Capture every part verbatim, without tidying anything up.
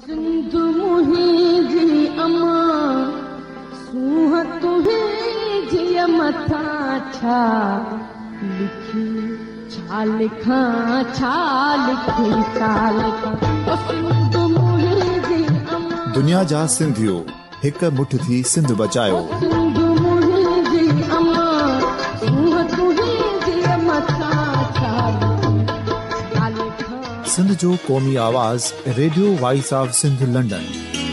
सिंध मुंहिंजी अमा सूह तुंहिंजी मथां छा लिखी छा लिखां छा लिखी छा लिखां सिंध मुंहिंजी अमा दुनिया जा सिंधियो हिक मुठ थी सिंध बचायो सिंध मुंहिंजी अमा सूह तुंहिंजी मथां छा लिखी छा लिखां सिंध जो क़ौमी आवाज़ Radio Voice of Sindh London.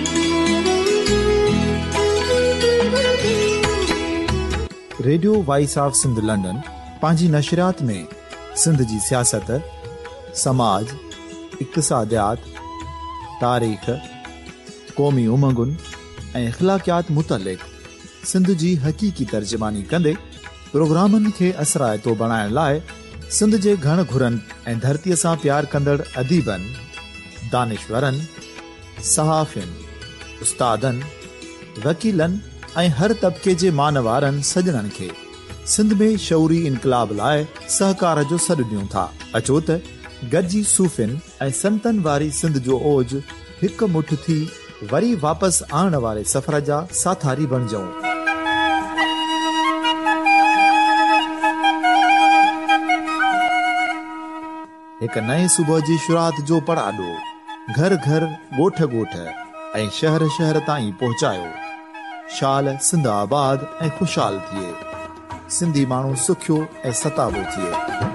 Radio Voice of Sindh London पंहिंजी नशरियात में सिंध जी सियासत, समाज, इक़्तिसादियात, तारीख़, क़ौमी उमंगुनि ऐं इख़्लाक़ियात मुतलिक़ सिंध जी हक़ीक़ी तर्जुमानी कंदे प्रोग्रामनि खे असराइतो बणाइण लाइ सिंध जे घण घुरनि ऐं धरतीअ सां प्यार कंदड़ अदीबनि, दानिशवरनि, सहाफ़ियुनि, उस्तादनि, वकीलनि ऐं हर तबिके जे मानवारनि सजणनि खे सिंध में शऊरी इनकलाब लाइ सहकार जो सॾु ॾियूं था। अचो त गॾिजी सूफ़ियुनि ऐं संतनि वारी सिंध जो ओज हिक मुठ थी वरी वापसि आणण वारे सफ़र जा साथारी बणिजऊं। हिक नए सुबुह जी शुरूआत जो पड़ाॾो घर घर ॻोठ ॻोठ ऐं शहर शहर ताईं पहुचायो। शाल सिंध आबाद ऐं ख़ुशहाल थिए, सिंधी माण्हू सुखियो ऐं सताबो थिए।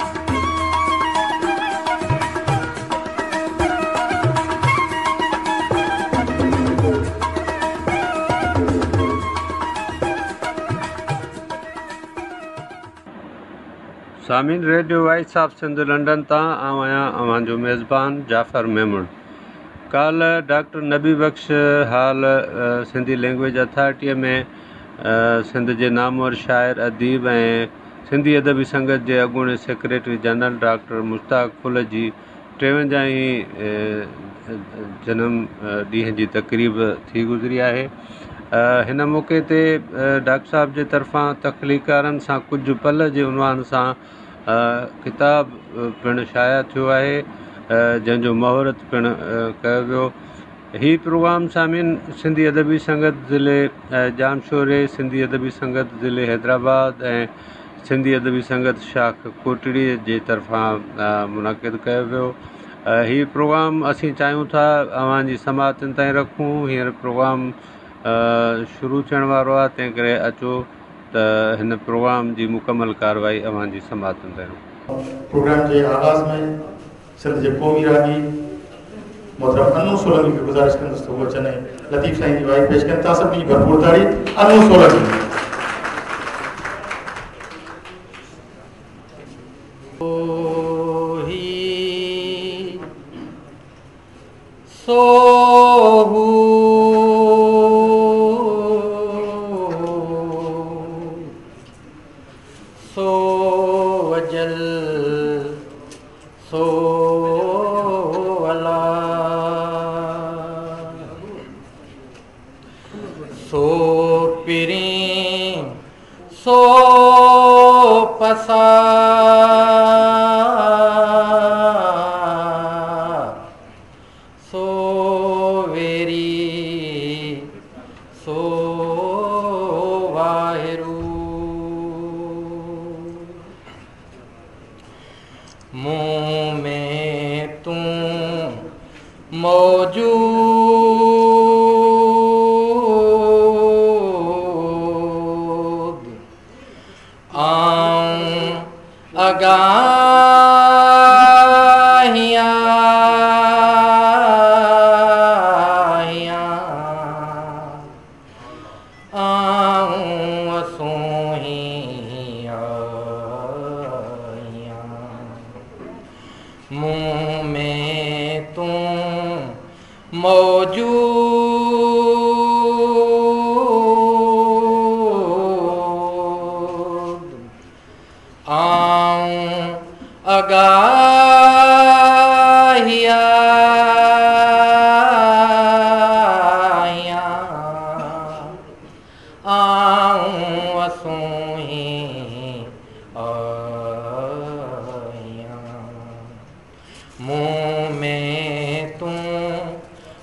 सामीन Radio Voice of Sindh London तां आऊं आहियां अवां जो मेज़बान जाफ़र मेमून। काल डॉक्टर नबी बख़्श हाल सिंधी लैंग्वेज अथॉरिटीअ में सिंध जे नामवर शाइर, अदीब ऐं सिंधी अदबी संगत जे अॻूणे secretary general doctor Mushtaq Phul जी टेवंजाहीं जनम ॾींहं जी तक़रीब थी गुज़री आहे। हिन मौक़े ते डॉक्टर साहब जे तरफ़ां तख़लीकारनि सां कुझु पल जे उनवान सां किताब पिणु शाया थियो आहे, जंहिंजो महूरत पिणु कयो वियो। हीउ प्रोग्राम सामीन सिंधी अदबी संगत ज़िले जामशोरे, सिंधी अदबी संगत ज़िले हैदराबाद ऐं सिंधी अदबी संगत शाख कोटड़ी जे तरफ़ां मुनाक़िद कयो वियो। हीउ प्रोग्राम असीं चाहियूं था अवां जी समातनि ताईं रखूं। हींअर प्रोग्राम शुरू थियण वारो आहे, तंहिं करे अचो त हिन प्रोग्राम जी मुकमल कार्रवाई अवां जी समातनि ताईं रखूं। प्रोग्राम के आगाज़ में सिंध के क़ौमी राही मोहतरम अनू सोलंकी खे गुज़ारिश कंदुसि त उहो चने लतीफ़ साईं जी वाई पेश कनि था। सभिनी जी भरपूर ताड़ी अनू सोलंकी।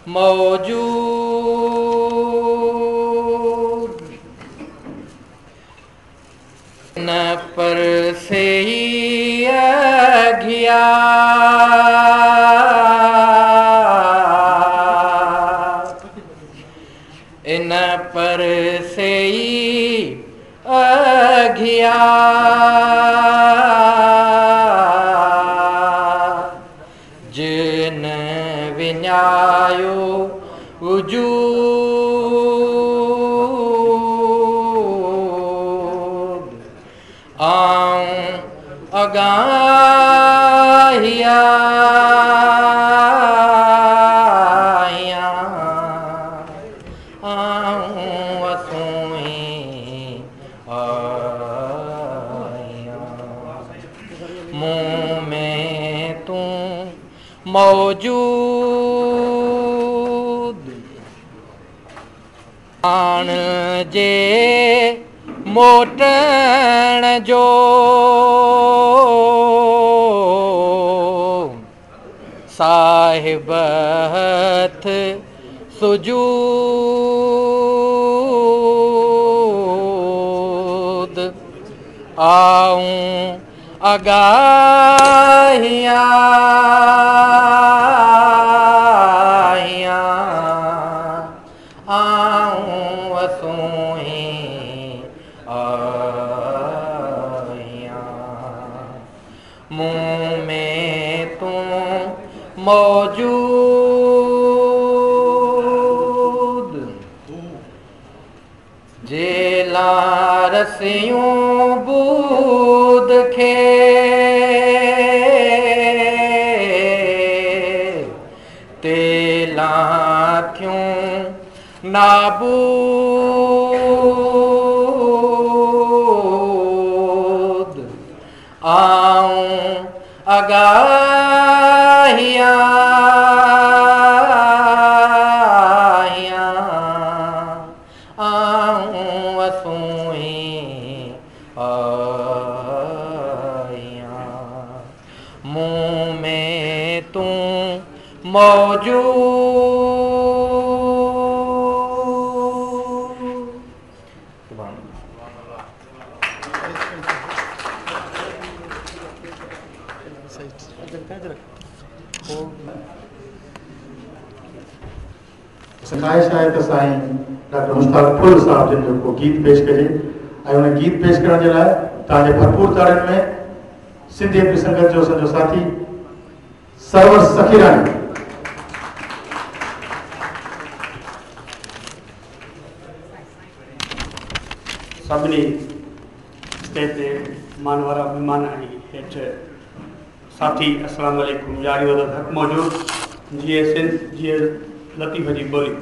मौजूद न पर से घिया इन पर से घिया जिन विञायो वजूद आऊं अगाहिया मौजूद आण जे मोटण जो साहिब हथ सुजूद आऊं अगाहिया मौजूद जेला रसियूं बूद खे तेला थियूं नाबूद आऊं अगाहिया ख़्वाहिश आहे त साईं डॉक्टर मुश्ताक फुल साहब जिन जो को गीत पेश कजे ऐं उन गीत पेश करण जे लाइ तव्हांजे भरपूर ताड़ियुनि में सिंधी संगत जो असांजो साथी सरवर सखीरानी सभिनी स्टेज ते मान वारा महिमान ऐं हेठि साथी अस्सलाम वालेकुम यारी वदद हक़ मौजूद जीअं सिंध जीअं लतीफ़ जी ॿोली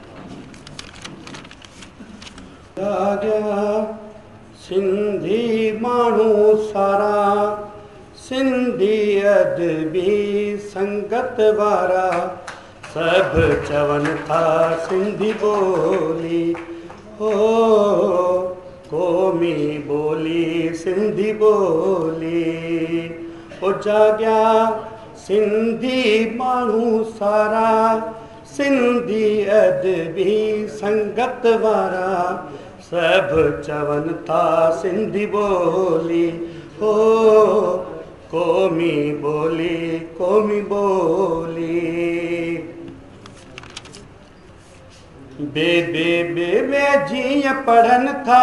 सिंधी माण्हू सारा सिंधी अदबी संगत वारा सभु चवनि था सिंधी ॿोली हो क़ौमी ॿोली सिंधी ॿोली ओ जाॻिया सिंधी माण्हू सारा सिंधी अदबी संगत वारा सभु चवनि था सिंधी ॿोली हो क़ौमी ॿोली क़ौमी ॿोली बे बे बे बे जीअं पढ़नि था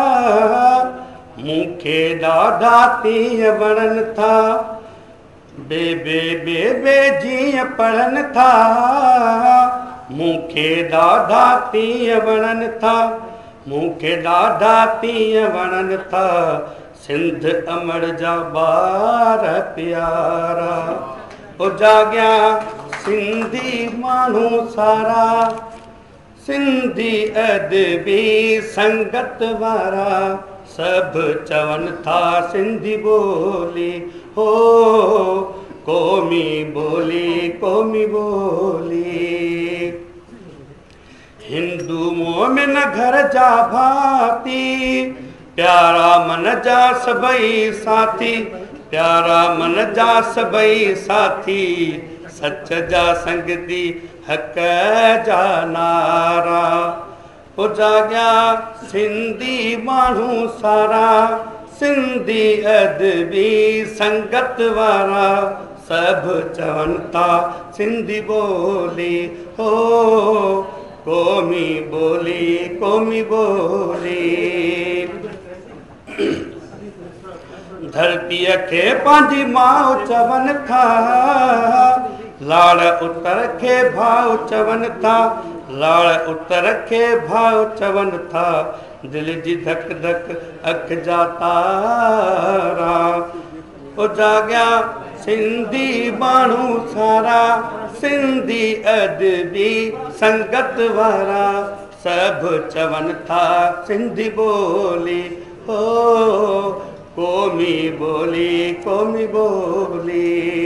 मूंखे ॾाढा तीअं वणनि था बे बे बे बे जीअं पढ़नि था मूंखे ॾाढा तीअं वणनि था मूंखे ॾाढा तीअं वणनि था सिंध अमर जा ॿार प्यारा ओ जाॻिया सिंधी माण्हू सारा सिंधी अदबी संगत वारा सभु चवनि था सिंधी ॿोली हो क़ौमी ॿोली क़ौमी ॿोली हिंदू मोमिन घर जा भाती प्यारा मन जा सभई साथी प्यारा मन जा सभई साथी सच जा संगती हक जा नारा उजाॻिया सिंधी माण्हू सारा सिंधी अदबी संगत वारा सभु चवनि था सिंधी ॿोली हो क़ौमी ॿोली क़ौमी ॿोली धरतीअ खे पंहिंजी माउ चवनि था लाड़ उतर खे भाउ चवनि था लाड़ उतर खे भाउ चवनि था दिलि जी धक धक अख जा तारा उजाॻिया सिंधी माण्हू सारा सिंधी अदबी संगत वारा सभु चवनि था सिंधी ॿोली हो क़ौमी ॿोली क़ौमी ॿोली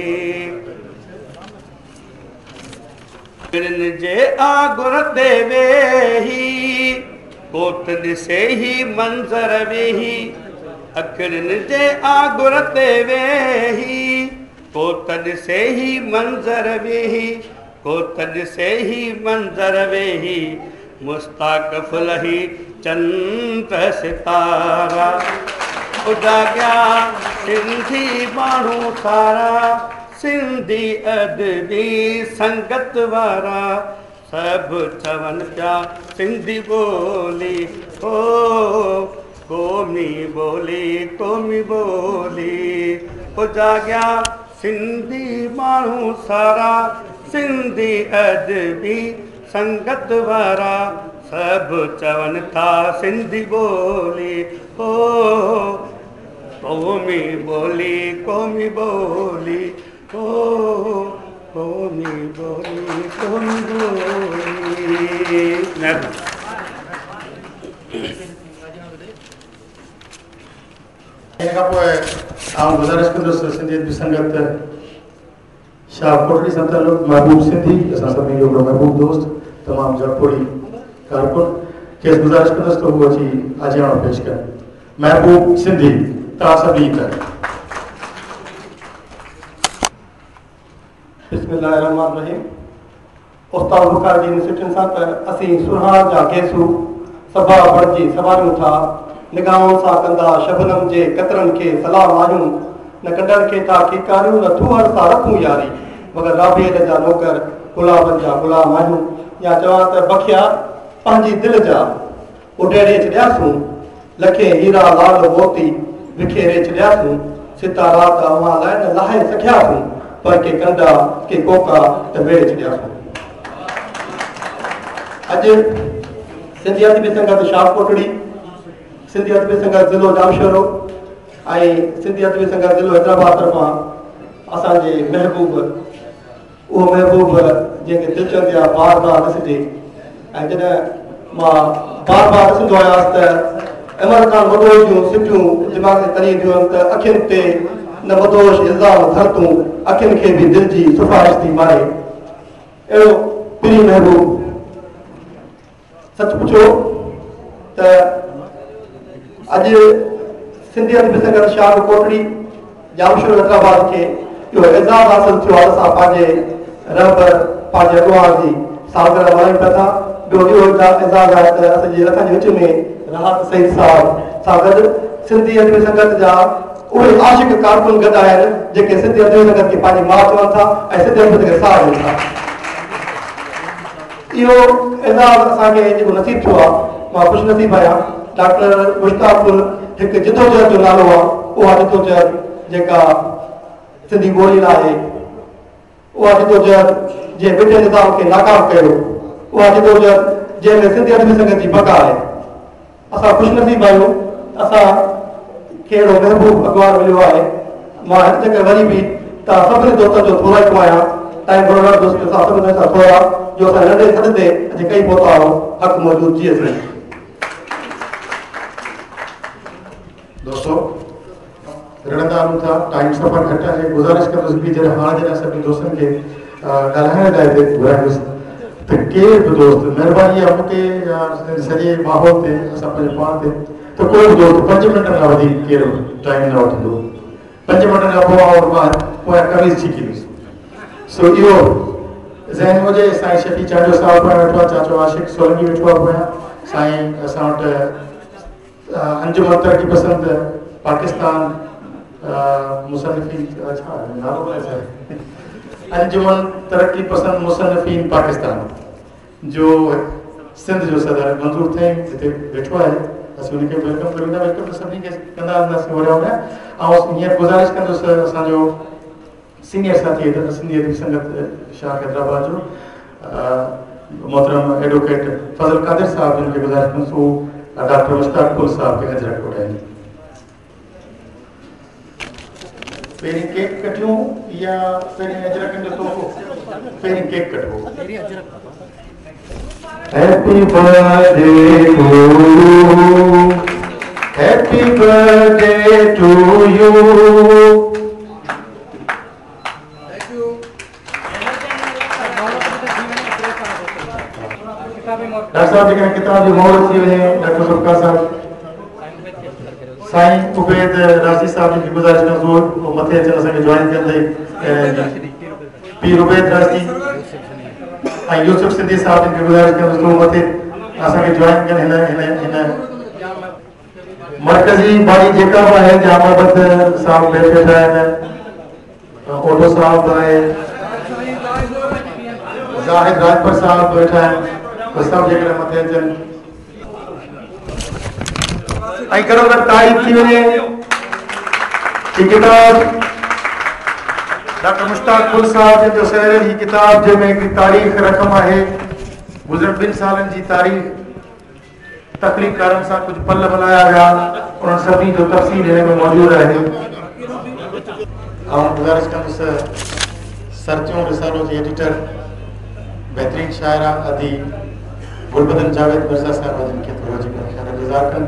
पिरनि जे आगुर ते वेही कोट ॾिसे ही मंज़र वेही अखियुनि जे आगुर ते वेही कोट ॾिसे ही मंज़र वेही कोट ॾिसे ही मंज़र वेही मुस्ताक फुलही चंद्र सितारा उजाॻिया सिंधी माण्हू सारा सिंधी अदबी संगत वारा सभु चवनि पिया सिंधी ॿोली हो क़ौमी ॿोली क़ौमी ॿोली उजाॻिया सिंधी माण्हू सारा सिंधी अदबी संगत वारा सभु चवनि था सिंधी ॿोली हो क़ौमी ॿोली क़ौमी ॿोली हो क़ौमी ॿोली क़ौमी ॿोली इन खां पोइ आउं गुज़ारिश कंदुसि सिंधियत जी संगत शाह कोटड़ी संतल महबूब सिंधी असां सभिनी जो हिकिड़ो महबूब दोस्त तमामु जड़पोड़ी कारकुन खेसि गुज़ारिश कंदुसि त उहो अची आजियाणो पेश कनि महबूब सिंधी तव्हां सभई कर बिस्मिल्लाहिर्रहमानिर्रहीम उस्ताद बुखारी जी सिटनि सां त असीं सुरहाण जा गेसू सभा बणिजी सवारियूं था निगाहों सां कंदा शबनम जे कतरनि खे सलाम आहियूं न कंडनि खे था खिकारियूं न थूहर सां रखूं यारी मगर राबेल जा नौकर गुलाबनि जा गुलाम आहियूं या चवां त बखिया पंहिंजी दिलि जा उडेड़े छॾियासीं लखे हीरा लाल मोती विखेरे छॾियासीं सितारा त अव्हां लाइ न लाहे सघियासीं पर के कंडा के कोका त वेड़े छॾियासीं अॼु सिंधी अदबी संगत शाह कोटड़ी सिंधी अदबी संगत ज़िलो जामशोरो ऐं सिंधी अदबी संगत ज़िलो हैदराबाद तरफ़ां असांजे महबूब उहो महबूब जंहिंखे दिलि चवंदी आहे बार बार ॾिसिजे ऐं जॾहिं मां बार बार ॾिसंदो आहियां त इमर ख़ान मदोश जूं सिटियूं दिमाग़ में तरींदियूं आहिनि त अखियुनि ते न मदोश इल्ज़ाम धरतूं अखियुनि खे बि दिलि जी सिफ़ारिश थी मारे अहिड़ो पिरी महबूब सच पुछो त अॼु सिंधी अदबी संगत शाह कोटड़ी जामशोर हैदराबाद खे इहो एज़ाज़ हासिल थियो आहे असां पंहिंजे रहबर पंहिंजे अॻुवान जी सालगिरह मल्हायूं पिया था ॿियो इहो एज़ाज़ आहे त असांजे असांजे विच में राहत सईद साहब सां गॾु सिंधी अदबी संगत जा उहे आशिक कारकुन गॾु आहिनि जेके सिंधी अदबी संगत खे पंहिंजी माउ चवनि था ऐं सिंधी अदबी संगत साह ॾियनि था इहो एज़ाज़ असांखे जेको नसीब थियो आहे मां ख़ुशि नसीब आहियां डॉक्टर मुश्ताकुल हिकु जिदोजहद जो नालो आहे उहा जिदोजहद जेका सिंधी ॿोली आहे उहा जिदोजहद जंहिं बिटे निज़ाम खे नाकाम कयो उहा जिदोजहद जंहिंमें सिंधी अदबी संगत जी बका आहे असां ख़ुशनसीब आहियूं असां खे अहिड़ो महबूब अॻवान मिलियो आहे मां हिकु जॻह वरी बि तव्हां सभिनी दोस्तनि जो थोराईंदो आहियां टाइम बराबरि दोस्त असां सभिनी सां थोरा जो असां नंढे सॾ ते अॼु कई पहुता आहियूं हक़ मौजूदु जी असां दोस्तों रड़ंदा हलूं था टाइम सफ़र घटि आहे गुज़ारिश कंदुसि बि जॾहिं हाणे जॾहिं सभिनी दोस्तनि खे ॻाल्हाइण लाइ हिते घुराईंदुसि त केर बि दोस्त महिरबानी आहे मूंखे या सॼे माहौल ते असां पंहिंजे पाण ते त कोई बि दोस्त पंज मिंटनि खां वधीक केरु टाइम न वठंदो पंज मिंटनि खां पोइ मां पोइ कमीज़ छिकींदुसि सो इहो ज़हन हुजे साईं शफ़ी चांडो साहिबु पिया वेठो आहे, चाचो आशिक़ सोलंकी वेठो आहे पोयां, साईं असां वटि अंजुमन तरक़ी पसंद पाकिस्तान मुसन्निफ़ीन छा नालो अंजुमन तरक़ी पसंद मुसन्निफ़ीन पाकिस्तान जो सिंध जो सदर मंज़ूर थियईं हिते वेठो आहे, असीं उनखे वेलकम करूं था। वेलकम त सभिनी खे कंदा हलंदासीं वॾा वॾा। ऐं हीअं गुज़ारिश कंदुसि असांजो सीनियर साथी सिंधी अदबी संगत शाह हैदराबाद जो मोहतरम एडवोकेट फज़ल कादिर साहब जिनखे गुज़ारिश कंदुसि हू डॉक्टर मुश्ताक पुल साहब खे नज़र कोठाइनि। पहिरीं केक कटियूं या पहिरीं अजरकनि जो तोहफ़ो? पहिरीं केक कटिबो। Happy birthday to happy birthday to you. Doctor साहब जेकॾहिं किताब जो मोहर थी वञे डॉक्टर सुबका साहब साईं उबैद राजी साहब जी गुज़ारिश कंदो मथे अचनि असांखे जॉइन कंदे पीर उबैद राजी ऐं यूसुफ सिंधी साहब जी गुज़ारिश कंदो मथे असांखे जॉइन कनि हिन हिन हिन मरकज़ी बाड़ी जेका बि आहे जामाबत साहब वेठा आहिनि, ओटो साहब आहे, ज़ाहिद राजपर साहब वेठा आहिनि, सब जेकॾहिं मथे अचनि ऐं करो कर तारीफ़ थी वञे। ही किताब डॉक्टर मुश्ताक पुल साहब जो शहर ही किताब जंहिंमें हिकिड़ी तारीख़ रक़म आहे गुज़िरियल ॿिनि सालनि जी तारीख़ तकलीफ़कारनि सां कुझु पल मल्हाया विया, उन्हनि सभिनी जो तफ़सील हिन में मौजूदु आहे। ऐं गुज़ारिश कंदुसि सर्चूं रिसालो जी एडिटर बहितरीन शाइरा अदी गुलबदन जावेद मिर्ज़ा साहब जिनके थोरो जेको ख़्याल गुज़ार कनि।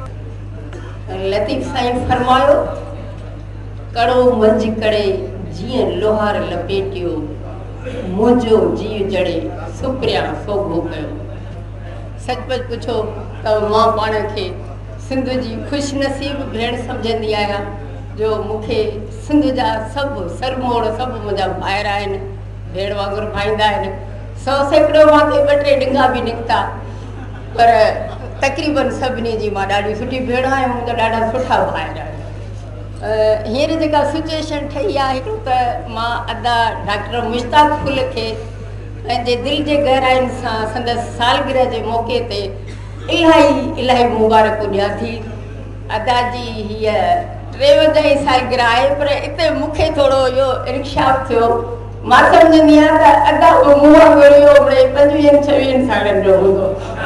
लतीफ़ साईं फरमायो कड़ो मंझि करे जीअं लोहार लपेटियो मुंहिंजो जीव जड़े सुप्रिया सोभो कयो। सचपच पुछो त मां पाण खे सिंध जी ख़ुशनसीब भेण सम्झंदी आहियां जो मूंखे सिंध जा सभु सरमोड़ सभु मुंहिंजा ॿाहिरि आहिनि, भेण वांगुरु भाईंदा आहिनि। सौ सैकड़ो मां टे ॿ टे ॾिंगा बि निकिता पर तक़रीबन सभिनी जी मां ॾाढी सुठी भेण आहियां, मुंहिंजा ॾाढा सुठा ॿाहिरि आहिनि। हींअर जेका सिचुएशन ठही आहे हिकिड़ो त मां अदा डॉक्टर मुश्ताक पुल खे पंहिंजे दिलि जे गहराइनि सां संदसि सालगिरह जे मौक़े ते इलाही इलाही मुबारकूं ॾियां थी। अदा जी हीअ टेवंजाहीं सालगिरह आहे पर हिते मूंखे थोरो इहो इर्शाद थियो, मां सम्झंदी आहियां त अदा मूं वांगुरु इहो मिड़ेई पंजवीहनि छवीहनि सालनि जो हूंदो।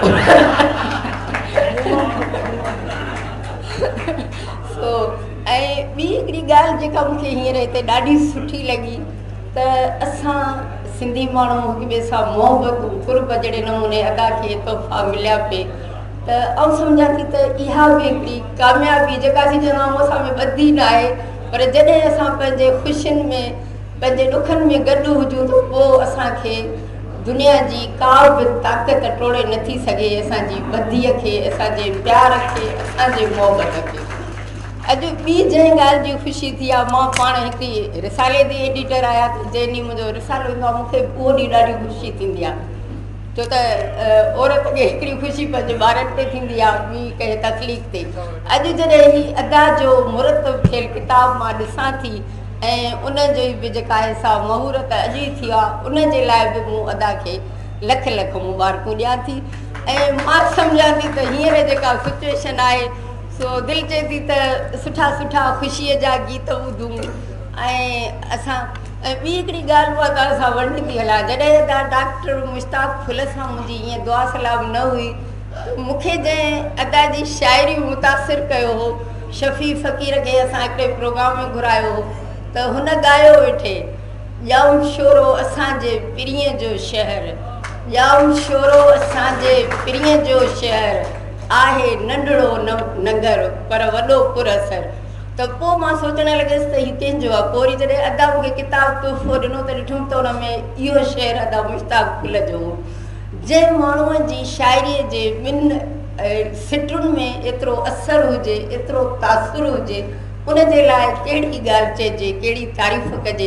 सो ऐं ॿी हिकिड़ी ॻाल्हि जेका मूंखे हींअर हिते ॾाढी सुठी लॻी त असां सिंधी माण्हू हिक ॿिए सां मोहबतूं कुर्ब जहिड़े नमूने अदा खे तोहफ़ा मिलिया पिए त आउं सम्झां थी त इहा बि हिकिड़ी कामयाबी जेका असीं चवंदा आहियूं असां में ॿधी न आहे, पर जॾहिं असां पंहिंजे ख़ुशियुनि में पंहिंजे ॾुखनि में गॾु हुजूं त पोइ असांखे दुनिया जी का बि ताक़त टोड़े नथी सघे असांजी ॿधीअ खे, असांजे प्यार खे, असांजे मोहबत खे। अॼु ॿी जंहिं ॻाल्हि जी ख़ुशी थी आहे, मां पाण हिकिड़ी रिसाले जी एडिटर आहियां त जंहिं ॾींहुं मुंहिंजो रिसालो ईंदो आहे मूंखे उहो ॾींहुं ॾाढी ख़ुशी थींदी आहे, छो त औरत खे हिकिड़ी ख़ुशी पंहिंजे ॿारनि ते थींदी आहे, ॿी कंहिं तकलीफ़ ते। अॼु जॾहिं ही अदा जो मुरतब थियल किताब मां ॾिसां थी ऐं उनजी बि जेका आहे सा महूरत अॼु ई थी आहे, उन जे लाइ बि मूं अदा खे लख लख मुबारकूं ॾियां थी। ऐं मां सम्झां थी त हींअर जेका सिचुएशन आहे सो दिलि चए थी त सुठा सुठा ख़ुशीअ जा गीत ॿुधूं ऐं असां ॿी हिकिड़ी ॻाल्हि उहा त असां वंडी थी हलां जॾहिं त डॉक्टर मुश्ताक फुल सां मुंहिंजी ईअं दुआ सलाम न हुई मूंखे जंहिं अदा जी शाइरी मुतासिर कयो हो, शफ़ी फ़क़ीर खे असां हिकिड़े प्रोग्राम में घुरायो हो त हुन ॻायो वेठे ॼाऊं शोरो असांजे पिरीअ जो शहर, ॼाऊं शोरो असांजे पिरीअ जो शहर आहे नंढड़ो न नगर पर वॾो पुरअसर। त पोइ मां सोचणु लॻसि त हीउ कंहिंजो आहे। पोइ वरी जॾहिं अदा मूंखे किताब तोहफ़ो ॾिनो त ॾिठुमि त हुन में इहो शेर अदा मुश्ताक फुल जो हो, जंहिं माण्हूअ जी शाइरीअ जे ॿिनि सिटुनि में एतिरो असरु हुजे, एतिरो तासुरु हुजे, उन जे लाइ कहिड़ी ॻाल्हि चइजे, कहिड़ी तारीफ़ कजे।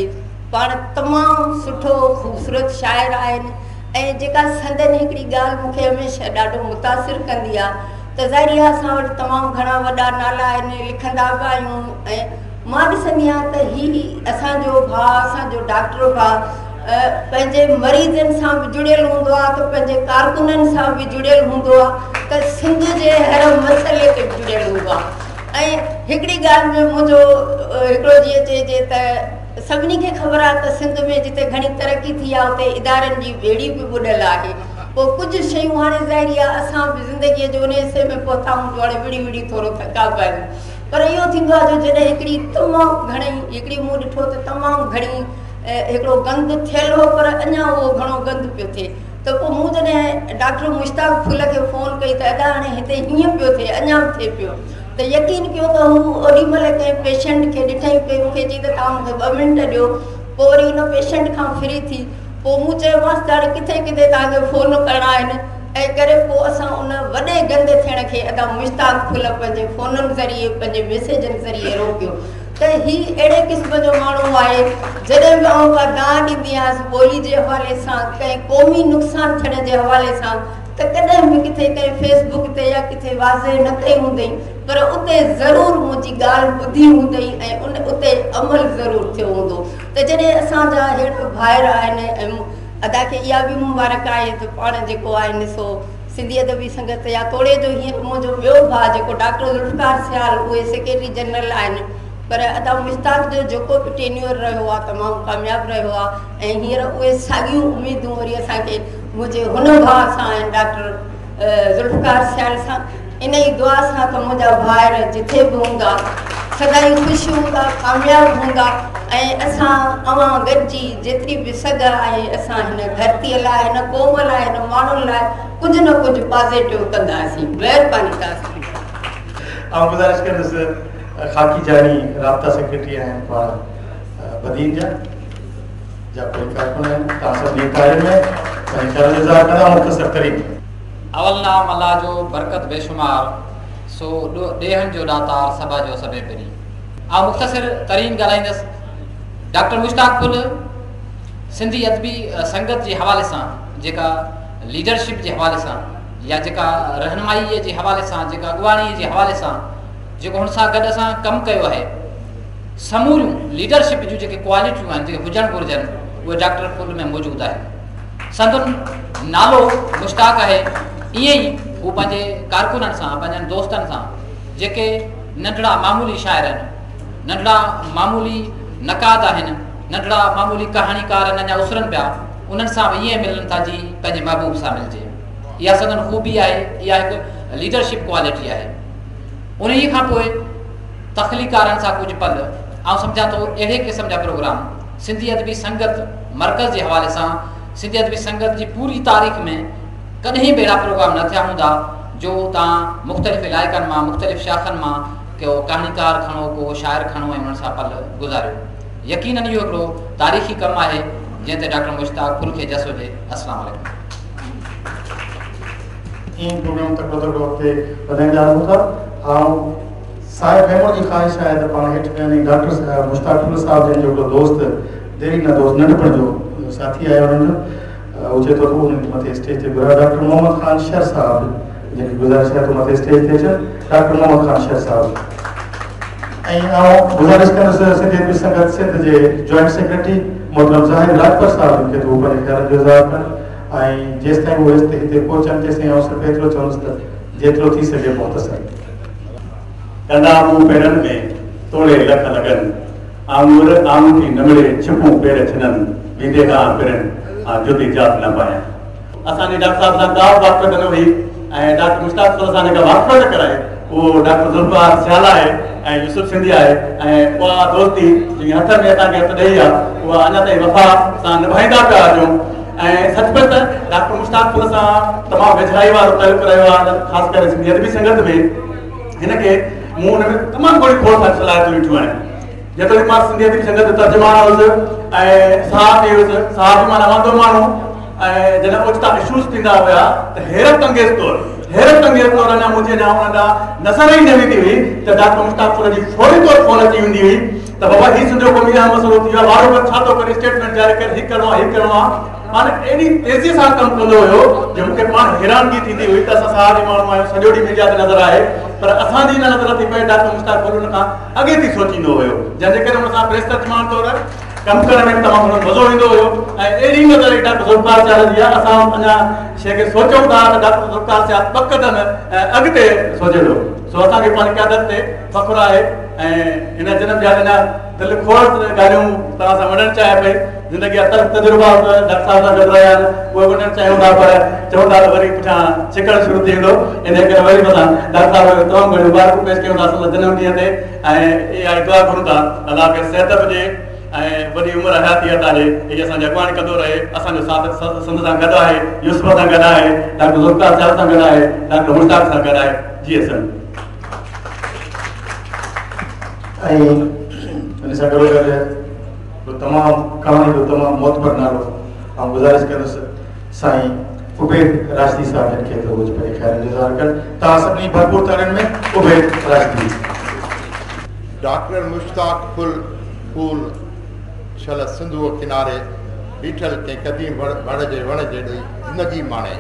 पाण तमामु सुठो ख़ूबसूरत शाइर आहिनि ऐं जेका संदनि हिकिड़ी ॻाल्हि मूंखे हमेशह ॾाढो मुतासिर कंदी आहे त ज़ाहिर आहे असां वटि तमामु घणा वॾा नाला आहिनि, लिखंदा बि आहियूं ऐं मां ॾिसंदी आहियां त हीउ असांजो भाउ, असांजो डॉक्टर भाउ पंहिंजे मरीज़नि सां बि जुड़ियल हूंदो आहे त पंहिंजे कारकुननि सां बि जुड़ियल हूंदो आहे त सिंध जे हर मसइले ते जुड़ियल हूंदो आहे। ऐं हिकिड़ी ॻाल्हि में मुंहिंजो हिकिड़ो जीअं चइजे त सभिनी खे ख़बर आहे त सिंध में जिते घणी तरक़ी थी आहे उते इदारनि जी ॿेड़ी बि ॿुॾल आहे। पोइ कुझु शयूं हाणे ज़ाहिरी आहे असां बि ज़िंदगीअ जो उन हिसे में पहुता हूंदो हाणे विड़ी विड़ी थोरो थका पिया आहियूं, पर इहो थींदो आहे जो जॾहिं हिकिड़ी तमामु घणी हिकिड़ी मूं ॾिठो त तमामु घणी हिकिड़ो गंद थियल हो पर अञा उहो घणो गंद पियो थिए त पोइ मूं जॾहिं डॉक्टर मुश्ताक फुल खे फ़ोन कई त अदा हाणे हिते हीअं पियो थिए, अञा बि थिए पियो त यकीन कयो त हू ओॾीमहिल कंहिं पेशेंट खे ॾिठई पई मूंखे चई त तव्हां मूंखे ॿ मिंट ॾियो। पोइ वरी हुन पेशेंट खां फ्री थी पोइ मूं चयोमांसि त हाणे किथे किथे तव्हांखे फ़ोन करणा आहिनि ऐं करे पोइ असां उन वॾे गंद थियण खे अदा मुश्ताक फुल पंहिंजे फ़ोननि ज़रिए पंहिंजे मैसेजनि ज़रिए रोकियो त हीउ अहिड़े क़िस्म जो माण्हू आहे जॾहिं बि आउं का दान ॾींदी आहियां ॿोली जे हवाले सां कंहिं क़ौमी नुक़सानु थियण जे हवाले सां त कॾहिं बि किथे कंहिं फेसबुक ते या किथे वाज़े न कई हूंदई पर उते ज़रूरु मुंहिंजी ॻाल्हि ॿुधी हूंदई ऐं उन उते अमल ज़रूरु थियो हूंदो त जॾहिं असांजा हेठि भाइर आहिनि ऐं अदा खे इहा बि मुबारक आहे त पाण जेको आहे ॾिसो सिंधी अदबी संगत या तोड़े जो हीअं मुंहिंजो ॿियो भाउ जेको डॉक्टर ज़ुल्फ़िकार सियाल उहे सेक्रेटरी जनरल आहिनि पर अदा मुश्ताक जो जेको बि टेन्योर रहियो आहे तमामु कामयाबु रहियो आहे ऐं हींअर उहे साॻियूं उमेदूं वरी असांखे मुंहिंजे हुन भाउ सां आहिनि डॉक्टर ज़ुल्फ़िकार सियाल सां इन ई दुआ सां त मुंहिंजा भाइर जिथे बि हूंदा सदाई ख़ुशि हूंदा कामयाबु हूंदा ऐं असां अवां गॾिजी जेतिरी बि सघ आहे असां हिन धरतीअ लाइ हिन क़ौम लाइ हिन माण्हुनि लाइ कुझु न कुझु पॉज़िटिव कंदासीं। महिरबानी तव्हां आउं गुज़ारिश कंदुसि खाकी जानी राब्ता सेक्रेटरी आहिनि पाण बदीन जा जा कोई कारकुन आहिनि तव्हां सभिनी कार्य में पंहिंजी ख़्याल इज़हार कंदा मुख़्तसर तरीन। अवल नाम अल्लाह जो बरकत बेशुमार सो ॾेहनि जो ॾातार सभा जो सभे पहिरीं ऐं मुख़्तसर तरीन ॻाल्हाईंदुसि। डॉक्टर मुश्ताक फुल सिंधी अदबी संगत जे हवाले सां जेका लीडरशिप जे हवाले सां या जेका रहनुमाईअ जे हवाले सां जेका अॻुवाणीअ जे हवाले सां जेको हुन सां गॾु असां कमु कयो आहे समूरियूं लीडरशिप जूं जेके क्वालिटियूं आहिनि जेके हुजणु घुरिजनि उहे डॉक्टर फुल में मौजूदु आहिनि। संदन नालो मुश्ताक आहे ईअं ई हू पंहिंजे कारकुननि सां पंहिंजनि दोस्तनि सां जेके नंढड़ा मामूली शाइर आहिनि नंढड़ा मामूली नक़ाद आहिनि नंढड़ा मामूली कहाणीकार आहिनि अञा उसरनि पिया उन्हनि सां बि ईअं मिलनि था जीअं पंहिंजे महबूब सां मिलिजे। इहा संदन ख़ूबी आहे इहा हिकु लीडरशिप क्वालिटी आहे। उन ई खां पोइ तख़लीकारनि सां कुझु पल ऐं सम्झां थो अहिड़े क़िस्म जा प्रोग्राम सिंधी अदबी संगत मर्कज़ जे हवाले सां सिंधी अदबी संगत जी पूरी तारीख़ में कॾहिं बि अहिड़ा प्रोग्राम न थिया हूंदा जो तव्हां मुख़्तलिफ़ इलाइक़नि मां मुख़्तलिफ़ शाख़नि मां को कहाणीकार खणो को शाइर खणो ऐं उन्हनि सां पल गुज़ारियो। यकीनन इहो हिकिड़ो तारीख़ी कमु आहे जंहिं ते डॉक्टर मुश्ताक फुल खे जस हुजे। अस्सलाम वालेकुम। इन प्रोग्राम तक तक वक़्ते वधाईंदा रहूं था ऐं साहिब मेमोर जी ख़्वाहिश आहे त पाण हेठि कयां डॉक्टर मुश्ताक फुल साहिब जंहिंजो हिकिड़ो दोस्त देरी न दोस्त नंढपण जो साथी आहे हुननि जो उहो चए थो उन्हनि मथे स्टेज ते घुरायो डॉक्टर मोहम्मद ख़ान शर साहिब जंहिंजी गुज़ारिश आहे त मथे स्टेज ते अचनि डॉक्टर मोहम्मद ख़ान शर साहिब ऐं आउं गुज़ारिश कंदुसि सिंधी अदबी संगत सिंध जे जॉइंट सेक्रेटरी मोहतरम ज़ाहिर लाजपत साहिब खे त पंहिंजे ख़्यालनि जो इज़हार कनि ऐं जेसि ताईं उहे हिते पहुचनि तेसि ताईं आउं सिर्फ़ु एतिरो चवंदुसि त जेतिरो थी सघे मुख़्तसर कंदा मूं पेरनि में तोड़े लख लॻनि आंगूर आंगूठी नमिड़े छिपूं पेर छिननि वींदे खां पिरनि आ जुदी जात न पाया। असांजे डॉक्टर साहब सां का वाक़फ़त न हुई ऐं डॉक्टर मुश्ताक फुल सां जेका वाक़फ़त कराए उहो डॉक्टर ज़ुल्फ़िकार सियाल आहे ऐं यूसुफ सिंधी आहे ऐं उहा दोस्ती जेकी हथ में असांखे हथु ॾेई आहे उहा अञा ताईं वफ़ा सां निभाईंदा पिया अचूं ऐं सचपच डॉक्टर मुश्ताक फुल सां तमामु वेझराई वारो तालुक़ु रहियो आहे ख़ासि करे सिंधी अदबी संगत में हिनखे मूं हुन में तमामु घणी खोड़ सां सलाहियतूं ॾिठियूं आहिनि। जेतोणीकि मां सिंधी अदबी संगत तर्जुमान हुउसि ऐं साहब हुयुसि साहब बि मां रहंदो माण्हू ऐं जॾहिं ओचिता इशूज़ थींदा हुया त हैरत अंगेज़ तौरु हैरत अंगेज़ तौरु अञा मुंहिंजे ॾांहुं नज़र ई न वेंदी हुई त डॉक्टर मुश्ताक फुल जी फौरी तौरु फ़ोन अची वेंदी हुई त बाबा ही सिंधो कोई आहे मसलो थी वियो वारो पर छा थो करे स्टेटमेंट जारी करे ही करणो आहे ही करणो आहे माने एडी तेज़ी सां कमु कंदो हुयो जो मूंखे पाण हैरानगी थींदी हुई त असां साहु माण्हू आहियूं सॼो ॾींहुं मीडिया ते नज़र आहे पर असांजी न नज़र थी पए डॉक्टर मुश्ताक फुल हुन खां अॻे थी सोचींदो हुयो जंहिंजे करे हुन सां प्रेस तर्जुमान तौरु कमु करण में तमामु घणो मज़ो ईंदो हुयो ऐं अहिड़ी नज़र डॉक्टर ज़ुल्फ़िकार साहब जी आहे असां अञा शइ खे सोचूं था त डॉक्टर ज़ुल्फ़िकार साहब ॿ क़दम अॻिते सोचे थो सो असांखे पंहिंजी क़यादत ते फ़ख़्रु आहे ऐं हिन जनम जा अञा दिलि खोड़ ॻाल्हियूं तव्हां सां वञणु चाहे पई ज़िंदगी जा तर्क तजुर्बा डॉक्टर साहब सां गॾु रहिया आहिनि उहे वञणु चाहियूं था पर चवनि था त वरी पुठियां छिकणु शुरू थी वेंदो इन करे वरी असां डॉक्टर साहब खे तमामु घणियूं मुबारकूं पेश कयूं था संदसि जनम ॾींहं ते ऐं इहा दुआ घुरूं था अलाह खे सिहत हुजे ऐं वॾी उमिरि हयाती अता ॾे इहा असांजी अॻुवाणी कंदो रहे असांजो साथ संद सां गॾु आहे यूसुफ सां गॾु आहे डॉक्टर ज़ुल्फ़िकार साहब सां गॾु आहे डॉक्टर मुश्ताक सां गॾु आहे जी असां ऐं हिन सां गॾो गॾु तमामु कहाणी जो तमामु मोतबर नालो ऐं गुज़ारिश कंदुसि साईं उबैद राशदी साहब जिन खे थो कुझु पंहिंजे ख़्याल इंतज़ारु कनि तव्हां सभिनी भरपूर ताड़ियुनि में उबैद राशदी डॉक्टर मुश्ताक फुल फूल छल सिंधु किनारे बीठल कंहिं क़दीम बड़ जे वण जे ॾेई ज़िंदगी माणे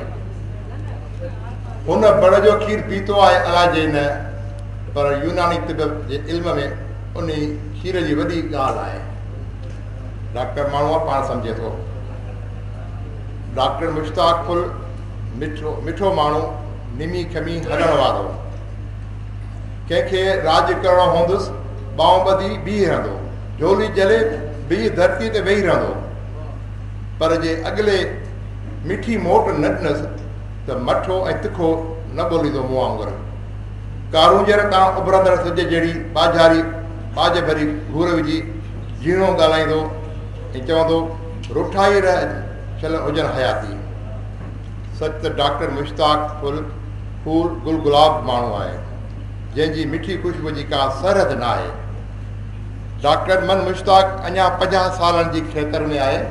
हुन बड़ जो खीर पीतो आहे अलाए न पर यूनानी तिब जे इल्म में उन खीर जी वॾी ॻाल्हि आहे डॉक्टर माण्हू आहे पाण सम्झे थो डॉक्टर मुश्ताक फुल मिठो मिठो माण्हू निमी खमी हलण वारो कंहिंखे राज करणो हूंदुसि ॿाहूं ॿधी बीह रहंदो झोली जले बीह धरती ते वेही रहंदो पर जे अॻिले मिठी मोट न ॾिनसि त मठो ऐं तिखो न ॿोलींदो मूं वांगुरु कारूंजर तां उभरंदड़ सिज जहिड़ी बाजारी बाज भरी घूर विझी जीणो ॻाल्हाईंदो ऐं चवंदो रुठाई रह चल हुजनि हयाती सच त डॉक्टर मुश्ताक फुल फूल गुल गुलाब माण्हू आहे जंहिंजी मिठी ख़ुशबू जी का सरहद न आहे डॉक्टर मन मुश्ताक अञा पंजाह सालनि जी खेतर में आहे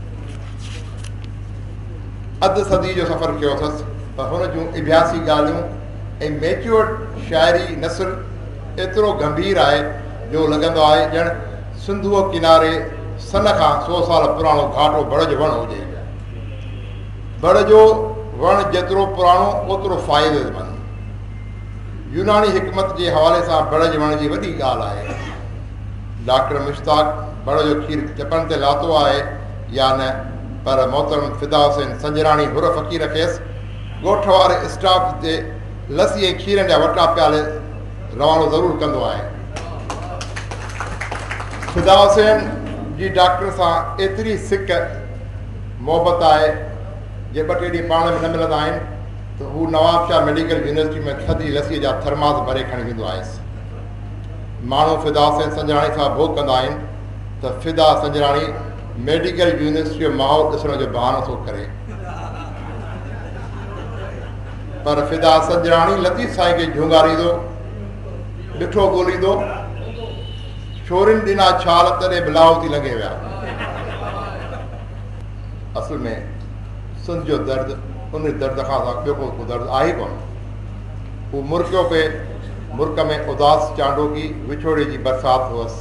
अधु सदी जो सफ़र कयो अथसि पर हुन जूं इबियासी ॻाल्हियूं ऐं मैच्योर शाइरी नसर एतिरो गंभीर आहे जो लॻंदो आहे ॼण सिंधूअ किनारे सन खां सौ साल पुराणो घाटो बड़ जो वणु हुजे बड़ जो वणु जेतिरो पुराणो ओतिरो फ़ाइदेमंद यूनानी हिकमत जे हवाले सां बड़ जे वण जी वॾी ॻाल्हि आहे डॉक्टर मुश्ताक बड़ जो खीर चपन ते लातो आहे या न पर मोहतरम फिदा हुसैन संजराणी हुर फ़क़ीर खेसि ॻोठ वारे स्टाफ ते लसी ऐं खीरनि जा वटा प्याले रवानो ज़रूरु कंदो आहे फिदा हुसैन जी डॉक्टर सां एतिरी सिक मोहबत आहे जे ॿ टे ॾींहं पाण में न मिलंदा आहिनि त हू नवाब शाह मेडिकल यूनिवर्सिटी में थधी लसीअ जा थर्मास भरे खणी वेंदो आहे माण्हू फिदा हुसैन संजराणी सां भोग कंदा आहिनि त फिदा संजराणी मेडिकल यूनिवर्सिटी जो माहौल ॾिसण जो बहानो थो करे पर फिदा संजराणी लतीफ़ साईं खे झुंगारींदो ॾिठो ॻोल्हींदो छोरिन ॾिना छाल तॾहिं बिलाव थी लॻे विया असल में सिंध जो दर्द उन दर्द खां ॿियो को दर्द आहे कोन हू मुर्कियो पे मुल्क में उदास चांडोगी विछोड़े जी बरसात हुअसि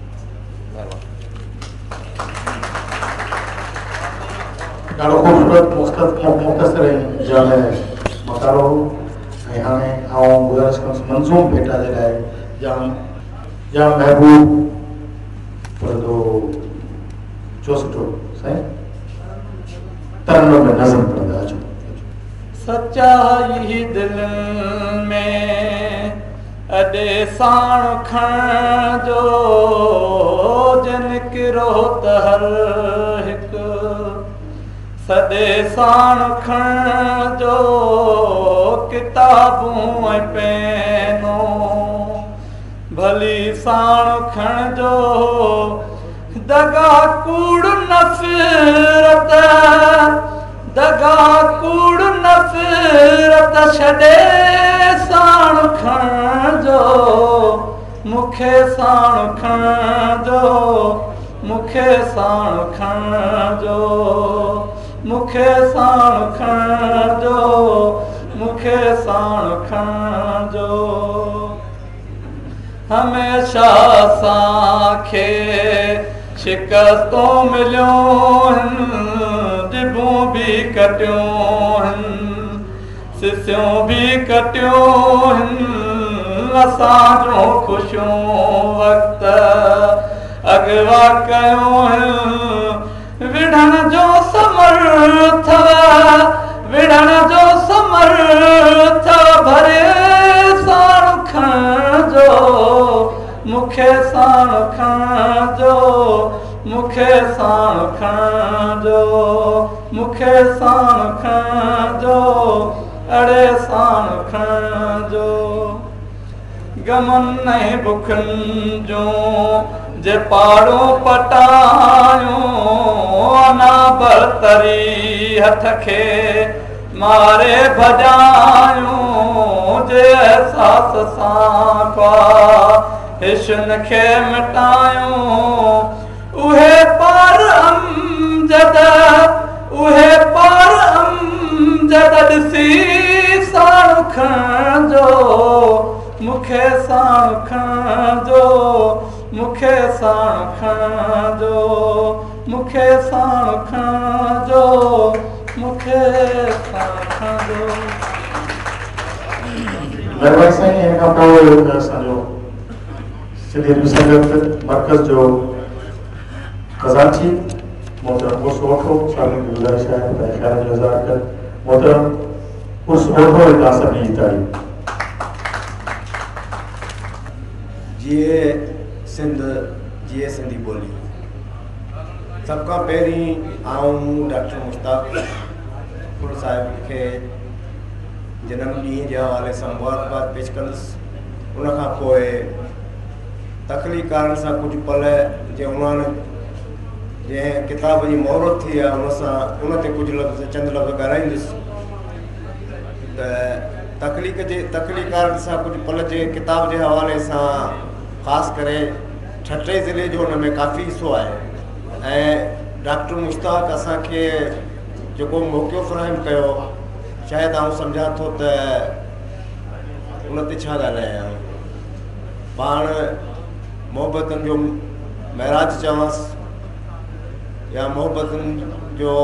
ॾाढो ख़ूबसूरत मुख़्तसर ऐं जामे मकारो ऐं हाणे आउं गुज़ारिश कंदुसि मंज़ूम भेटा जे लाइ जाम जाम महबूब पढ़ंदो चौसठो साईं तरनो में नज़म पढ़ंदा अचो सच्चाई दिल में अॾे साण खण जो जन किरो त हर हिकु सॾे साण खण जो किताबूं ऐं पेनो भली साण खण जो दगा कूड़ नफ़रत दगा कूड़ नफ़रत छॾे साण खण जो मूंखे साण खण जो मूंखे साण खण जो मूंखे साण खण जो मूंखे साण खण जो हमेशा असांखे शिकस्तूं मिलियूं आहिनि, डिबूं बि कटियूं आहिनि, सिसियूं बि कटियूं आहिनि, असां जूं ख़ुशियूं वक़्त अॻिवा कयूं आहिनि। विढ़ण जो समर्थ विढ़ण जो समर्थ भरे साण खणजो, मूंखे साण खणजो, मूंखे साण खणजो, मूंखे साण खणजो, अड़े साण खणजो। गमन ऐं बुखनि जूं जे पाड़ूं पटायूं, अना बरतरी हथ खे मारे भॼायूं, जे एहसास सां ख्वाहिशुनि खे मिटायूं। उहे पार अमजद उहे पार अमजद ॾिसी साण खणजो, मूंखे साण खणजो, मूंखे साण खणजो, मूंखे साण खणजो, मूंखे साण खणजो। महिरबानी साईं। हिन खां पोइ असांजो सिंधी संगत मर्कज़ जो खज़ांची मोहतरम उर्स ओठो साहिब की गुज़ारिश है त ख़ैर जो इज़हार कर। मोहतरम उर्स ओठो तव्हां सभिनी जी तारीफ़। जिए सिंध जिए सिंधी ॿोली। सब खां पहिरीं आऊं डॉक्टर मुश्ताक फुल साहिब खे जनम ॾींहं जे हवाले सां मुबारकबाद पेश कंदुसि। उन खां पोइ तकलीफ़ कारण सां कुझु पल जे उन्हनि जंहिं किताब जी मोहरत थी आहे उन सां उन ते कुझु लफ़्ज़ चंद लफ़्ज़ ॻाल्हाईंदुसि। त तकलीफ़ जे तकलीफ़ कारण सां कुझु पल जे किताब जे हवाले सां ख़ासि करे छटे ज़िले जो हुन में काफ़ी हिसो आहे ऐं डॉक्टर मुश्ताक असांखे जेको मौक़ो फ़राहम कयो शायदि आउं सम्झां थो त उन ते छा ॻाल्हायां। पाण मोहबतनि जो महराज चवांसि या मोहबतनि जो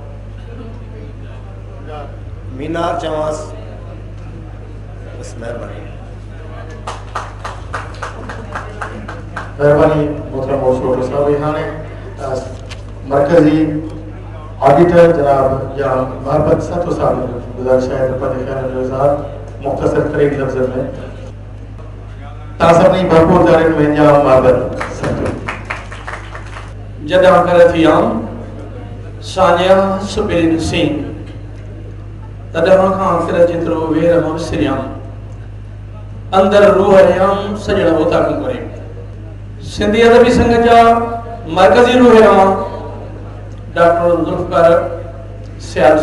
मीनार चवांसि, बसि महिरबानी। महिरबानी मोहतरम ओठो साहिब। हाणे मरकज़ी ऑडिटर जनाब या महबत सतो साहिब गुज़ारिश है त पंहिंजे ख़्याल जो इज़हार मुख़्तसर करीब लफ़्ज़नि में तव्हां सभिनी भरपूर दायरे में या महबत सतो। जदा कर थी आऊं सानिया सुबिन सिंह तॾहिं खां आख़िर जेतिरो वेर मुबसिरियाम अंदर रूह रहियाम सजण होता कम करे। सिंधी अदबी संघ जा मरकज़ी रूहनुमा डॉक्टर ज़ुल्फ़कार सियाद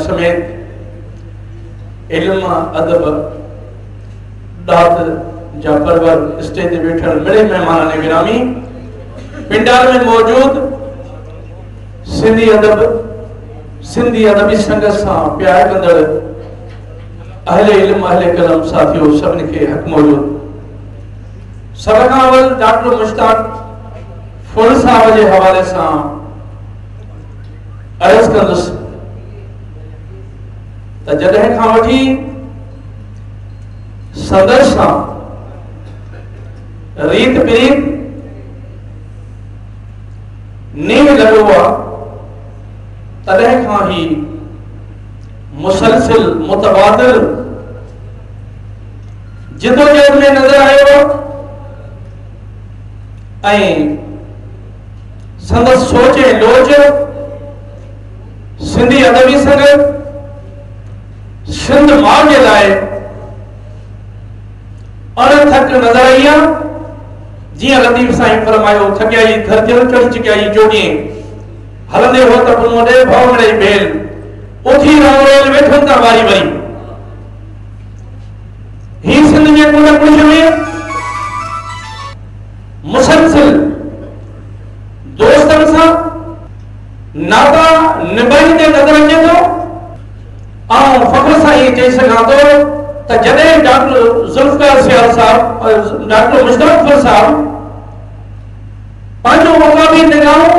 समेत इल्म अदब दात जा परवर स्टेज ते वेठल मिड़े मेहमान ने गिरामी पिंडार में मौजूद सिंधी अदब सिंधी अदबी संघ सां प्यार कंदड़ अहले इल्म अहले कलम साथियों सभिनी खे हक़ मौजूद। सब खां अवल डॉक्टर मुश्ताक फुल साहब जे हवाले सां अर्ज़ कंदुसि त जॾहिं खां वठी संदर सां रीत प्रीत नींव लॻो आहे तॾहिं खां ही मुसलसिल मुतबादिल जिदोजहद में नज़र आयो ऐं संदसि सोच ऐं लोच सिंधी अदबी संघ सिंध माउ जे लाइ अणथक नज़र आई आहे। जीअं लतीफ़ साईं फरमायो थकियाई धरजल चढ़ी चुकियाई जोड़िए हलंदे हो त पुनो ॾे भवड़े बेल उथी रहो वेठो था वारी वारी। ही सिंध में कुल कुछ में मुसलसिल दोस्तन सां नाता निभाईंदे नज़र अचे थो। ऐं फ़ख्र सां इहे चई सघां थो त जॾहिं डॉक्टर ज़ुल्फ़कार सियाद साहब डॉक्टर मुश्ताक फुल साहब पंहिंजो मक़ामी निगाहूं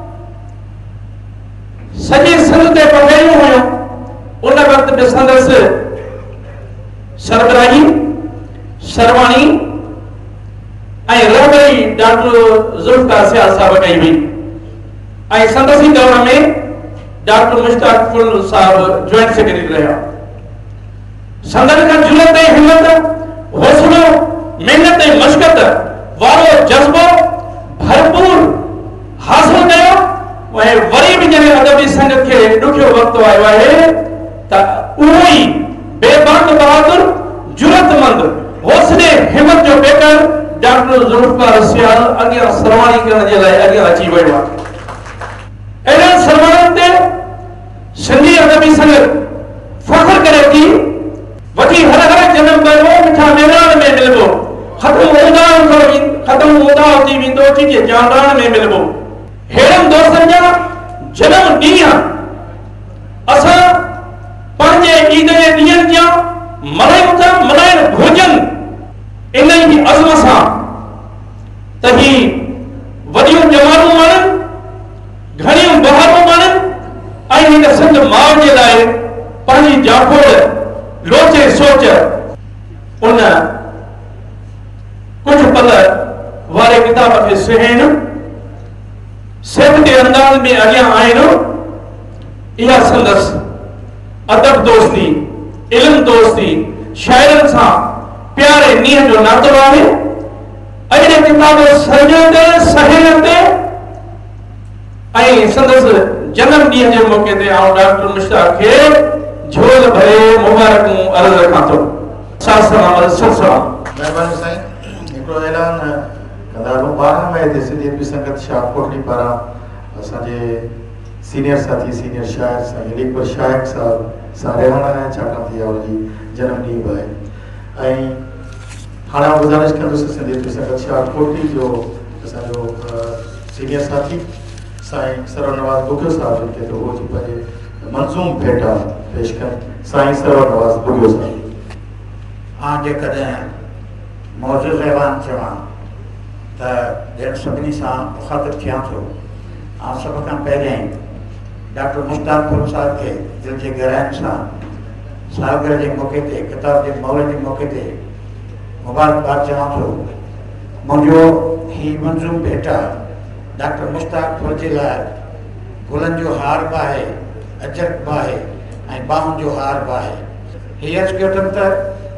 सॼे सिंध ते पढ़ायूं हुयूं। उन वक़्तु ॾिसंदसि सरबराही सरवाणी ऐं रहबरी डॉक्टर ज़ुल्फ़िकार सियाल साहब कई हुई ऐं संदसी दौर में डॉक्टर मुश्ताक फुल साहब जॉइंट सेक्रेटरी रहिया। संदन खां जुलत ऐं हिम्मत हौसलो मेहनत ऐं मशक़त वारो जज़्बो भरपूर हासिल कयो ऐं वरी बि जॾहिं अदबी संगत खे ॾुखियो वक़्तु आयो आहे त उहो ई बेबाक बहादुर जुरतमंद हौसले हिम्मत जो बेकर डॉक्टर ज़ुल्फ़िकार सियाल अॻियां सरवाणी करण जे लाइ अॻियां अची वियो आहे। अहिड़नि सरवाणनि ते सिंधी अदबी संगत फ़ख्र करे थी। वठी हर हर जनम कयो मिठा मेरान में मिलबो ख़त्म हूंदा ख़त्म हूंदा थी वेंदो टीजे चांडाण में मिलबो। हेड़नि दोस्तनि जा जनम ॾींहं असां पंहिंजे ईद जे ॾींहंनि जा मल्हायूं था मल्हाइण घुरिजनि इन जी अज़म सां त ही वॾियूं जमानूं माणनि घणियूं बहारूं माणनि ऐं हिन सिंध माउ जे लाइ पंहिंजी जाखोड़ लोचे सोच उन कुझु पल वारे किताब खे सुहिण सेवते अंदाज़ में अॻियां आहिनि। इहा संदसि अदब दोस्ती इल्म दोस्ती शाइरनि सां प्यारे नीह जो नातो आहे। अहिड़े किताब सर्जंदे सहेड़ंदे ऐं संदसि जनम ॾींहं जे मौक़े ते आउं डॉक्टर मुश्ताक खे झोल भरे मुबारकूं अर्ज़ रखां थो। सलाम सलाम। महिरबानी साईं, हिकिड़ो ऐलान कंदा ॿारहं मई ते सिंधी अदबी संगत शाहकोटली पारां असांजे सीनियर साथी सीनियर शाइर साईं अलीकबर शाइक साहब सां रहणु आहे छाकाणि त इहा उनजी जनम ॾींहुं बि आहे। ऐं हाणे आउं गुज़ारिश कंदुसि सिंधी अदबी संगत शाहकोटली जो असांजो सीनियर साथी साईं सरवर नवाज़ बुगियो साहब जिन खे उहो जी पंहिंजे मंज़ूम भेटा पेश कनि। साईं सरवर नवाज़ बुगियो साहब। हां जेकॾहिं मौजूद रहवान चवां त ॼण सभिनी सां मुखातिब थियां थो। ऐं सभ खां पहिरियों डॉक्टर मुश्ताक फुल साहब खे दिलि जे गहराइनि सां सालगिरह जे मौक़े ते किताब जे मौल जे मौक़े ते मुबारकबाद चवां थो। मुंहिंजो ही मंज़ूम भेटा डॉक्टर मुश्ताक फुल जे लाइ गुलनि जो हार बि आहे अजरक बि आहे ऐं बाहुनि जो हार बि आहे। हीअ अर्ज़ु कयो त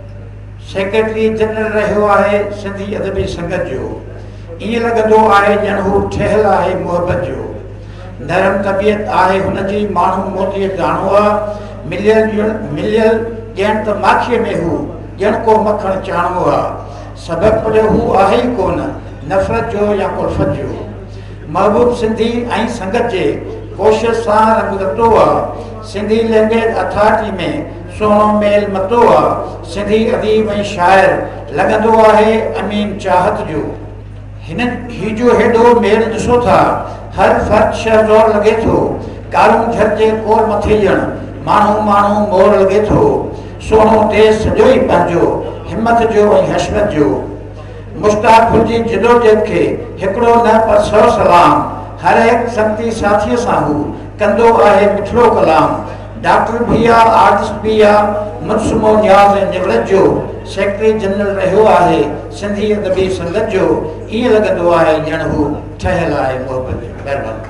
सेक्रेटरी जनरल रहियो आहे सिंधी अदबी संगत जो। ईअं लॻंदो आहे ॼण हू ठहियल आहे मुहबत जो। नरम तबियत आहे हुनजी माण्हू मोतीअ दाणो आहे। मिलियल मिलियल ॼण त माखीअ में हू ॼण को मखण चाणो आहे। सबबु पुॼो हू आहे ई कोन नफ़रत जो या कुल्फत जो। महबूब सिंधी ऐं संगत जे कोशिश सां रंग रतो आहे। सिंधी लैंग्वेज अथॉरिटी में सोनो मेल मतो आहे। सिंधी अदीब ऐं शाइर लॻंदो आहे अमीन चाहत जो। हिन ही जो हेॾो मेल ॾिसो था हर फ़र्क़ शहज़ोर लॻे थो। कारूं झर जे कोर मथे ॼण माण्हू माण्हू मोर लॻे थो। सोनो तेज़ सॼो ई पंहिंजो हिम्मत जो ऐं हशमत जो। मुश्ताक फुल जी जिदोजहद खे हिकिड़ो न पर सौ सलाम। हर हिकु संगती साथीअ सां हू कंदो आहे मिठड़ो कलाम। डॉक्टर भी आहे आर्टिस्ट भी आहे मुनसुमो न्याज़ ऐं निवरत जो। सेक्रेटरी जनरल रहियो आहे सिंधी अदबी संगत जो। ईअं लॻंदो आहे ॼण हू ठहियल आहे मुहबत जो। महिरबानी।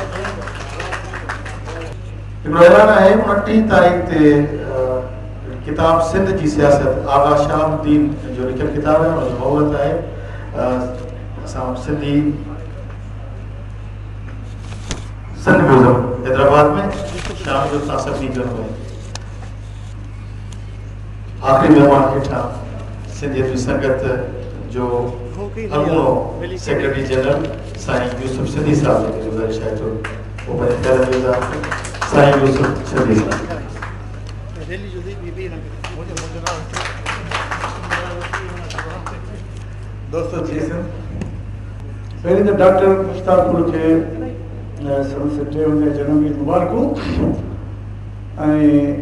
हिकिड़ो ऐलान आहे उणटीह तारीख़ ते किताब सिंध जी सियासत आगा शाहबुद्दीन जो लिखियल किताब आहे उनजी मोहबत आहे। असां सिंधी सिंध म्यूज़ियम हैदराबाद में शाम जो तव्हां सभिनी जो आख़िरी महिमान हेठां सिंधी अदबी संगत जो अॻूणो सेक्रेटरी जनरल साईं यूसुफ सिंधी साहब खे गुज़ारिश आहे थो उहो पंहिंजे ख़्याल ॾींदा। साईं यूसुफ सिंधी साहब। दोस्तों पहिरीं त डॉक्टर मुश्ताक फुल खे संदसि टेवंजाह जनम ॾींहुं मुबारकूं ऐं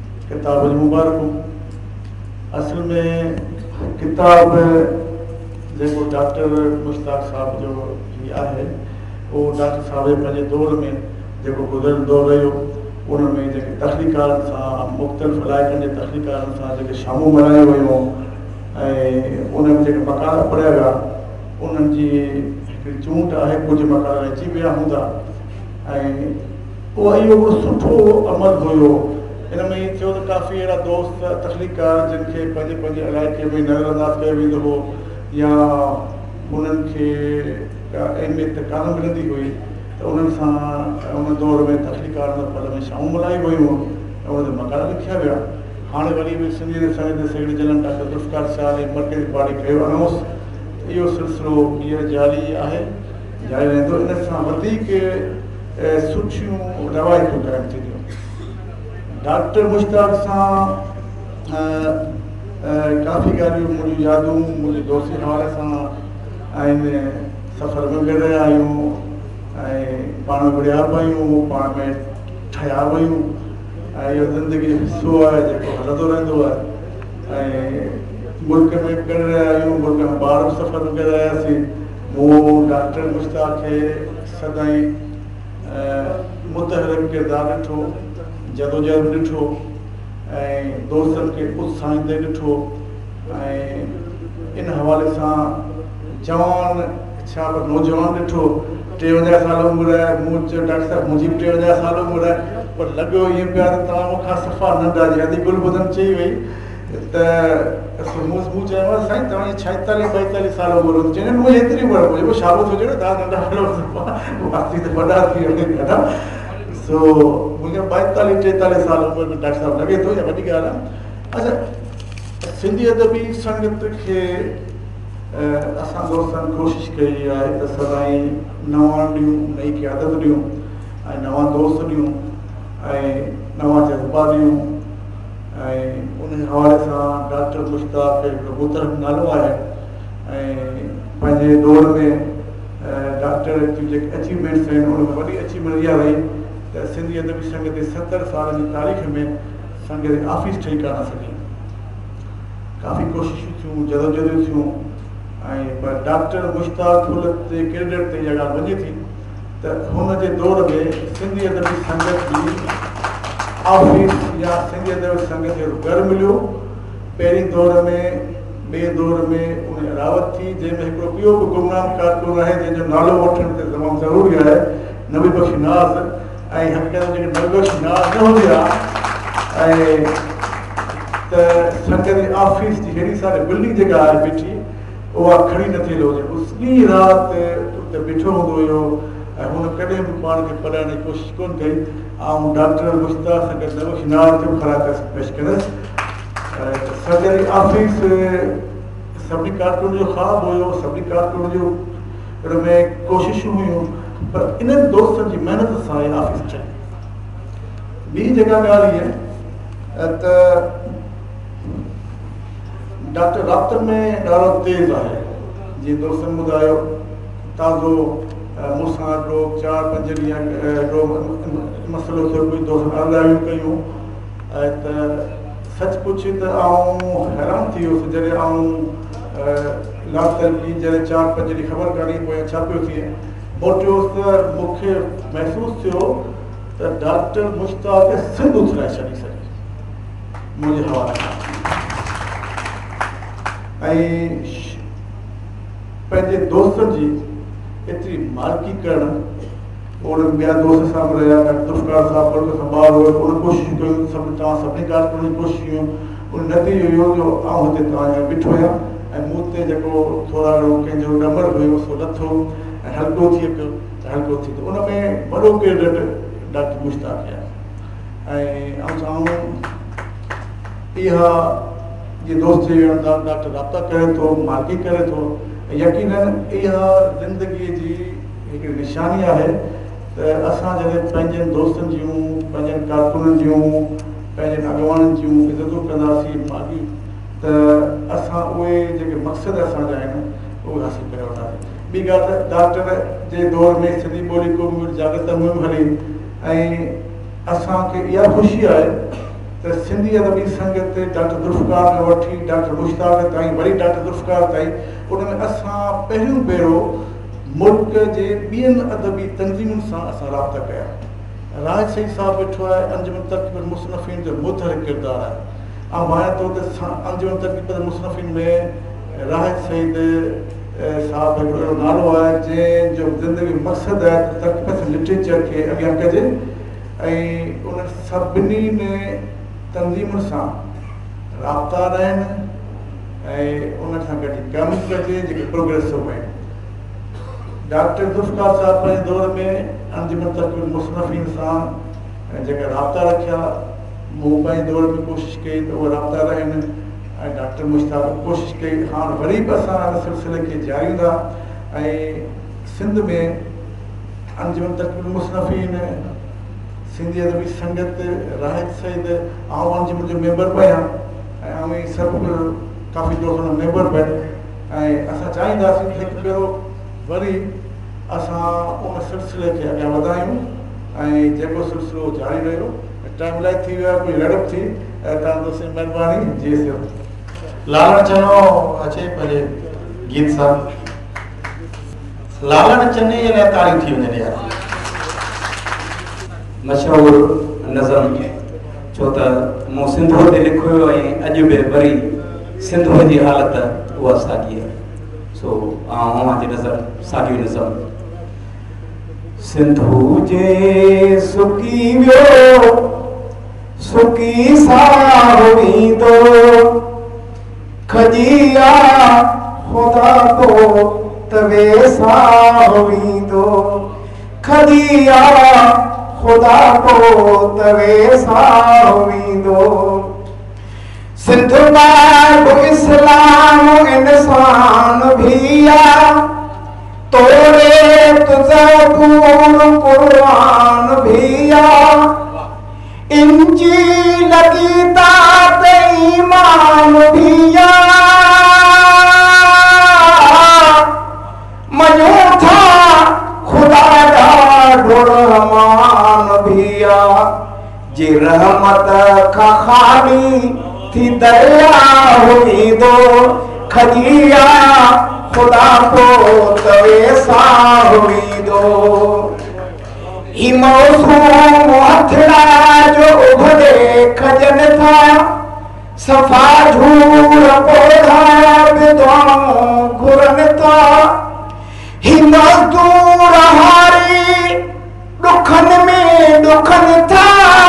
किताब जी मुबारकूं। असल में किताब जेको डॉक्टर मुश्ताक साहब जो ही आहे उहो डॉक्टर साहब पंहिंजे दौर में जेको गुज़िरियल दौर रहियो उन में जेके तख़लीक़ातनि सां मुख़्तलिफ़ इलाइक़नि जे तख़लीक़ातनि सां जेके शामूं मल्हायूं वियूं ऐं उन में जेके मकान पढ़िया विया उन्हनि जी हिकिड़ी चूंड आहे, कुझु मकान अची विया हूंदा ऐं उहो इहो हिकिड़ो सुठो अमल हुयो। इन में ई थियो त काफ़ी अहिड़ा दोस्त तख़लीक़ात जिन खे पंहिंजे पंहिंजे इलाइक़े में नज़रअंदाज़ कयो वेंदो हो या उन्हनि खे का अहमियत कान मिलंदी हुई त उन्हनि सां उन दौर में तख़लीक़ात पल में शामूं मल्हाई वियूं ऐं उन ते मकान लिखिया विया। हाणे वरी बि सिंधी संघ जे सेक्रेटरी जनरल डॉक्टर ज़ुल्फ़िकार साहब ऐं मर्कज़ी बॉडी कयो अनाउंस, इहो सिलसिलो हीअं जारी आहे, जारी रहंदो। इन सां वधीक सुठियूं रवायतूं क़ाइमु थींदियूं। डॉक्टर मुश्ताक सां काफ़ी ॻाल्हियूं मुंहिंजूं यादूं मुंहिंजे दोस्ती हवाले सां आहिनि। सफ़र में गॾु आहियूं ऐं पाण में विड़िया पियूं, पाण में ठहिया वियूं ऐं इहो ज़िंदगी जो हिसो आहे जेको हलंदो रहंदो आहे। ऐं मुल्क में बि गॾु रहिया आहियूं, मुल्क में ॿार बि सफ़र में गॾु रहियासीं। मूं डॉक्टर मुश्ताक खे सदाईं मुतहरिक किरदारु ॾिठो, जदोजहद ॾिठो ऐं दोस्तनि खे उत्साहींदे ॾिठो ऐं इन हवाले सां जवान छा पर नौजवान ॾिठो। टेवंजाह साल उमिरि आहे, मूं चयो डॉक्टर साहिबु मुंहिंजी बि टेवंजाह साल उमिरि आहे, पर लॻो ईअं पिया त तव्हां मूंखां सफ़ा नंढा जी अदी गुल बुधन चई वई त मूं मूं चयोमांसि साईं तव्हांजी छाएतालीह ॿाएतालीह साल उमिरि हूंदी। चवंदा मुंहिंजी एतिरी उमिरि हुजे पोइ शाबत हुजे न तव्हां नंढा हलो वासी त वॾा थी वञे ॾाढा। सो मुंहिंजा ॿाएतालीह टेतालीह साल उमिरि में डॉक्टर साहिबु लॻे थो या वॾी ॻाल्हि आहे। अच्छा, सिंधी अदबी संगत खे असां दोस्तनि कोशिशि कई आहे त सदाईं नवां ॾियूं, नई क़यादत ॾियूं ऐं नवां दोस्त ॾियूं ऐं नवां जज़्बा ॾियूं ऐं उन हवाले सां डॉक्टर मुश्ताक हिकिड़ो मुतहरक नालो आहे ऐं पंहिंजे दौर में डॉक्टर जूं जेके अचीवमेंट्स आहिनि उन में वॾी अचीवमेंट इहा रही त सिंधी अदबी संघ जे सतरि सालनि जी तारीख़ में संघ जी ऑफिस ठही कान सघी। काफ़ी कोशिशूं थियूं, जदोजहदूं थियूं ऐं पर डॉक्टर मुश्ताक फुल जे क्रेडिट ते इहा ॻाल्हि वञे थी त हुन जे दौर में सिंधी अदबी संगत जी ऑफिस या सिंधी अदबी संगत जो घर मिलियो। पहिरीं दौर में ॿिए दौर में उन रावत थी जंहिंमें हिकिड़ो ॿियो बि गुमनाम कारकुन आहे जंहिंजो नालो वठण ते तमामु ज़रूरी आहे, नबी बख्श नाज़। ऐं हक़ीक़त जेके नबी बख्श नाज़ न हूंदी आहे ऐं त संघ जी ऑफिस जी हेॾी सारी बिल्डिंग जेका आहे बीठी उहा खड़ी नथी हुजे। उसी राति उते बीठो हूंदो हुयो ऐं हुन कॾहिं बि पाण खे पढ़ाइण जी कोशिशि कोन कई। ऐं डॉक्टर मुश्ताक सां गॾु नबी नाज़ खे ख़राब पेश कंदसि। संघ जी ऑफिस सभिनी कारकुन जो ख़्वाबु हुयो, सभिनी कारकुन जो हुन में कोशिशूं हुयूं, पर इन्हनि दोस्तनि जी महिनत सां इहा ऑफिस ठही। ॿी जेका ॻाल्हि इहा त डॉक्टर राब्तनि में ॾाढो तेज़ आहे। जीअं दोस्तनि ॿुधायो ताज़ो मूंसां हिकिड़ो चारि पंज ॾींहं हिकिड़ो मसइलो थियो, कुझु दोस्त ॻाल्हायूं कयूं ऐं त सच पुछी त आउं हैरान थी वियुसि जॾहिं आउं लातर की जॾहिं चारि पंज ॾींहं ख़बर कान्हे पोइ छा पियो थिए मोटियोसि त मूंखे महसूसु थियो त डॉक्टर मुश्ताक सिंध उथराए छॾी सघे मुंहिंजे हवाले सां। ऐं पंहिंजे दोस्तनि जी एतिरी मालकी करणु, उन ॿिया दोस्त सां बि रहिया ज़ुल्फ़िकार साहब मुल्क सां ॿार हुयो, उन कोशिशि कयूं सभु तव्हां सभिनी कारकुन जी कोशिशि कयूं। उन नतीजो इहो जो आउं हुते तव्हांजा बीठो आहियां ऐं मूं ते जेको थोरा घणो कंहिंजो डमर हुयो सो लथो ऐं हल्को थी पियो त हल्को थी पियो। उन में वॾो क्रेडिट डॉक्टर मुश्ताक आहे। ऐं आउं चवां इहा जे दोस्त जी डॉक्टर राब्ता करे थो, मालकी करे थो, यकीनन इहा ज़िंदगीअ जी हिकिड़ी निशानी आहे त असां जॾहिं पंहिंजनि दोस्तनि जूं, पंहिंजनि कारकुननि जूं, पंहिंजनि अॻवाननि जूं इज़तूं कंदासीं मालियूं त असां उहे जेके मक़सद असांजा आहिनि उहे हासिलु करे वठंदासीं। ॿी ॻाल्हि त डॉक्टर जे दौर में सिंधी ॿोली को जागृत मुहिम हली ऐं असांखे इहा ख़ुशी आहे त त सिंधी अदबी संगत डॉक्टर ज़ुल्फ़िकार खां वठी डॉक्टर मुश्ताक ताईं वरी डॉक्टर ज़ुल्फ़िकार ताईं उन में असां पहिरियों भेरो मुल्क जे ॿियनि अदबी तंज़ीमुनि सां असां राब्ता कया। राज सईद साहब वेठो आहे, अंजुमन तरक़ीब मुसनफ़ीन जो मुतहरिक किरदारु आहे। ऐं माया तौर ते अंजुमन तरक़ीब मुसनफ़ीन में राज सईद साहब हिकिड़ो अहिड़ो नालो आहे जंहिंजो ज़िंदगी मक़सदु आहे त तरक़ीब लिटरेचर खे अॻियां कजे ऐं उन सभिनी तंज़ीमुनि सां राब्ता रहनि ऐं उन सां गॾु कमु कजे जेके प्रोग्रेसिव आहिनि। डॉक्टर ज़ुल्फ़िकार साहब पंहिंजे दौर में अंजुमन तरक़ीब मुसनफ़ीन सां जेका राब्ता रखिया, मूं पंहिंजे दौर में कोशिशि कई त उहे राब्ता रहनि ऐं डॉक्टर मुश्ताक कोशिशि कई। हाणे वरी बि असां हिन सिलसिले खे जारींदा ऐं सिंध में अंजुमन तरक़ीब मुसनफ़ीन सिंधी अदबी संगत राहिद सईद आउं अंजुमन जो मेंबर बि आहियां ऐं आउं सभु काफ़ी दोस्त मेंबर बि आहिनि ऐं असां चाहींदासीं त हिकु भेरो वरी असां उन सिलसिले खे अॻियां वधायूं ऐं जेको सिलसिलो जारी रहियो। टाइम लाइ थी वियो आहे, कोई रड़प थी तव्हां दोस्तनि महिरबानी जी सर लालण चनो अचे पंहिंजे गीत सां लालण चने जे लाइ तारीफ़ थी वञे यार। मशहूर नज़म छो त मूं सिंधू ते लिखियो ऐं अॼु बि वरी सिंधू जी हालत उहा साॻी आहे। सो आउं जी नज़र साॻी नज़म सिंधू जे सुकी वियो सुकी साह वींदो खजिया ख़ुदा को तवे साह वींदो खजिया ख़ुदा को तवे साह वींदो। सिंध में इस्लाम इंसान भिया तोरे तुज़बूर कुरान भिया इंजील गीता ते ईमान भिया मनो था खुदा ॾाढो रहमान भिया जी रहमत खां खाली थी दरिया हुई दो खजिया खुदा को तवे सा हुई दो। ही मौसम हथड़ा जो उभरे खजन था सफा झूर पौधा विद्वाओं घुरन था ही मजदूर हारी दुखन में दुखन था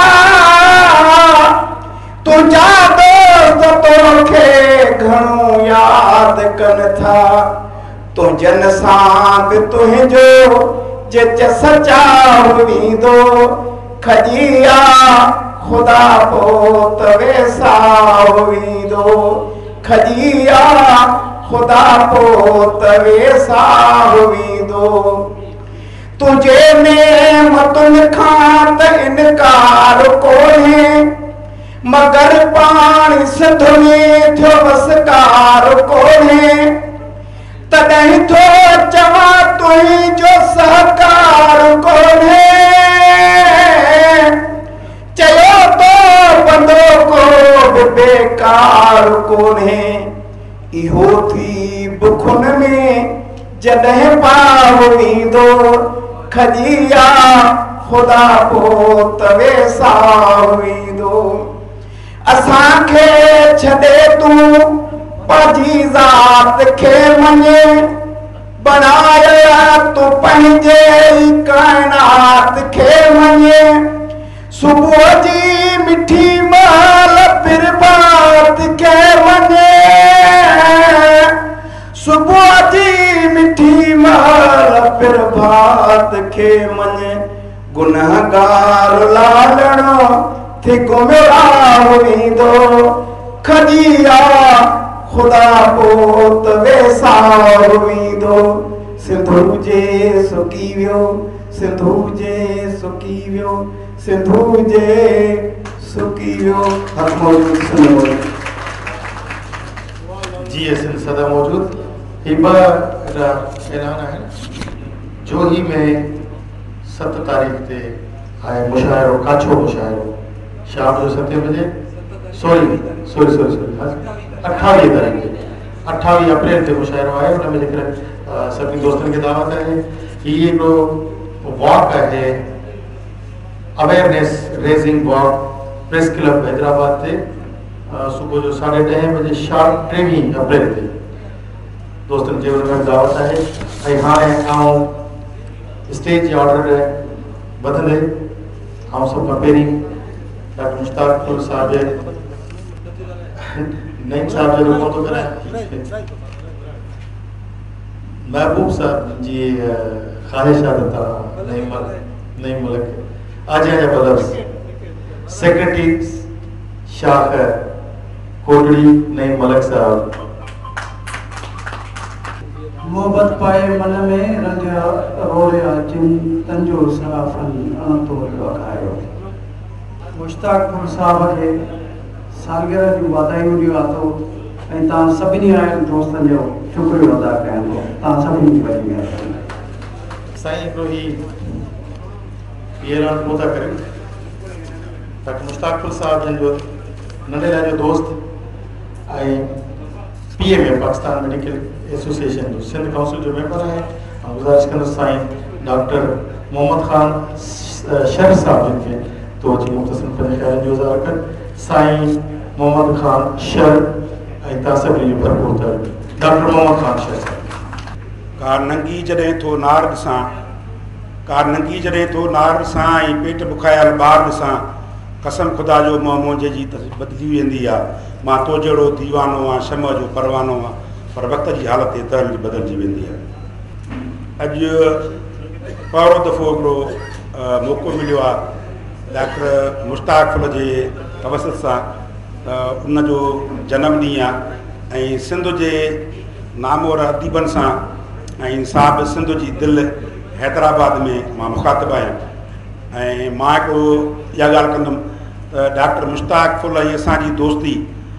तुझा दोस्त तोखे घणो याद कन था तुझन सां बि तुंहिंजो जच सचा वींदो खजिया ख़ुदा को तवे सा वींदो खजिया ख़ुदा को तवे सा वींदो। तुझे नेमतुनि खां त इनकार कोन्हे मगर पाणी सिंध में थियो वसकार कोन्हे तॾहिं थो चवां तुंहिंजो सहकार कोन्हे चयो तो बंदो को बि बेकार कोन्हे इहो थी बुखुन में जॾहिं पाव वींदो खजिया ख़ुदा को तवे सा वींदो। असांखे छॾे तूं पंहिंजी ज़ात खे मञे बनाया तूं पंहिंजे काइनात खे मञे सुबुह जी मिठी महल बिरबात खे मञे सुबुह जी मिठी महल बिरबात खे मञे गुनहगार लालणो थी गुमराह वींदो खजिया ख़ुदा को तवे सा वींदो। सिंधू जे सुकी वियो सिंधू जे सुकी वियो सिंधू जे सुकी वियो हर मौजूद जी सिंध सदा मौजूद हिबा ऐलान है जोही में सत तारीख़ ते आहे मुशाइरो काछो मुशाइरो शाम जो सते बजे सॉरी सॉरी सॉरी सॉरी अठावीह तारीख़ ते अठावीह अप्रैल ते मुशाइरो आहे हुन में जेकर सभिनी दोस्तनि खे दावत आहे हीउ हिकिड़ो वॉक आहे awareness raising walk press club Hyderabad ते सुबुह जो साढे ॾहें बजे शार्प टेवीह अप्रैल ते दोस्तनि जे हुन में दावत आहे ऐं हाणे आउं स्टेज जे ऑर्डर वधंदे आउं सभ खां पहिरीं डॉक्टर मुश्ताक फुल साहब जे नईम साहब जो रुको तो कराए महबूब साहब जी ख्वाहिश था नईम नईम मुल्क आज या बलब्स सेक्रेटरी शाख कोटड़ी नईम मलक साहब मोहब्बत पाए मन में रंगिया रोलिया जिन तंजो सराफन अणतो लॻायो मुश्ताक फुल साहब खे सालगिरह जूं वाधायूं ॾियो थो ऐं तव्हां सभिनी आयल दोस्तनि जो शुक्रियो अदा कयां थो तव्हां सभिनी जी वॾी महिरबानी साईं हिकिड़ो ही ॿीहर पोइ था करियूं डॉक्टर मुश्ताक फुल साहब जिन जो नंढेला जो दोस्त ऐं P M A Pakistan medical association जो सिंध काउंसिल जो मेंबर आहे ऐं गुज़ारिश कंदुसि साईं डॉक्टर मोहम्मद ख़ान शर साहब जिन खे तो अची मुख़्तसिर पंहिंजे ख़्यालनि जो इज़हार कनि साईं मोहम्मद ख़ान शर ऐं तव्हां सभिनी जो भरपूर तरफ़ डॉक्टर मोहम्मद ख़ान शर साहब कार नंगी जॾहिं थो नार ॾिसां कार नंगी जॾहिं थो नार ॾिसां ऐं पेट बुखायल ॿार ॾिसां कसम ख़ुदा जो मुंहुं मुंहिंजे जी बदिली वेंदी आहे मां तो जहिड़ो दीवानो आहियां शम जो परवानो आहे पर वक़्त जी हालत एतिरी बदिलजी वेंदी आहे अॼु पहिरियों दफ़ो हिकिड़ो मौक़ो मिलियो आहे डॉक्टर मुश्ताक फुल जे तवसत सां उनजो जनम ॾींहुं आहे ऐं सिंध जे नामवर अदीबनि सां ऐं साहिब सिंध जी दिलि हैदराबाद में मां मुखातिबु आहियां ऐं मां हिकिड़ो इहा ॻाल्हि कंदुमि त डॉक्टर मुश्ताक फुल ऐं असांजी दोस्ती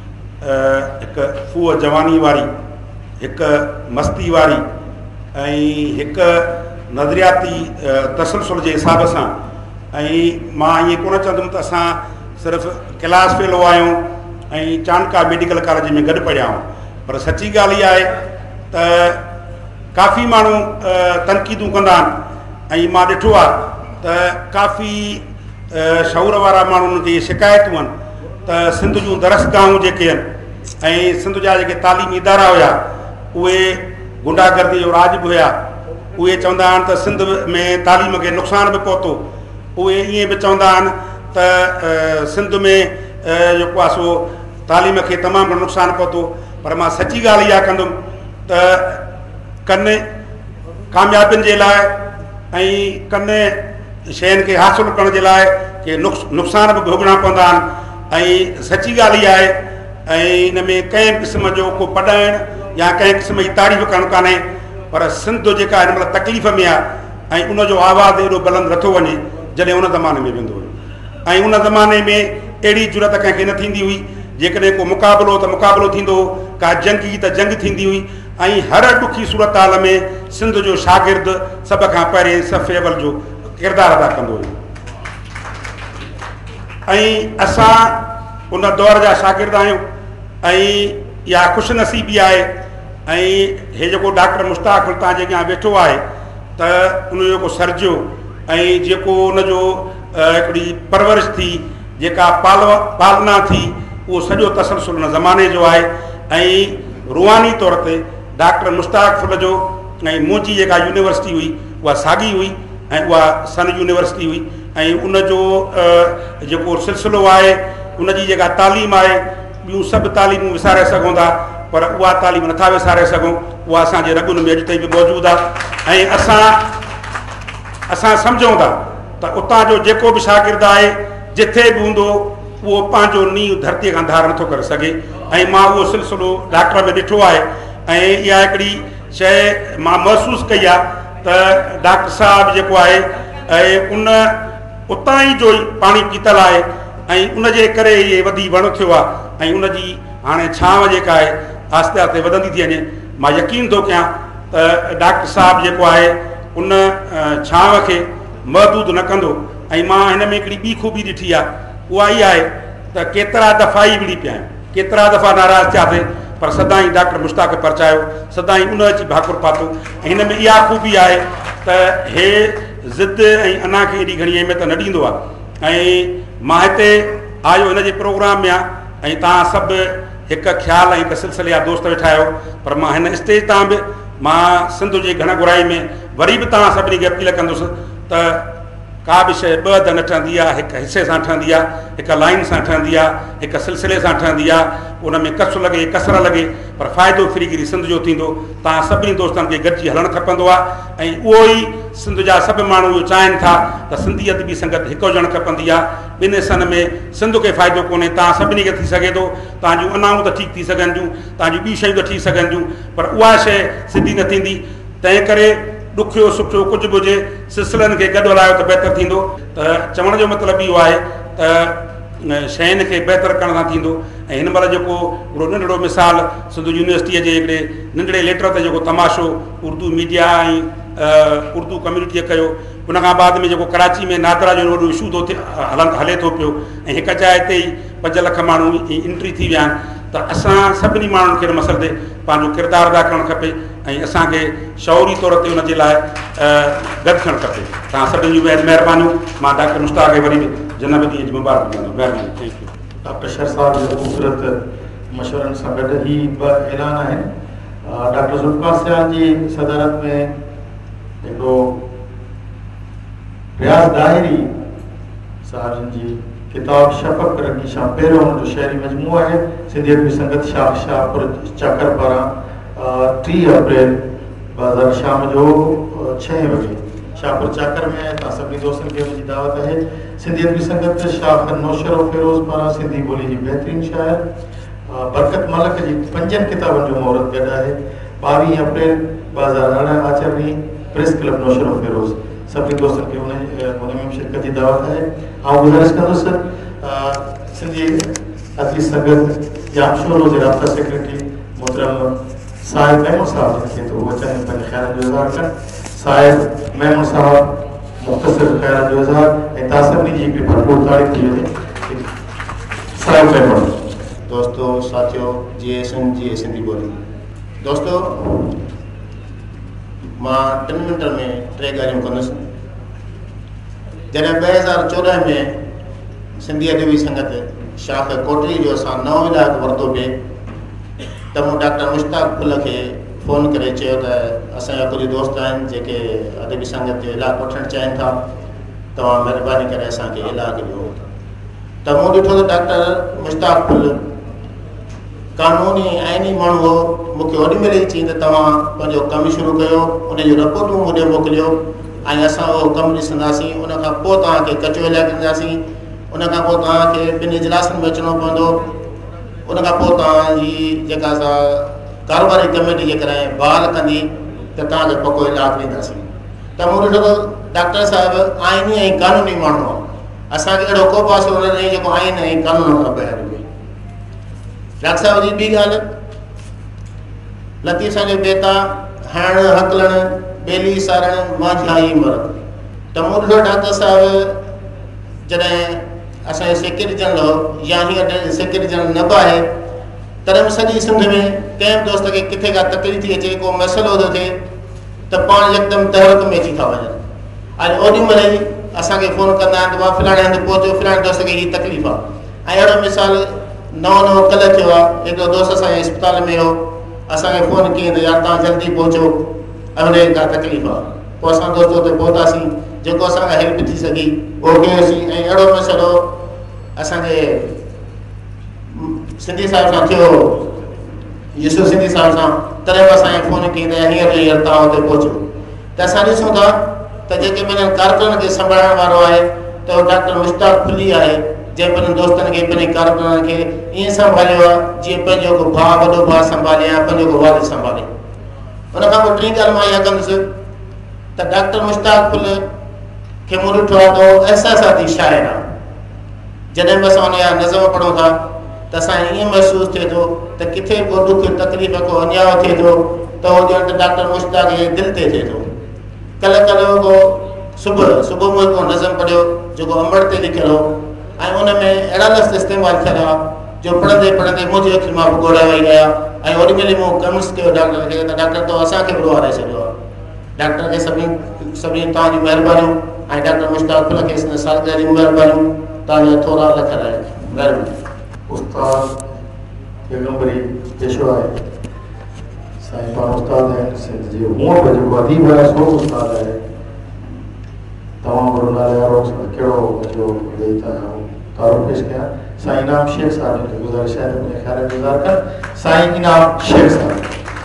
हिकु फूह जवानी वारी हिकु मस्ती वारी ऐं हिकु नज़रियाती तसलसल जे हिसाब सां ऐं मां ईअं कोन चवंदुमि त असां सिर्फ़ु क्लास फेलो आहियूं ऐं चाणका मेडिकल कॉलेज में गॾु पढ़िया आहियूं पर सची ॻाल्हि इहा आहे त काफ़ी माण्हू तनक़ीदूं कंदा आहिनि ऐं मां ॾिठो आहे त काफ़ी शऊर वारा माण्हुनि खे शिकायतूं आहिनि त सिंध जूं दरसगाहूं जेके आहिनि ऐं सिंध जा जेके तालीमी इदारा हुया उहे गुंडागर्दी जो राज बि हुया उहे चवंदा आहिनि त सिंध में तालीम खे नुक़सानु बि पहुतो उहे ईअं बि चवंदा आहिनि त सिंध में जेको आहे सो तालीम खे तमामु घणो नुक़सानु पहुतो पर मां सची ॻाल्हि इहा कंदुमि त कनि कामयाबियुनि जे लाइ ऐं कनि शयुनि खे हासिलु करण जे लाइ के नुक़्स नुक़सान बि भोगणा पवंदा आहिनि ऐं सची ॻाल्हि इहा आहे ऐं इन में कंहिं क़िस्म जो को पढ़ाइणु या कंहिं क़िस्म जी तारीफ़ करणु कान्हे पर सिंध जेका हिन महिल तकलीफ़ में आहे ऐं उनजो आवाज़ु एॾो बुलंद नथो वञे जॾहिं उन ज़माने में वेंदो हुयो ऐं उन ज़माने में अहिड़ी ज़रूरत कंहिंखे न थींदी हुई जेकॾहिं को मुक़ाबिलो त मुक़ाबिलो थींदो हो का जंगी त जंग थींदी हुई ऐं हर ॾुखी सूरत हाल में सिंध जो शागिर्दु सभ खां पहिरें सफ़े अवल जो किरदारु अदा कंदो हुयो ऐं असां उन दौर जा शागिर्द आहियूं ऐं इहा ख़ुशनसीबी आहे ऐं हे जेको डॉक्टर मुश्ताक फुल तव्हां जे अॻियां वेठो आहे त उन जेको सर्जियो ऐं जेको उनजो हिकिड़ी परवरिश थी जेका पाल पालना थी उहो सॼो तसलसल उन ज़माने जो आहे ऐं रुहानी तौर ते डॉक्टर मुश्ताक फुल जो ऐं मुंहिंजी जेका यूनिवर्सिटी हुई उहा साॻी हुई ऐं उहा सन यूनिवर्सिटी हुई ऐं उनजो जेको सिलसिलो आहे उनजी जेका तालीम आहे ॿियूं सभु तालीमूं विसारे सघूं था पर उहा तालीम नथा विसारे सघूं उहा असांजे रगुनि में अॼु ताईं बि मौजूदु आहे ऐं असां असां सम्झूं था त उतां जो जेको बि शागिर्दु आहे जिथे बि हूंदो उहो पंहिंजो नींहुं धरतीअ खां धार नथो करे सघे ऐं मां उहो सिलसिलो डॉक्टर में ॾिठो आहे ऐं इहा हिकिड़ी शइ मां महसूसु कई आहे त डॉक्टर साहिबु जेको आहे ऐं उन उतां ई जो पाणी पीतल आहे ऐं उनजे करे इहे वधी वण थियो आहे ऐं उनजी हाणे छांव जेका आहे आहिस्ते आहिस्ते वधंदी थी वञे मां यकीन थो कयां त डॉक्टर साहिबु जेको आहे उन छांव खे महदूद न कंदो ऐं मां हिन में हिकिड़ी ॿी ख़ूबी ॾिठी आहे उहा इहा आहे त केतिरा दफ़ा ई विड़ी पिया आहियूं, केतिरा दफ़ा नाराज़ थियासीं, पर सदाई डॉक्टर मुश्ताक परचायो, सदाई उन अची भाकुर पातो। ऐं हिन में इहा ख़ूबी आहे त हे ज़िद ऐं अना खे एॾी घणी अहमियत न ॾींदो आहे। ऐं मां हिते आयो हिन जे प्रोग्राम में आहे ऐं तव्हां सभु हिकु ख़्यालु ऐं हिकु सिलसिले जा दोस्त वेठा आहियो, पर मां हिन स्टेज तां बि मां सिंध जे घण घुराई में वरी बि तव्हां सभिनी खे अपील कंदुसि त का बि शइ ॿ हंध न ठहंदी आहे, हिकु हिसे सां ठहंदी आहे, हिकु लाइन सां ठहंदी आहे, हिकु सिलसिले सां ठहंदी आहे, उन में कसु लॻे कसर लॻे, पर फ़ाइदो फिरीगिरी सिंध जो थींदो। तव्हां सभिनी दोस्तनि खे गॾिजी हलणु खपंदो आहे ऐं उहो ई सिंध जा सभु माण्हू इहो चाहिनि था त सिंधी अदबी संगत हिकु हुजणु खपंदी आहे। ॿिनि हिसनि में सिंध खे फ़ाइदो कोन्हे, तव्हां सभिनी खे थी सघे थो, तव्हांजूं अनाऊं त ठीकु थी सघनि थियूं, तव्हांजूं ॿी शयूं त थी सघनि थियूं, पर उहा शइ सिधी न थींदी। तंहिं करे ॾुखियो सुठो कुझु बि हुजे, सिलसिलनि खे गॾु हलायो त बहितर थींदो। त चवण जो मतिलबु इहो आहे त शयुनि खे बहितर करण सां थींदो। ऐं हिन महिल जेको हिकिड़ो नंढिड़ो मिसाल सिंध यूनिवर्सिटीअ जे हिकिड़े नंढिड़े लेटर ते जेको तमाशो उर्दू मीडिया ऐं उर्दू कम्यूनिटीअ कयो, उनखां बाद में जेको कराची में नादरा जो वॾो इशू थो थिए हलनि हले थो पियो ऐं हिकु जाइ ते ई पंज लख माण्हू एंट्री थी विया आहिनि, त असां सभिनी माण्हुनि खे हिन मसइले ते पंहिंजो किरदारु अदा करणु खपे ऐं असांखे शौरी तौर ते हुनजे लाइ गॾु थियणु खपे। तव्हां सभिनी जूं महिरबानियूं। मां डॉक्टर मुश्ताक खे वरी बि जनम ॾींहं जी मुबारक ॾींदुमि। महिरबानी। Thank you. डॉक्टर शर साहब जो ख़ूबसूरत मशवरनि सां गॾु ही ॿ ऐलान आहिनि। डॉक्टर ज़ुल्फ़िकार साहब जी सदारत में हिकिड़ो रियाज़ दाहिरी साहब जी किताब शफ़क़ रंगी शाह पहिरियों हुन जो शहरी मजमू आहे। सिंधी अदबी संगत शाह शाहपुर चाकर पारां टीह अप्रैल ॿ हज़ार शाम जो छह बजे शाहपुर चाकर में आहे। तव्हां सभिनी दोस्तनि खे मुंहिंजी दावत आहे। सिंधी अदबी संगत शाह नौशर फिरोज़ पारां सिंधी ॿोली जी बहितरीन शाइर बरकत मलक जी पंजनि किताबनि जो महूरत गॾु आहे। ॿावीह अप्रैल ॿ हज़ार अरिड़हं आचर ॾींहुं प्रेस क्लब नौशर फिरोज़ सभिनी दोस्तनि खे उन उन में शिरकत जी दावत आहे। ऐं गुज़ारिश कंदुसि सिंधी अदबी संगत जामशोरो जे राब्ता सेक्रेटरी मोहतरम साहिब महमूद साहब जिनखे तो उहो चाहिनि पंहिंजे ख़्यालनि जो इज़हार कनि। साहिब महमूद साहब मुख़्तसिर ख़्यालनि जो इज़हार ऐं तव्हां सभिनी जी हिकिड़ी भरपूर तारीफ़ थी वञे। साहिब महमूद। दोस्तों साथियों जी सिंध जी सिंधी ॿोली दोस्तों मां टिनि मिंटनि में टे ॻाल्हियूं कंदुसि। जॾहिं ॿ हज़ार चोॾहं में सिंधी अदबी संगत शाख कोटरी जो असां नओं इलाइक़ो वरितो पिए त मूं डॉक्टर मुश्ताक फुल खे फ़ोन करे चयो त असांजा कुझु दोस्त आहिनि जेके अदबी संगत जो इलाइक़ो वठणु चाहिनि था, तव्हां महिरबानी करे असांखे इलाइक़ो ॾियो। त मूं ॾिठो त डॉक्टर मुश्ताक फुल कानूनी आइनी माण्हू हो, मूंखे ओॾी महिल ई चई त तव्हां पंहिंजो कमु शुरू कयो, उनजो रिपोर्टूं मूं ॾे मोकिलियो ऐं असां उहो कमु ॾिसंदासीं। उनखां पोइ तव्हांखे कचो इलाइक़ो ॾींदासीं, उनखां पोइ तव्हांखे ॿिनि इजलासनि में अचिणो पवंदो, उनखां पोइ तव्हांजी जेका असां कारोबारी कमेटी जेकर बहाल कंदी त तव्हांखे पको इलाइक़ो ॾींदासीं। त मूं ॾिठो त डॉक्टर साहिबु आइनी ऐं कानूनी माण्हू आहे, असांखे अहिड़ो को पासो न ॾिए जेको आइन ऐं कानून खां ॿाहिरि हुजे। डॉक्टर साहिब जी ॿी ॻाल्हि लतीफ़ सां जो बेता हणणु हकलणु ॿेली सारणु मांझाई मरद। त मूं ॾिठो डॉक्टर साहिबु जॾहिं असांजो सेक्रेटरी जनरल या हीअं सेक्रेटरी जनरल न बि आहे तॾहिं बि सॼी सिंध में कंहिं दोस्त खे किथे का तकलीफ़ थी अचे, को मसइलो थो थिए त पाण यकदमि तहरीक में अची था वञनि। अॼु ओॾी महिल ई असांखे फ़ोन कंदा आहिनि त मां फलाणे हंधि पहुतो, फलाणे दोस्त खे हीअ तकलीफ़ आहे। ऐं अहिड़ो मिसाल नओं नओं कल्ह थियो आहे, हिकिड़ो दोस्त असांजे इस्पताल में हो, असांखे फ़ोन कयईं त यार तव्हां जल्दी पहुचो ऐं हुनखे का तकलीफ़ आहे। पोइ असां दोस्त हुते पहुतासीं, जेको असांखां हेल्प थी सघी उहो कयोसीं। ऐं अहिड़ो मसइलो असांजे सिंधी साहिब सां थियो, यूसुफ सिंधी साहिब सां, तॾहिं बि असांखे फ़ोन कयईं त हींअर हींअर तव्हां हुते पहुचो। त असां ॾिसूं था त जेके पंहिंजनि कारकुननि खे संभालण वारो आहे त उहो डॉक्टर मुश्ताक फुली आहे, जंहिं पंहिंजनि दोस्तनि खे पंहिंजे कारकुननि खे ईअं संभालियो आहे जीअं पंहिंजो को भाउ वॾो भाउ संभाले या पंहिंजो को वालिद संभाले। उनखां पोइ टी ॻाल्हि मां इहा कंदुसि त डॉक्टर मुश्ताक फुल खे मूं ॾिठो आहे त उहो अहसासाती शाइर आहे। जॾहिं बि असां हुनजा नज़म पढ़ूं था त असांखे ईअं महसूसु थिए थो त किथे को दुख तकलीफ़ को अन्याय थिए थो त उहो ॼण त डॉक्टर मुश्ताक जे दिलि ते थिए थो। कल्ह कल्ह को सुबुह सुबुह मूं हिकिड़ो नज़म पढ़ियो जेको अमर ते लिखियलु हो, ऐं उन में अहिड़ा लफ़्ज़ इस्तेमालु थियल हुआ जो पढ़ंदे पढ़ंदे मुंहिंजी अखि मां बि ॻोड़ा वेही रहिया ऐं ओॾी महिल मूं कन्विंस कयो डॉक्टर खे त डॉक्टर तो असांखे बि रुआरे छॾियो आहे। डॉक्टर खे सभिनी सभिनी तव्हांजूं महिरबानियूं ऐं डॉक्टर मुश्ताक फुल खे हिन सालगिरह जूं महिरबानियूं तव्हांजा थोरा लख रहे महिरबानी। उस्ताद पैगंबरी पेशवा आहे साईं पाण उस्ताद आहिनि सिंध जे हूअं बि जेको अदीब आहे सो उस्ताद आहे। तमामु वॾो नाले वारो कहिड़ो जो वेही था तारो पेश कयां साईं इनाम शेख साहब खे गुज़ारिश आहे त ख़्याल गुज़ार कनि। साईं इनाम शेख साहब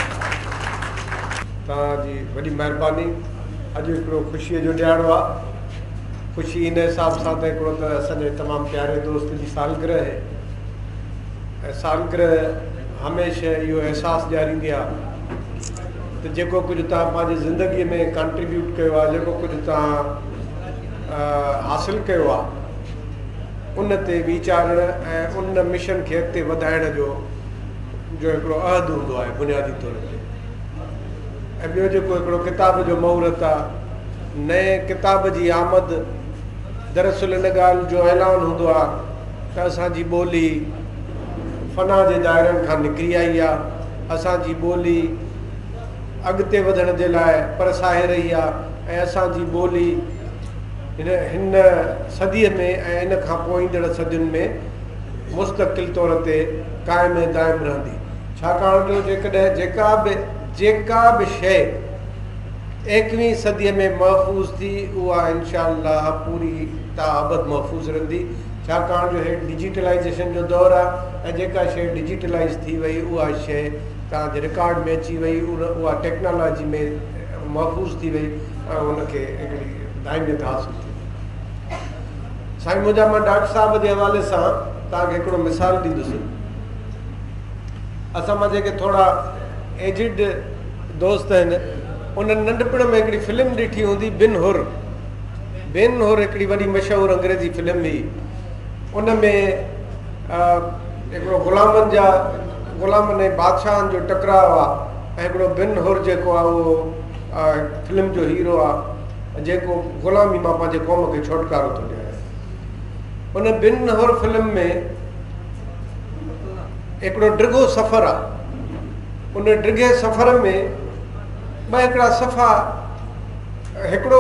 तव्हांजी वॾी महिरबानी। अॼु हिकिड़ो ख़ुशीअ जो ॾियारो आहे। ख़ुशी इन हिसाब सां त हिकिड़ो त असांजे तमामु प्यारे दोस्त जी सालगिरह आहे ऐं सालगिरह हमेशह इहो अहसासु ॾियारींदी आहे त जेको कुझु तव्हां पंहिंजी ज़िंदगीअ में कंट्रीब्यूट कयो आहे, जेको कुझु तव्हां हासिलु कयो आहे, उन ते वीचारण ऐं उन मिशन खे अॻिते वधाइण जो जो हिकिड़ो अहद हूंदो आहे बुनियादी तौर ते। ऐं ॿियो जेको हिकिड़ो किताब जो महूरत आहे, नए किताब जी आमद, दरअसल इन ॻाल्हि जो ऐलान हूंदो आहे त असांजी ॿोली फना जे दायरनि खां निकिरी आई आहे, असांजी ॿोली अॻिते वधण जे लाइ परसाए रही आहे ऐं असांजी ॿोली हिन हिन सदीअ में ऐं इन खां पोइ ईंदड़ सदियुनि में मुस्तक़िल तौर ते क़ाइमु ऐं दाइमु रहंदी। छाकाणि जो जेकॾहिं जेका बि जेका बि शइ एकवीह सदीअ में महफ़ूज़ थी उहा इनशा अल्लाह पूरी ताबत महफ़ूज़ रहंदी। छाकाणि जो हे डिजिटलाइज़ेशन जो दौरु आहे ऐं जेका शइ डिजिटलाइज़ थी वई उहा शइ तव्हांजे रिकॉर्ड में अची वई, उहा टेक्नोलॉजी में महफ़ूज़ थी वई ऐं उनखे हिकिड़ी दाइमियत हासिलु थी। साईं मुंहिंजा मां डॉक्टर साहिब जे हवाले सां तव्हांखे हिकिड़ो मिसाल ॾींदुसि। असां मां जेके थोरा एजिड दोस्त आहिनि उन्हनि नंढपण में हिकिड़ी फिल्म ॾिठी हूंदी बिन हुर। बिन हुर हिकिड़ी वॾी मशहूरु अंग्रेज़ी फिल्म हुई। उन में हिकिड़ो ग़ुलामनि जा ग़ुलामनि ऐं बादशाहनि जो टकराव आहे ऐं हिकिड़ो बिन हुर जेको आहे उहो फिल्म जो हीरो आहे जेको ग़ुलामी मां पंहिंजे क़ौम खे छुटकारो थो ॾियारे। उन बिन हुर फिल्म में हिकिड़ो डिघो सफ़र आहे। उन डिघे सफ़र में ॿ हिकिड़ा सफ़ा हिकिड़ो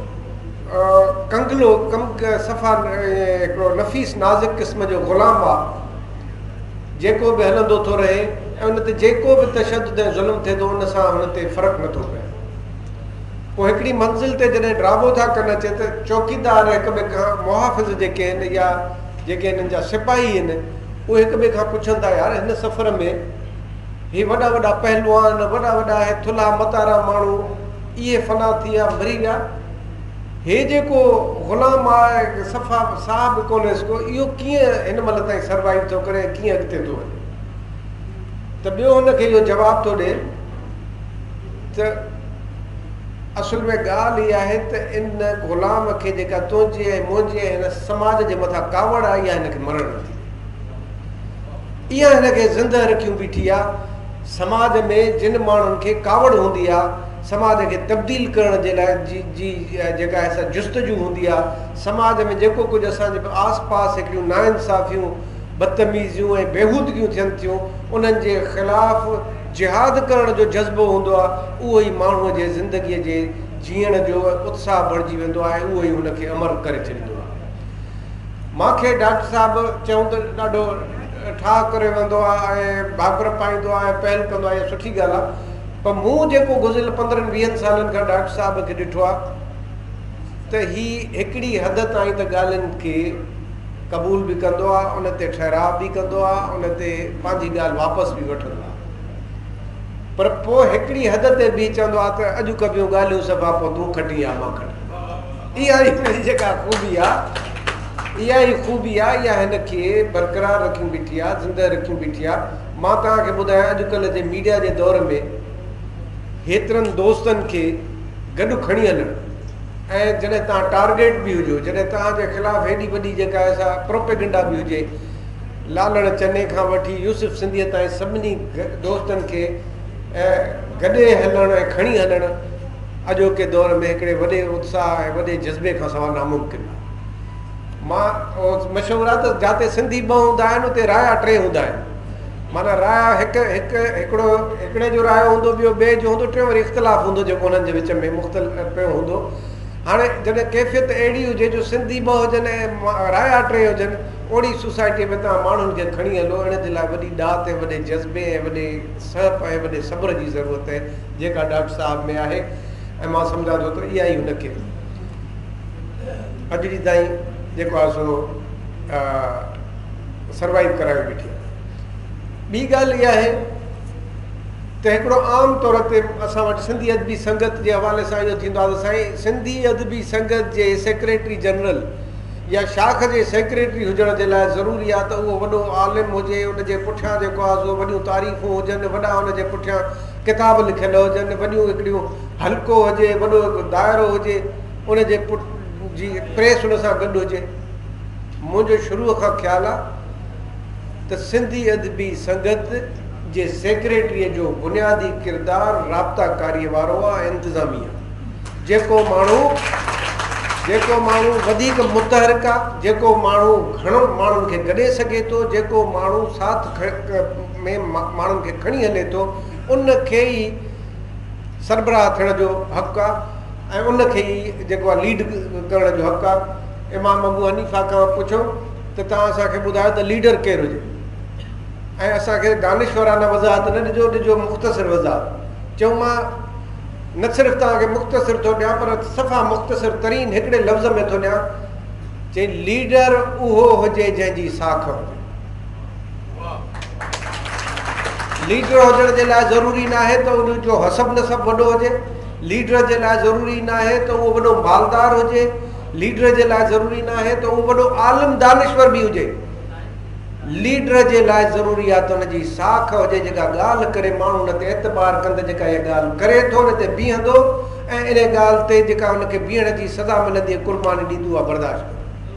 कंगलो कम सफ़ा हिकिड़ो नफ़ीस नाज़ुक क़िस्म जो ग़ुलाम आहे जेको बि हलंदो थो रहे ऐं उन ते जेको बि तशद्दुद ऐं ज़ुल्म थिए थो उन सां हुन ते फ़र्क़ु नथो पए। पोइ हिकिड़ी मंज़िल ते जॾहिं ड्रामो था कनि अचे त चौकीदार हिक ॿिए खां मुहाफ़िज़ जेके आहिनि या जेके हिननि जा सिपाही आहिनि उहे हिक ॿिए खां पुछनि था यार हिन सफ़र में ही वॾा वॾा पहलवान वॾा वॾा थुल्हा मतारा माण्हू इहे फना थी विया मरी विया, हे जेको ग़ुलाम आहे सफ़ा साह बि कोन्हेसि को इहो कीअं हिन महिल ताईं सर्वाइव थो करे कीअं अॻिते थो वञे। त ॿियो हुनखे इहो जवाबु थो ॾिए त असुल में ॻाल्हि इहा आहे त इन ग़ुलाम खे जेका तुंहिंजी ऐं मुंहिंजी ऐं हिन समाज जे मथां कावड़ आहे इहा हिनखे मरण नथी। इहा हिनखे ज़िंदह रखियूं बीठी आहे। समाज में जिन माण्हुनि खे कावड़ हूंदी आहे समाज खे तब्दील करण जे लाइ जी जी जेका असां जुस्तजू हूंदी आहे, समाज में जेको कुझु असांजे आस पास हिकिड़ियूं नाइंसाफ़ियूं बदतमीज़ियूं ऐं बेहूदगियूं थियनि थियूं उन्हनि जे ख़िलाफ़ जिहाद करण जो जज़्बो हूंदो आहे, उहो ई माण्हूअ जे ज़िंदगीअ जे जीअण जो उत्साह बढ़िजी वेंदो आहे, उहो ई हुनखे अमल करे छॾींदो आहे। मूंखे डॉक्टर साहिबु चऊं त ॾाढो ठाह करे वेंदो आहे ऐं भाकुर पाईंदो आहे पहल कंदो आहे, सुठी ॻाल्हि आहे। पर मूं जेको गुज़िरियल पंद्रहंनि वीहनि सालनि खां डॉक्टर साहिब खे ॾिठो आहे त ही हिकिड़ी हद ताईं त ॻाल्हियुनि खे क़बूल बि कंदो आहे, उन ते ठहराव बि कंदो आहे, उन ते पंहिंजी ॻाल्हि वापसि बि वठंदो आहे, पर पोइ हिकिड़ी हद ते बि चवंदो आहे त अॼु कबियूं ॻाल्हियूं सभा पोइ तूं खटी आहे मां खटी। इहा ई जेका ख़ूबी आहे इहा ई ख़ूबी आहे, इहा हिनखे बरक़रार रखियूं बीठी आहे, ज़िंदह रखियूं बीठी आहे। मां तव्हांखे ॿुधायां अॼुकल्ह जे मीडिया जे दौर में हेतिरनि दोस्तनि खे गॾु खणी हलणु ऐं जॾहिं तव्हां टारगेट बि हुजो, जॾहिं तव्हांजे ख़िलाफ़ु हेॾी वॾी जेका असां प्रोपेगेंडा बि हुजे, लालण चने खां वठी यूसुफ सिंधीअ ताईं सभिनी दोस्तनि खे गॾे हलणु ऐं खणी हलणु अॼोके दौर में हिकिड़े वॾे उत्साह ऐं वॾे जज़्बे खां सवाइ नामुमकिन आहे। मां मशहूरु आहे त जिते सिंधी ॿ हूंदा आहिनि उते राया टे हूंदा आहिनि। माना राया हिकु हिकु हिकिड़ो हिकिड़े जो रायो हूंदो, ॿियो ॿिए जो हूंदो, टियों वरी इख़्तिलाफ़ु हूंदो जेको हुननि जे विच में मुख़्तलिफ़ पियो हूंदो। हाणे जॾहिं कैफ़ियत अहिड़ी हुजे जो सिंधी ॿ हुजनि ऐं राया टे हुजनि, ओड़ी सोसाइटीअ में तव्हां माण्हुनि खे खणी हलो। इन जे लाइ वॾी ॾात ऐं वॾे जज़्बे ऐं वॾे सहप ऐं वॾे सब्र जी ज़रूरत आहे, जेका डॉक्टर साहिब में आहे। ऐं मां सम्झां थो त इहा ई हुनखे अॼु ॾींहुं ताईं जेको आहे सो सर्वाइव कराए वेठी आहे। ॿी ॻाल्हि इहा आहे त हिकिड़ो आम तौर ते असां वटि सिंधी अदबी संगत जे हवाले सां इहो थींदो आहे त साईं सिंधी अदबी संगत जे सेक्रेटरी जनरल या शाख जे सेक्रेटरी हुजण जे लाइ ज़रूरी आहे त उहो वॾो आलिम हुजे, उनजे पुठियां जेको आहे सो वॾियूं तारीफ़ूं हुजनि, वॾा उनजे पुठियां किताब लिखियल हुजनि, वॾियूं हिकिड़ियूं हल्को हुजे, वॾो दाइरो हुजे, उनजे पुठ जी प्रेस उन सां गॾु हुजे। मुंहिंजो शुरूअ खां ख़्यालु आहे त सिंधी अदबी संगत जे सेक्रेटरीअ जो बुनियादी किरदारु राब्ताकारीअ वारो आहे, इंतिज़ामिया। जेको माण्हू जेको माण्हू वधीक मुतहरिक आहे, जेको माण्हू घणो माण्हुनि खे गॾे सघे थो, जेको माण्हू साथ में माण्हुनि खे खणी हले थो, उन खे ई सरबराह थियण जो हक़ु आहे ऐं उन खे ई जेको आहे लीड करण जो हक़ु आहे। इमाम अबू हनीफ़ा खां पुछो त तव्हां असांखे ॿुधायो त लीडर केरु हुजे, ऐं असांखे दानिश्वराना वज़ाहत न ॾिजो, ॾिजो मुख़्तसिर वज़ाहत। चऊं मां न सिर्फ़ु तव्हांखे मुख़्तसिर थो ॾियां पर सफ़ा मुख़्तसिर तरीन हिकिड़े लफ़्ज़ में थो ॾियां, चई लीडर उहो हुजे जंहिंजी साख हुजे। लीडर हुजण जे लाइ ज़रूरी न आहे त उनजो हसब नसब वॾो हुजे, लीडर जे लाइ ज़रूरी न आहे त उहो वॾो मालदार हुजे, लीडर जे लाइ ज़रूरी न आहे त उहो वॾो आलिम दानिश्वर बि हुजे। लीडर जे लाइ ज़रूरी आहे त हुनजी साख हुजे, जेका ॻाल्हि करे माण्हू हुन ते एतबार कंदे, जेका इहा ॻाल्हि करे थो हुन ते बीहंदो ऐं इन ॻाल्हि ते जेका हुनखे बीहण जी सज़ा मिलंदी आहे क़ुर्बानी ॾींदो आहे, बर्दाश्त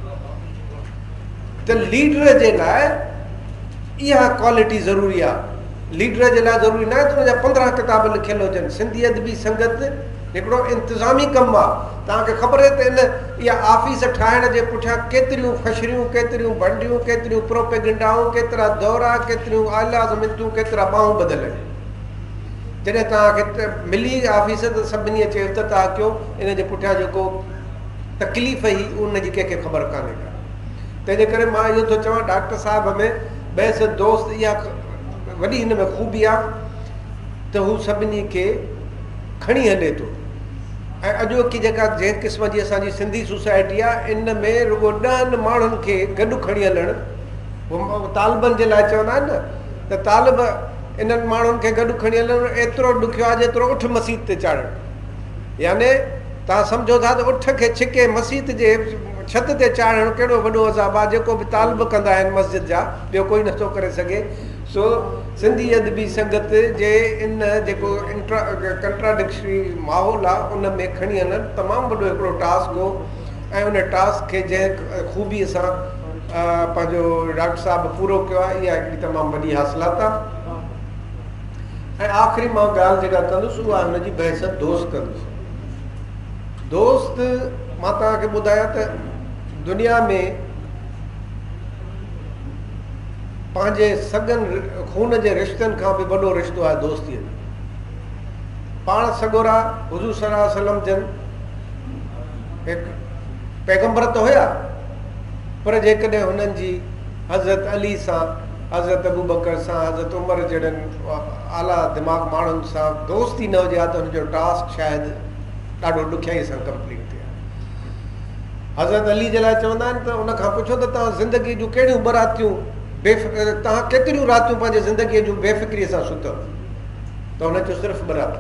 कंदो। त लीडर जे लाइ इहा क्वालिटी ज़रूरी आहे। लीडर जे लाइ ज़रूरी न आहे त हुनजा पंद्रहं किताब लिखियल हुजनि। सिंधी अदबी संगत हिकिड़ो इंतिज़ामी कमु आहे। तव्हांखे ख़बर आहे त इन इहा ऑफिस ठाहिण जे पुठियां केतिरियूं फशरियूं, केतिरियूं बंडियूं, केतिरियूं प्रोपेगेंडाऊं, केतिरा दौरा, केतिरियूं आला ज़मीनतूं, केतिरा ॿाहूं बदियल आहिनि। जॾहिं तव्हांखे मिली ऑफिस त सभिनी चयो त तव्हां कयो, इन जे पुठियां जेको तकलीफ़ ई उनजी कंहिंखे ख़बर कान्हे का। तंहिंजे करे मां इहो थो चवां, डॉक्टर साहिब में बहस दोस्त इहा वॾी हिन में ख़ूबी आहे त हू सभिनी खे खणी हले थो। ऐं अॼोकी जेका जंहिं क़िस्म जी असांजी सिंधी सोसाइटी आहे, इन में रुॻो ॾहनि माण्हुनि खे गॾु खणी हलणु, तालिबनि जे लाइ चवंदा आहिनि न त तालिब इन्हनि माण्हुनि खे गॾु खणी हलणु एतिरो ॾुखियो आहे जेतिरो उठ मसीत ते चाढ़णु। याने तव्हां सम्झो था त उठ खे छिके मसीत जे छत ते चाढ़णु कहिड़ो वॾो अज़ाब आहे, जेको बि तालिब कंदा आहिनि मस्जिद जा, ॿियो कोई नथो करे सघे। सो सिंधी अदबी संगत जे इन जेको इंट्रा कंट्राडिक्शरी माहौल आहे, उन में खणी हलणु तमामु वॾो हिकिड़ो टास्क हो। ऐं उन टास्क खे जंहिं ख़ूबीअ सां पंहिंजो डॉक्टर साहिबु पूरो कयो आहे, इहा हिकिड़ी तमामु वॾी हासिलात आहे। ऐं आख़िरी मां ॻाल्हि जेका कंदुसि उहा हुनजी बहस दोस्त कंदुसि। दोस्त मां तव्हांखे ॿुधायां त दुनिया में पंहिंजे सगन खून जे रिश्तनि खां बि वॾो रिश्तो आहे दोस्तीअ जो। पाण सगोरा हुज़ूर सल्लल्लाहु अलैहि वसल्लम जन हिकु पैगंबर त हुया, पर जेकॾहिं हुननि जी हज़रत अली सां, हज़रत अबू बकर सां, हज़रत उमर जहिड़नि आला दिमाग़ माण्हुनि सां दोस्ती न हुजे हा त हुनजो टास्क शायदि ॾाढो ॾुखियाई सां कंप्लीट थिए। हज़रत अली जे लाइ चवंदा आहिनि त उनखां पुछो त तव्हां ज़िंदगी जूं कहिड़ियूं बरातियूं बेफ़िक्र, तव्हां केतिरियूं रातियूं पंहिंजे ज़िंदगीअ जूं बेफ़िक्रीअ सां सुतव? त हुन चयो सिर्फ़ु बरातियूं।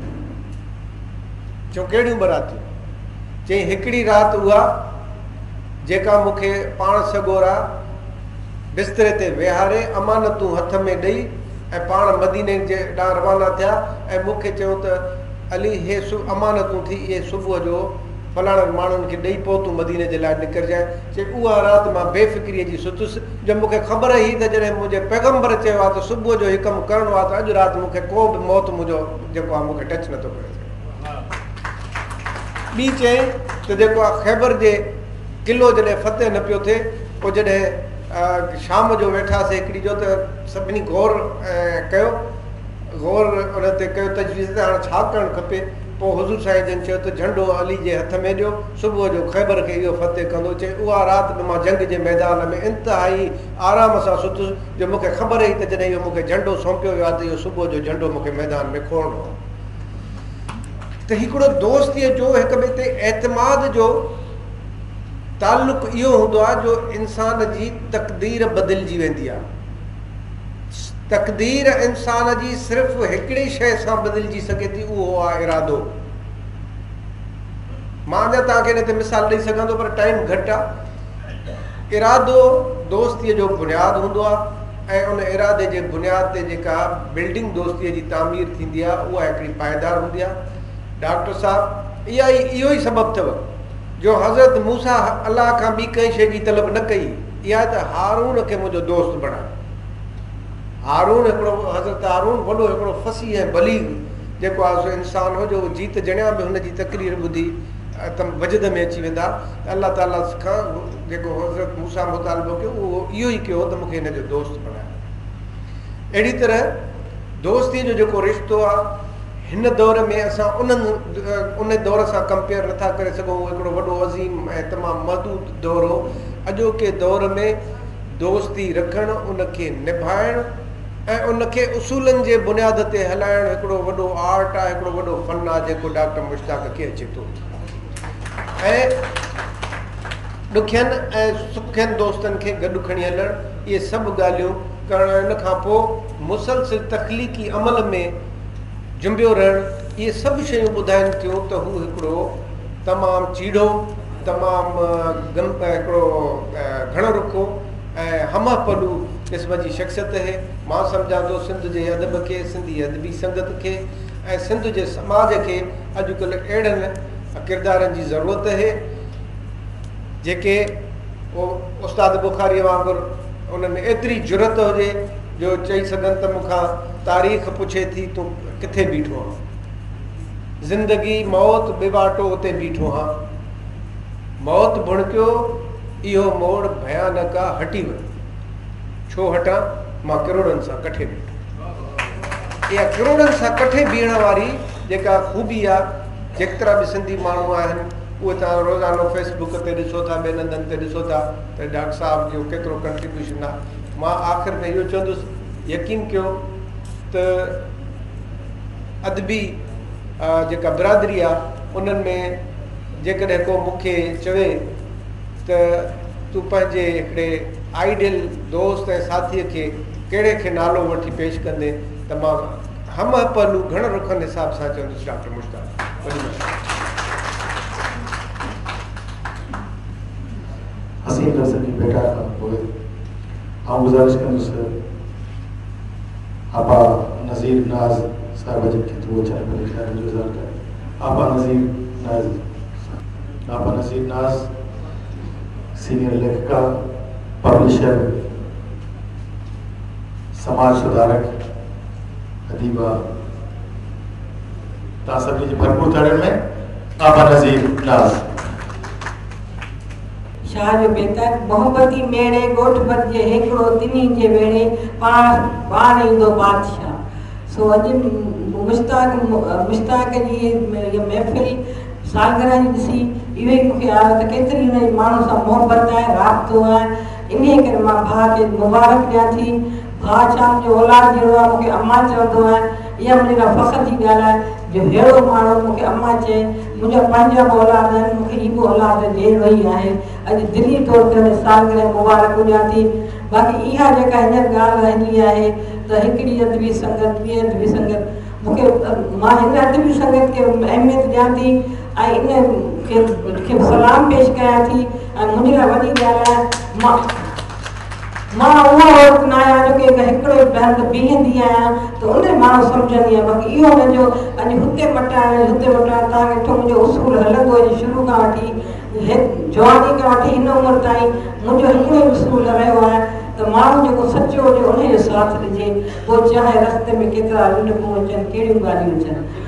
चयो कहिड़ियूं बरातियूं? चई हिकिड़ी राति उहा जेका मूंखे पाण सगोरा बिस्तरे ते वेहारे अमानतूं हथ में ॾेई ऐं पाण मदीने जे ॾांहुं रवाना थिया ऐं मूंखे चयो त अली हे सु अमानतूं थी, इहे सुबुह जो फलाणनि माण्हुनि खे ॾेई पोइ तूं मदीने जे लाइ निकिरजांइ। चई उहा राति मां बेफ़िक्रीअ जी सुतुसि, जो मूंखे ख़बर ई त जॾहिं मुंहिंजे पैगंबर चयो आहे त सुबुह जो हीउ कमु करिणो आहे त अॼु राति मूंखे को बि मौत मुंहिंजो जेको आहे मूंखे टच नथो करे सघे। ॿी चई त जेको आहे ख़ैबर जे किलो जॾहिं फतेह न पियो थिए पोइ जॾहिं शाम जो वेठासीं हिकिड़ी जो त सभिनी गौर कयो गौर उन ते कयो तजवीज़ त हाणे छा करणु खपे। पोइ हुज़ूर साईं जन चयो त झंडो अली जे हथ में ॾियो, सुबुह जो ख़ैबर खे इहो फतेह कंदो। चई उहा राति बि मां जंग जे मैदान में इंतिहाई आराम सां सुतुसि, जो मूंखे ख़बर ई त जॾहिं इहो मूंखे झंडो सौंपियो वियो आहे त इहो सुबुह जो झंडो मूंखे मैदान में खोड़णो आहे। त हिकिड़ो दोस्तीअ जो हिक ॿिए ते एतमाद जो ताल्लुक़ इहो हूंदो आहे जो इंसान जी तक़दीर बदिलजी वेंदी आहे। तक़दीर इंसान जी सिर्फ़ु हिकिड़ी शइ सां बदिलजी सघे थी, उहो आहे इरादो। मां अञा तव्हांखे हिन ते मिसाल ॾेई सघंदो पर टाइम घटि आहे। इरादो दोस्तीअ जो बुनियादु हूंदो आहे ऐं उन इरादे जे बुनियाद ते जेका बिल्डिंग दोस्तीअ जी तामीर थींदी आहे उहा हिकिड़ी पाइदार हूंदी आहे। डॉक्टर साहब इहा ई इहो ई सबबु अथव जो हज़रत मूसा अलाह खां ॿी कंहिं शइ जी तलब न कई, इहा त हारून खे मुंहिंजो दोस्त बणायो। हारून हिकिड़ो हज़रत हारून वॾो हिकिड़ो फसी ऐं बलीग जेको आहे सो इंसानु हो जो जीत जणिया बि हुनजी तकरीर ॿुधी त वजद में अची वेंदा। अलाह ताला खां जेको हज़रत मूसा मुतालबो कयो उहो इहो ई कयो त मूंखे हिन जो दोस्त बणायो। अहिड़ी तरह दोस्तीअ जो जेको रिश्तो आहे हिन दौर में असां उन्हनि उन दौर सां कंपेयर नथा करे सघूं। हिकिड़ो वॾो अज़ीम ऐं तमामु महदूद दौर हो। अॼोके दौर में दोस्ती रखणु, उनखे निभाइणु ऐं उनखे उसूलनि जे बुनियाद ते हलाइणु हिकिड़ो वॾो आर्ट आहे, हिकिड़ो वॾो फन आहे जेको डॉक्टर मुश्ताक खे अचे थो। ऐं ॾुखियनि ऐं सुखियनि दोस्तनि खे गॾु खणी हलणु, इहे सभु ॻाल्हियूं करणु, इन खां पोइ मुसलसिल तख़लीक़ी अमल में जुंबियो रहणु, इहे सभु शयूं ॿुधाइनि थियूं त हू हिकिड़ो तमामु चीड़ो, तमामु गम हिकिड़ो घणो रुखो ऐं हम पलू क़िस्म जी शख़्सियत आहे। मां सम्झां थो सिंध जे अदब खे, सिंधी अदबी संगत खे ऐं सिंध जे समाज खे अॼुकल्ह अहिड़नि किरदारनि जी ज़रूरत आहे जेके उहो उस्ताद बुखारीअ वांगुरु उन्हनि में एतिरी जुरत हुजे जो चई सघनि त मूंखां तारीख़ पुछे थी तूं किथे बीठो आहीं, ज़िंदगी मौत बेबाटो उते बीठो आहीं, मौत भुणकियो इहो मोड़ भयानक आहे हटी वञ, छो हटां मां किरोड़नि सां कठे बीठो। इहा किरोड़नि सां कठे बीहण वारी जेका ख़ूबी आहे, जेतिरा बि सिंधी माण्हू आहिनि उहे तव्हां रोज़ानो फेसबुक ते ॾिसो था, ॿियनि हंधनि ते ॾिसो था त डॉक्टर साहिब जो केतिरो कंट्रीब्यूशन आहे। मां आख़िर में इहो चवंदुसि यकीन कयो त अदबी जेका बिरादरी आहे उन्हनि में जेकॾहिं को मूंखे चवे त तूं पंहिंजे हिकिड़े आइडियल दोस्त ऐं साथीअ खे कहिड़े खे नालो वठी पेश कंदे त मां हम पहलू घण रुखनि हिसाब सां चवंदुसि डॉक्टर मुश्ताक। हसीन रसन जी बेटा खां पोइ आउं गुज़ारिश कंदुसि आपा नज़ीर नाज़ साहिब जिनखे तूं अचण में ख़ैर जो ज़ाल करे। आपा नज़ीर नाज़ आपा नज़ीर नाज़ सीनियर लेखिका, पब्लिशर, समाज सुधारक, अदीबा, तव्हां सभिनी जी भरपूर ताड़ियुनि में आपा नज़ीर नाज़। शाह जो बेटा मोहब्बती मेड़े गोठ बदिजे हिकिड़ो तिनी जे वेड़े पाण पाण ईंदो बादशाह। सो अॼु मुश्ताक मुश्ताक जी इहा महफ़िल सालगिरह जी ॾिसी इहो ई मूंखे आयो त केतिरी हुन माण्हू सां मोहबत आहे, राब्तो आहे। इन करे मां भाउ खे मुबारक ॾियां थी। भाउ छा मुंहिंजो औलाद जहिड़ो आहे, मूंखे अम्मा चवंदो आहे। इहा मुंहिंजे लाइ फ़ख्र जी ॻाल्हि आहे जो अहिड़ो माण्हू मूंखे अम्मा चए। मुंहिंजा पंज बि औलाद आहिनि, मूंखे हीअ बि औलाद जहिड़ो ई आहे। अॼु दिली तौर ते सालगिरह मुबारक ॾियां थी। बाक़ी इहा जेका हींअर ॻाल्हि रहंदी आहे त हिकिड़ी अदबी संगत ॿी अदबी संगत, मूंखे मां हिन अदबी संगत खे अहमियत ॾियां थी ऐं इन खे सलाम पेश कयां थी। ऐं मुंहिंजे लाइ वॾी ॻाल्हि आहे मां मां उहा औरत न आहियां जो की हिकिड़ो हंधि बीहंदी आहियां त उन माण्हू सम्झंदी आहियां। बाक़ी इहो मुंहिंजो अॼु हुते मटाइण हुते मटाइण तव्हां ॾिठो मुंहिंजो उसूल हलंदो आहे शुरू खां वठी जवानी खां वठी हिन उमिरि ताईं मुंहिंजो हिकिड़ो ई उसूल रहियो आहे त माण्हू जेको सचो हुजे उनजो साथ ॾिजे, पोइ चाहे रस्ते में केतिरा लुंड अचनि, कहिड़ियूं ॻाल्हियूं अचनि।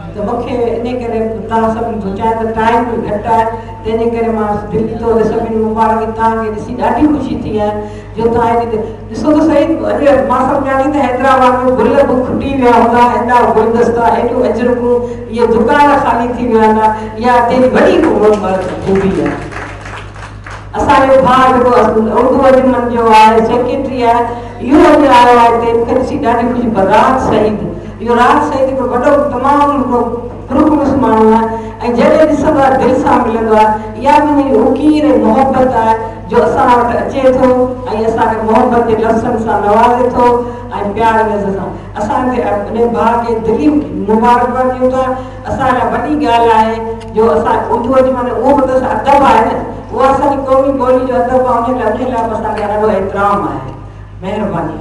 त मूंखे इन करे तव्हां सभिनी सोचिया त टाइम बि घटि आहे तंहिंजे करे मां दिलि तौरु सभिनी मुबारक तव्हांखे ॾिसी ॾाढी ख़ुशी थी आहे जो तव्हां हेॾी ॾिसो त सही अॼु मां सम्झां थी त हैदराबाद में गुल बि खुटी विया हूंदा हेॾा गुलदस्ता हेॾियूं अजरकूं इहे दुकान ख़ाली थी विया हूंदा इहा तेरी वॾी ख़ूबी आहे असांजो भाउ जेको उर्दू अंजुमन जो आहे सेक्रेटरी आहे इहो अॼु आयो आहे हिते मूंखे ॾिसी ॾाढी ख़ुशी पर राहत सईद इहो राहत सईद हिकिड़ो वॾो तमामु ख़ुशि माण्हू आहे ऐं जॾहिं ॾिसंदो आहे दिलि सां मिलंदो आहे इहा बि हुनजी उकीर ऐं मोहबत आहे जो असां वटि अचे थो ऐं असांखे मोहबत जे लफ़्ज़नि सां नवाज़े थो ऐं प्यार नज़र सां असांखे उन भाउ खे दिली मुबारकबाद ॾियूं था असां लाइ वॾी ॻाल्हि आहे जो असां उर्दू अंजुमन उहो बि त अदब आहे न उहा असांजी क़ौमी ॿोली जो अदब आहे उन लाइ उन लाइ बि असांखे ॾाढो एतिराम आहे महिरबानी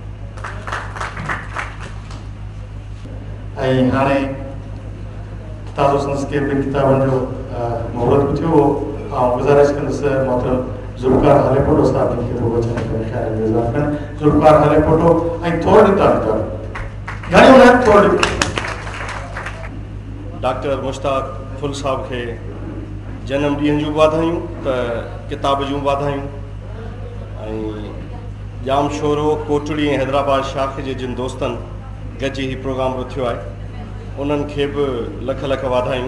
ऐं हाणे ताज़ो संस के ॿिनि किताबनि जो मुहूर्त बि थियो हो ऐं गुज़ारिश कंदुसि मोहतरम ज़ुल्फ़कार हाले फोटो साहब खे थोरो वचन करे ख़्याल में इज़ाफ़ो कनि ज़ुल्फ़कार हाले फोटो ऐं थोरो ॾिता ॾिता घणी न थोरो डॉक्टर मुश्ताक फुल साहब खे जनम ॾींहं जूं वाधायूं त किताब जूं वाधायूं ऐं जाम शोरो कोटड़ी ऐं हैदराबाद शाख जे जिन दोस्तनि गॾिजी ही प्रोग्राम रखियो आहे उन्हनि खे बि लख लख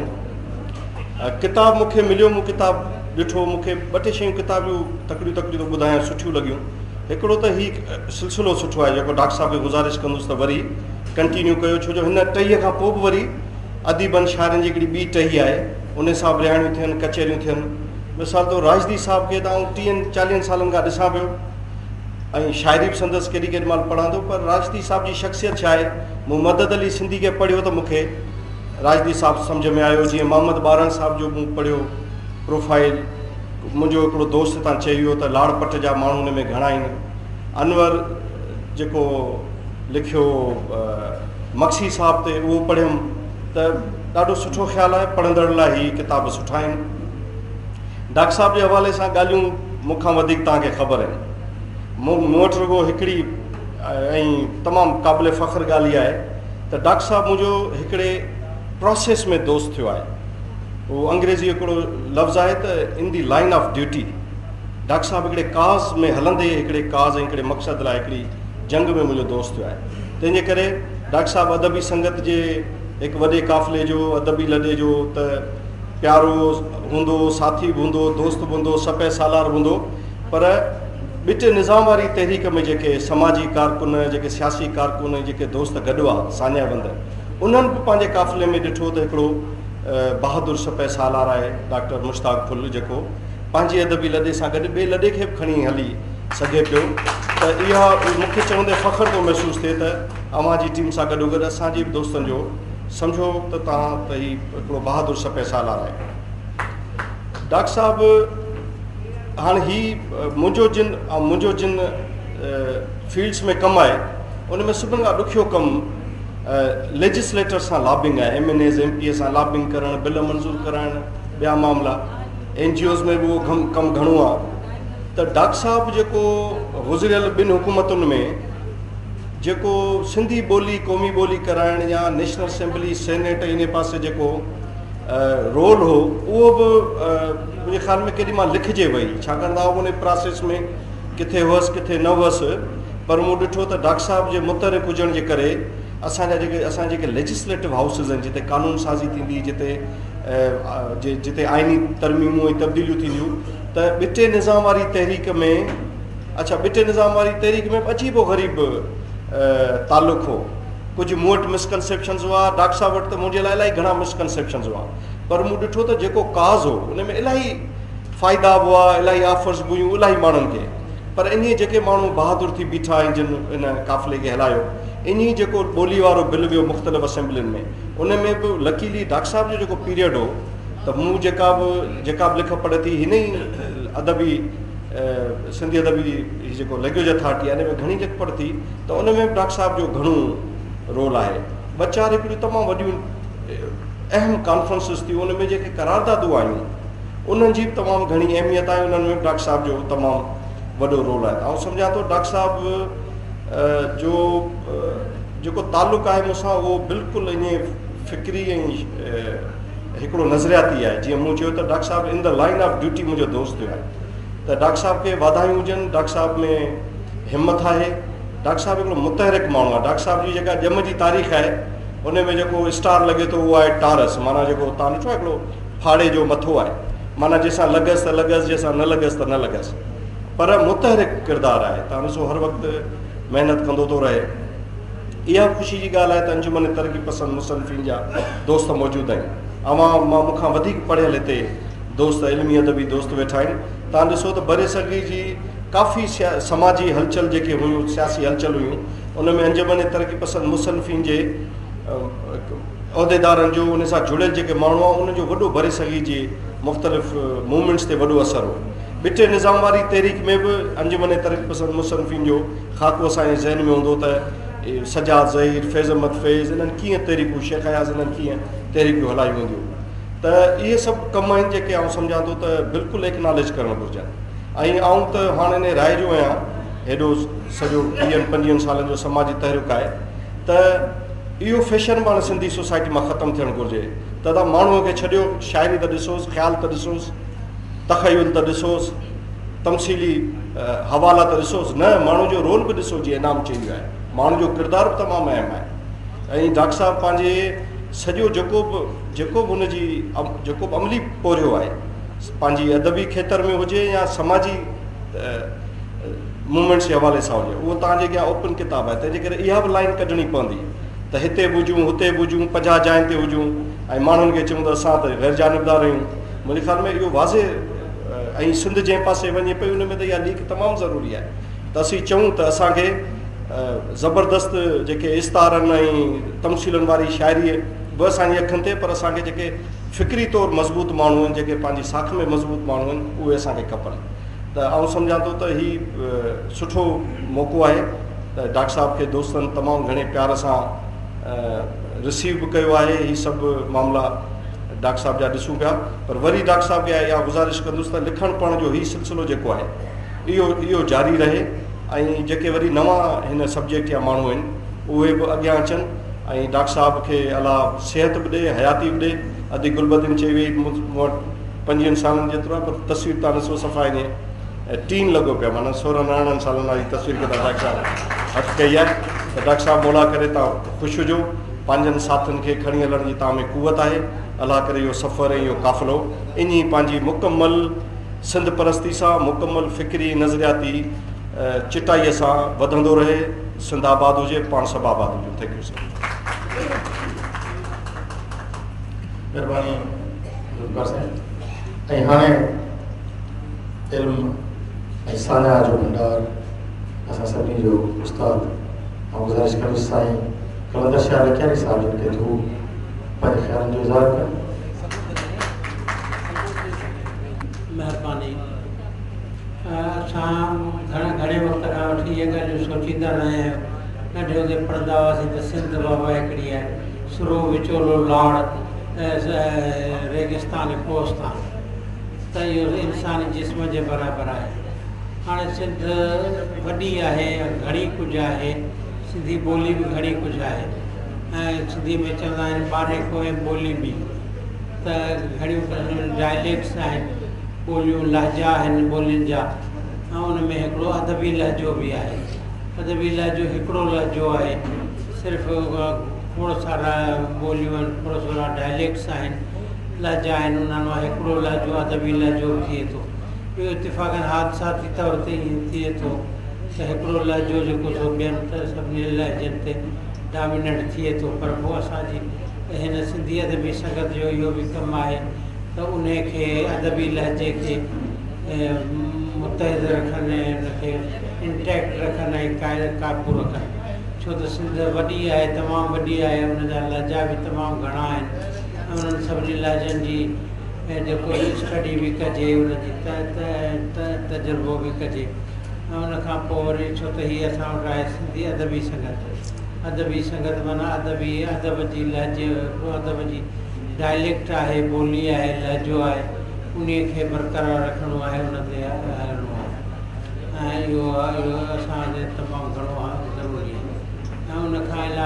वाधायूं किताब मूंखे मिलियो मूं किताब ॾिठो मूंखे ॿ टे शयूं किताबियूं तकड़ियूं तकड़ियूं थो ॿुधायां सुठियूं लॻियूं हिकिड़ो त हीउ सिलसिलो सुठो आहे जेको डॉक्टर साहिब खे गुज़ारिश कंदुसि त वरी कंटिन्यू कयो छो जो हिन टहीअ खां पोइ बि वरी अदीबनि शाइरनि जी हिकिड़ी ॿी टही आहे उन सां बि रिहाणियूं थियनि कचहरियूं थियनि मिसाल तौरु राजदी साहिब खे त आउं टीहनि चालीहनि सालनि खां ॾिसां पियो ऐं शाइरी बि संदसि केॾी केॾी महिल पढ़ंदो पर राजदी साहिब जी शख़्सियत छा आहे मूं मदद अली सिंधी खे पढ़ियो त मूंखे राजदी साहिब सम्झ में आयो जीअं मोहम्मद बारन साहिब जो मूं पढ़ियो प्रोफाइल मुंहिंजो हिकिड़ो दोस्त तां चयो त लाड़पट जा माण्हू हुन में घणा आहिनि अनवर जेको लिखियो मक्सी साहिब ते उहो पढ़ियुमि त ॾाढो सुठो ख़्यालु आहे पढ़ंदड़ लाइ हीअ किताब सुठा आहिनि डॉक्टर साहिब जे हवाले सां ॻाल्हियूं मूंखां वधीक तव्हांखे ख़बर आहिनि मूं मूं वटि रुगो हिकिड़ी ऐं तमामु क़ाबिल फ़ख्रु ॻाल्हि आहे त डॉक्टर साहिबु मुंहिंजो हिकिड़े प्रोसेस में दोस्त थियो आहे उहो अंग्रेज़ी हिकिड़ो लफ़्ज़ु आहे त in the line of duty doctor साहिबु हिकिड़े काज़ में हलंदे हिकिड़े काज़ ऐं हिकिड़े मक़सद लाइ हिकिड़ी जंग में मुंहिंजो दोस्त थियो आहे तंहिंजे करे डॉक्टर साहिबु अदबी संगत जे हिकु वॾे काफ़िले जो अदबी लॾे जो त प्यारो हूंदो साथी बि हूंदो दोस्त बि हूंदो सपे सालार बि हूंदो पर ॿिटे निज़ाम वारी तहरीक में जेके समाजी कारकुन जेके सियासी कारकुन जेके दोस्त गॾु आहे सान्या बंद उन्हनि बि पंहिंजे काफ़िले में ॾिठो त हिकिड़ो बहादुर सपे सालार आहे डॉक्टर मुश्ताक फुल जेको पंहिंजे अदबी लॾे सां गॾु ॿिए लॾे खे बि खणी हली सघे पियो त इहा मूंखे चवंदे फ़ख्रु थो महसूसु थिए त अव्हां जी टीम सां गॾोगॾु असांजी बि दोस्तनि जो सम्झो त तव्हां त हीउ हिकिड़ो बहादुर सपे सालार आहे डॉक्टर साहिबु हाणे हीउ मुंहिंजो जिन मुंहिंजो जिन फील्ड्स में कमु आहे उन में सभिनि खां ॾुखियो कमु लेजिस्लेटर सां लॉबिंग आहे M N As M P A सां लॉबिंग करणु बिल मंज़ूर कराइणु ॿिया मामला एन जी ओज़ में बि उहो कमु कमु घणो आहे त डॉक्टर साहिबु जेको गुज़िरियल ॿिनि हुकूमतुनि में जेको सिंधी ॿोली क़ौमी ॿोली कराइणु या नेशनल असेंबली सेनेट इन पासे जेको रोल हो उहो बि मुंहिंजे ख़्याल में केॾी महिल लिखिजे वई छाकाणि त उन प्रोसेस में किथे हुअसि किथे न हुअसि पर मूं ॾिठो त डॉक्टर साहिब जे मुतरिक़ हुजण जे करे असांजा जेके असां जेके लेजिस्लेटिव हाउसिस आहिनि जिते कानून साज़ी थींदी जिते जिते आइनी तरमीमूं ऐं तब्दीलियूं थींदियूं त ॿिटे निज़ाम वारी तहरीक में अच्छा ॿिटे निज़ाम वारी तहरीक में अजीबो ग़रीब तालुक़ु हो कुझु मूं वटि मिसकनसेप्शन्स हुआ डॉक्टर साहिब वटि त मुंहिंजे लाइ इलाही घणा मिसकनसेप्शन्स हुआ पर मूं ॾिठो त जेको काज़ हो उन में इलाही फ़ाइदा हुआ इलाही ऑफर्स बि हुयूं इलाही माण्हुनि खे पर इन जेके माण्हू बहादुर थी बीठा आहिनि जिन इन काफ़िले खे हलायो इन जेको ॿोली वारो बिल वियो मुख़्तलिफ़ असेंबलियुनि में उन में बि लकीली डॉक्टर साहिब जो जेको पीरियड हो त मूं जेका बि जेका बि लिख पढ़ थी हिन ई अदबी सिंधी अदबी जेको लैंग्वेज अथॉरिटी आहे हिन में घणी लिख पढ़ थी त उन में बि डॉक्टर साहिब जो घणो रोल आहे ॿ चारि हिकिड़ियूं तमामु वॾियूं अहम कॉन्फ्रेंसिस थियूं उन में जेके करारदादूं आहियूं उन्हनि जी बि तमामु घणी अहमियत आहे उन्हनि में डॉक्टर साहिब जो तमामु वॾो रोल आहे ऐं सम्झां थो डॉक्टर साहिब जो जेको तालुक़ु आहे मूंसां उहो बिल्कुलु ईअं फ़िक्री ऐं हिकिड़ो नज़रियाती आहे। जीअं मूं चयो त डॉक्टर साहिबु in the line of duty मुंहिंजो दोस्त आहे, त डॉक्टर साहिब खे वाधायूं हुजनि। डॉक्टर साहिब में हिमत आहे। डॉक्टर साहिबु हिकिड़ो मुतहरिक माण्हू आहे। डॉक्टर साहिब जी जेका ॼम जी तारीख़ आहे उन में जेको स्टार लॻे थो उहो आहे टारस, माना जेको तव्हां ॾिठो आहे हिकिड़ो फाड़े जो मथो आहे, माना जंहिंसां लॻसि त लॻसि, जंहिंसां न लॻसि त न लॻसि, पर मुतहरिक किरदारु आहे। तव्हां ॾिसो हर वक़्तु महिनत कंदो थो रहे। इहा ख़ुशी जी ॻाल्हि आहे त अंजुमन तरक़ी पसंदि मुसनफ़िन जा दोस्त मौजूदु आहिनि। अवां मां मूंखां वधीक पढ़ियल हिते दोस्त इल्मी अदबी दोस्त वेठा आहिनि। तव्हां ॾिसो त बरे सगरी जी काफ़ी सिया समाजी हलचल जेके हुयूं, सियासी हलचल हुयूं, उन में अंजुमन तरक़ी पसंदि मुसनफ़िन जे उहिदेदारनि जो, उन सां जुड़ियल जेके माण्हू आहे, उनजो वॾो बरे सगरी जी मुख़्तलिफ़ मूवमेंट्स ते वॾो असरु हो। बिटे निज़ाम वारी तहरीक में बि अंजुमन तरक़ी पसंदि मुसनफ़िन जो ख़ाको असांजे ज़हन में हूंदो त सजाद ज़हीर, फैज़ अहमद फैज़, इन्हनि कीअं तहरीकूं, शेख अयाज़ इन्हनि कीअं तहरीकूं हलायूं हूंदियूं। त इहे सभु कम आहिनि जेके आउं सम्झां थो त बिल्कुलु एक्नॉलेज करणु घुरिजनि। ऐं आउं त हाणे इन राय जो आहियां, हेॾो सॼो वीहनि पंजवीहनि सालनि जो समाजी तहरीक आहे, त इहो फैशन पाण सिंधी सोसाइटी मां ख़तमु थियणु घुरिजे। त तव्हां माण्हूअ खे छॾियो, शाइरी त ॾिसोसि, ख़्यालु त ॾिसोसि, तख़युल त ॾिसोसि, तमसीली हवाला त ॾिसोसि, न माण्हू जो रोल बि ॾिसो। जीअं इनाम चई वियो आहे, माण्हू जो किरदारु बि तमामु अहम आहे। ऐं डॉक्टर साहिबु पंहिंजे सॼो जेको बि जेको बि हुनजी जेको बि अमली पोरियो आहे, पंहिंजी अदबी खेत्र में हुजे या समाजी मूवमेंट्स जे हवाले सां हुजे, उहो तव्हांजे अॻियां ओपन किताबु आहे। तंहिंजे करे इहा बि लाइन कढणी पवंदी त हिते बि हुजूं, हुते बि हुजूं, पंजाह जाइ ते हुजूं, ऐं माण्हुनि खे चऊं त असां त गैर जानबदार आहियूं। मुंहिंजे ख़्याल में इहो वाज़े, ऐं सिंध जंहिं पासे वञे पई उन में त इहा लीक तमामु ज़रूरी आहे त असीं चऊं त असांखे ज़बरदस्त जेके इस्तारनि ऐं तमसीलनि वारी शाइरी बि असांजी अखियुनि ते, पर असांखे जेके फ़िक्री तौरु मज़बूत माण्हू आहिनि, जेके पंहिंजी साख में मज़बूत माण्हू आहिनि, उहे असांखे खपनि। त आउं सम्झां थो त हीउ सुठो मौक़ो आहे त डॉक्टर साहिब खे दोस्तनि तमामु घणे प्यार सां रिसीव बि कयो आहे। हीअ सभु मामला डॉक्टर साहिब जा ॾिसूं पिया, पर वरी डॉक्टर साहिब खे इहा गुज़ारिश कंदुसि त लिखणु पढ़ण जो हीउ सिलसिलो जेको आहे इहो इहो जारी रहे, ऐं जेके वरी नवां हिन सब्जेक्ट जा माण्हू आहिनि उहे बि अॻियां अचनि, ऐं डॉक्टर साहिब खे अलाह सिहत बि ॾे, हयाती बि ॾे। अदी गुलबदीन चई वई मूं वटि पंजवीहनि सालनि जेतिरो आहे, पर तस्वीर तव्हां ॾिसो सफ़ा ईअं टीन लॻो पिया, माना सोरहं अरिड़हं सालनि वारी तस्वीर खे तव्हां डॉक्टर साहिब हथु कई आहे। त डॉक्टर साहिबु मौला करे तव्हां ख़ुशि हुजो, पंहिंजनि साथियुनि खे खणी हलण जी तव्हां में क़ुवत आहे। अलाह करे इहो सफ़र ऐं इहो क़ाफ़िलो इन ई पंहिंजी मुकमल सिंध परस्ती सां, मुकमल फ़िक्री नज़रियाती चिटाईअ सां वधंदो रहे। सिंध आबाद हुजे, पाण सभु आबाद हुजूं। Thank you sir. महिरबानी ज़ुल्फ़िकार साईं। ऐं हाणे इल्मु ऐं साना जो भंडार असां सभिनी जो उस्ताद, मां गुज़ारिश कंदुसि साईं कलंदर शाह लखियानी साहिब जिन खे हू पंहिंजे ख़्यालनि जो इज़हार कनि। महिरबानी। असां घणे घणे वक़्त खां वठी इहे ॻाल्हियूं सोचींदा रहिया आहियूं। नंढे हूंदे पढ़ंदा हुआसीं त सिंध बाबा हिकिड़ी आहे, सुरो विचोलो लाड़, रेगिस्तान कोस्तान, त इहो इंसानी जिस्म जे बराबरि आहे। हाणे सिंध वॾी आहे, घणी कुझु आहे, सिंधी ॿोली बि घणी कुझु आहे, ऐं सिंधी में चवंदा आहिनि ॿारहें कोए ॿोली बि, त घणियूं डायलेक्ट्स आहिनि, ॿोलियूं लहजा आहिनि ॿोलियुनि जा, ऐं उन में हिकिड़ो अदबी लहजो बि आहे। अदबी लहजो हिकिड़ो लहजो आहे, सिर्फ़ु खोड़ सारा ॿोलियूं आहिनि, खोड़ सारा डायलेक्ट्स आहिनि, लहजा आहिनि, उन्हनि मां हिकिड़ो लहजो अदबी लहजो बि थिए थो। इहो इतिफ़ाक़नि हादसाती तौर ते ईअं थिए थो त हिकिड़ो लहजो जेको सो ॿियनि त सभिनी लहजनि ते डोमिनेट थिए थो, पर पोइ असांजी हिन सिंधी अदबी संगत जो इहो बि कमु आहे त उन खे अदबी लहजे खे मुतहद रखनि, हुनखे इंटैक्ट रखनि ऐं क़ाइदे क़ाबू रखनि। छो त सिंध वॾी आहे, तमामु वॾी आहे, हुनजा लहजा बि तमामु घणा आहिनि, ऐं उन्हनि सभिनी लहजनि जी जेको स्टडी बि कजे, उनजी त तजुर्बो बि कजे। ऐं उनखां पोइ वरी छो त हीअ असां वटि आहे सिंधी अदबी संगत। अदबी संगत माना अदबी अदब जी लहजे, अदब जी डायलेक्ट आहे, ॿोली आहे, लहजो आहे, उन खे बरक़रार रखिणो आहे, उन ते हलणो आहे, ऐं इहो इहो असांजे तमामु घणो ज़रूरी आहे। ऐं उनखां अलावा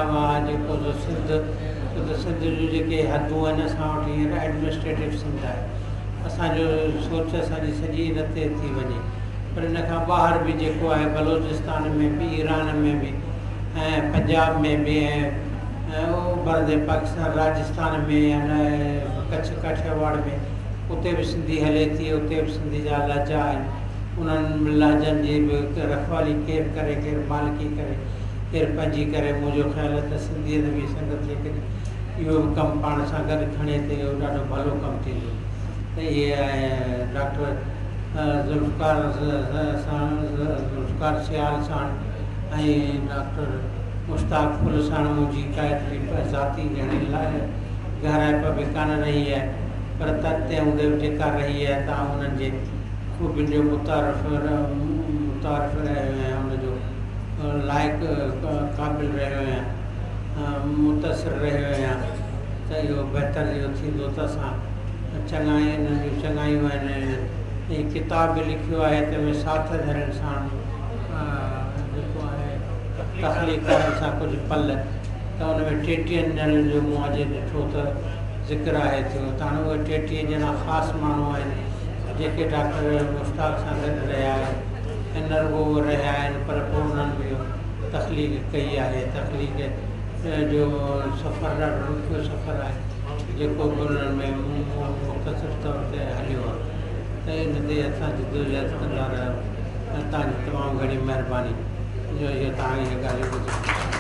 जेको सिंध सिंध जूं जेके हदूं आहिनि असां वटि हींअर एडमिनिस्ट्रेटिव सिंध आहे। असांजो सोच असांजी सॼी इन ते थी वञे, पर इन खां ॿाहिरि बि जेको आहे बलोचिस्तान में बि, ईरान में बि, ऐं पंजाब में बि, ऐं ओभर पाकिस्तान राजस्थान में, या कच्छ काठियावाड़ में, उते बि सिंधी हले थी। उते बि सिंधी जा लहजा आहिनि। उन्हनि लहजनि जी बि रखवाली केरु करे, केरु मालिकी करे, केरु पंहिंजी करे। मुंहिंजो ख़्यालु आहे त सिंधीअ में संगत जेकॾहिं इहो कमु पाण सां गॾु खणे त इहो ॾाढो भलो कमु थींदो। त इहे डॉक्टर ज़ुल्फ़कार सां ज़ुल्फ़कार सियाल सां ऐं डॉक्टर मुश्ताक फुल सां मुंहिंजी का एतिरी ज़ाती ॼणी लाइ गहराइप बि कान रही आहे, पर तते हूंदे बि जेका रही आहे तव्हां उन्हनि जे ख़ूबियुनि जो मुतारिफ़ मुतारिफ़ रहियो आहियां, उनजो लाइक़ु क़ाबिल रहियो आहियां, मुतासिर रहियो आहियां। त इहो बहितरु इहो थींदो त असां चङा इन्हनि जूं चङायूं आहिनि। ऐं किताब बि लिखियो आहे तंहिंमें साथ धरण सां जेको आहे तख़लीक़ करण सां कुझु पल, त हुन में टेटीहनि ॼणनि जो मूं अॼु ॾिठो त ज़िक्र आहे थियो। त हाणे उहे टेटीह ॼणा ख़ासि माण्हू आहिनि जेके डॉक्टर मुश्ताक सां गॾु रहिया आहिनि ऐं न रुॻो रहिया आहिनि, पर पोइ उन्हनि बि तख़लीक़ कई आहे। तख़लीक़ जो सफ़र ॾाढो ॾुखियो सफ़र आहे जेको बि उन्हनि में मुख़्तसिर तौर ते हलियो आहे। त इन ते असां जदोजहद कंदा रहियो ऐं तव्हांजी तमामु घणी महिरबानी जो इहो तव्हां इहे ॻाल्हियूं ॿुधियूं।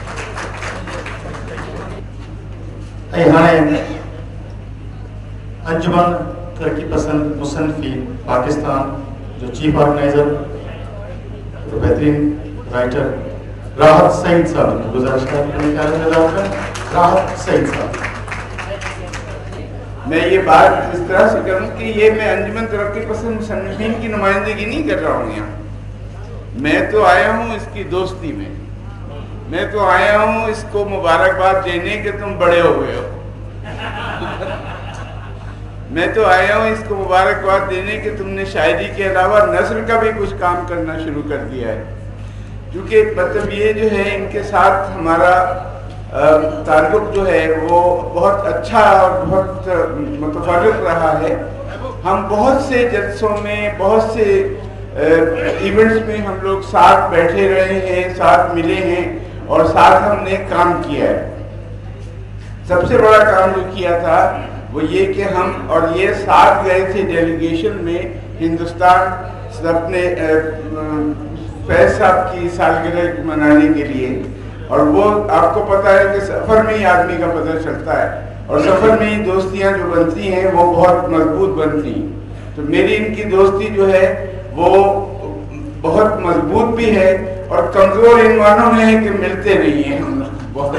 ऐं हाणे अंजुमन तरक्की पसंद मुसन्निफ़ीन पाकिस्तान जो चीफ ऑर्गेनाइजर बेहतरीन राइटर राहत सईद साहब की गुजारिश करने राहत सईद साहब। मैं ये बात इस तरह से करूं कि ये मैं अंजुमन तरक्की पसंद मुसन्निफ़ीन की नुमाइंदगी नहीं कर रहा हूँ यहाँ। मैं तो आया हूँ इसकी दोस्ती में, मैं तो आया हूँ इसको मुबारकबाद देने के तुम बड़े हो गए हो। मैं तो आया हूँ इसको मुबारकबाद देने के तुमने शायरी के अलावा नस्र का भी कुछ काम करना शुरू कर दिया है। क्योंकि मतलब ये जो है इनके साथ हमारा ताल्लुक जो है वो बहुत अच्छा और बहुत मुतफर्रिक रहा है। हम बहुत से जलसों में, बहुत से इवेंट्स में हम लोग साथ बैठे रहे हैं, साथ मिले हैं और साथ हमने काम किया है। सबसे बड़ा काम जो किया था वो ये कि हम और ये साथ गए थे डेलीगेशन में हिंदुस्तान अपने फैज साहब की सालगिरह मनाने के लिए। और वो आपको पता है कि सफ़र में ही आदमी का पता चलता है और सफ़र में ही दोस्तियाँ जो बनती हैं वो बहुत मजबूत बनती हैं। तो मेरी इनकी दोस्ती जो है वो बहुत मजबूत भी है और कमज़ोर इन मानों में है कि मिलते नहीं हैं बहुत।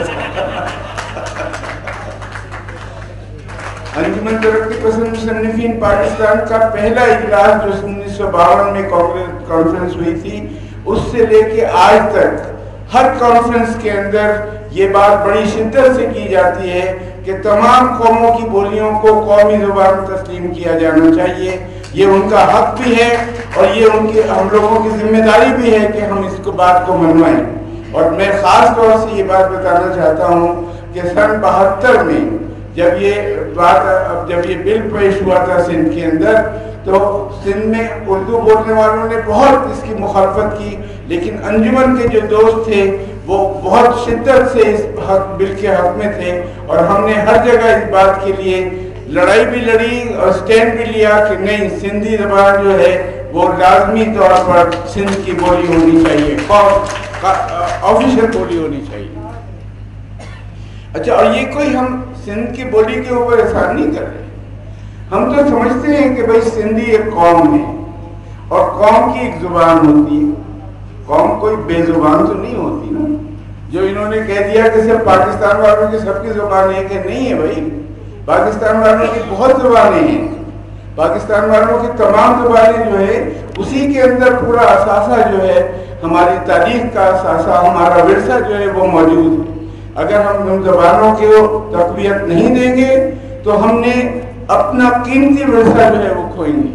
अंजुमन तरक्की पसंद मुसन्निफ़ीन पाकिस्तान का पहला इजलास जो उन्नीस सौ बावन में कॉन्फ्रेंस हुई थी, उससे लेके आज तक हर कॉन्फ्रेंस के अंदर ये बात बड़ी शिद्दत से की जाती है कि तमाम कौमों की बोलियों को कौमी ज़ुबान तस्लीम किया जाना चाहिए। ये उनका हक भी है और ये उनकी हम लोगों की जिम्मेदारी भी है कि हम इसको बात को मनवाएं। और मैं ख़ास तौर से ये बात बताना चाहता हूँ कि सन बहत्तर में जब ये बात जब ये बिल पेश हुआ था सिंध के अंदर, तो सिंध में उर्दू बोलने वालों ने बहुत इसकी मुखालफत की, लेकिन अंजुमन के जो दोस्त थे वो बहुत शिद्दत से इस हक बिल के हक में थे और हमने हर जगह इस बात के लिए लड़ाई भी लड़ी और स्टैंड भी लिया कि नहीं, सिंधी ज़बान जो है वो लाजमी तौर पर सिंध की बोली होनी चाहिए, ऑफिशियल बोली होनी चाहिए। अच्छा, और ये कोई हम सिंध की बोली के ऊपर एहसान नहीं कर रहे। हम तो समझते हैं कि भाई सिंधी एक कौम है और कौम की एक जुबान होती है। कौम कोई बेजुबान तो नहीं होती ना, जो इन्होंने कह दिया कि सिर्फ पाकिस्तान वालों की सबकी जुबान एक है। नहीं है भाई, पाकिस्तान वालों की बहुत जुबानें हैं। पाकिस्तान वालों की तमाम जुबानें जो है उसी के अंदर पूरा असासा जो है हमारी तारीख का असासा, हमारा विरसा जो है वो मौजूद है। अगर हम उन जबानों को तक़वियत नहीं देंगे तो हमने अपना कीमती विरसा जो है वो खोएंगे।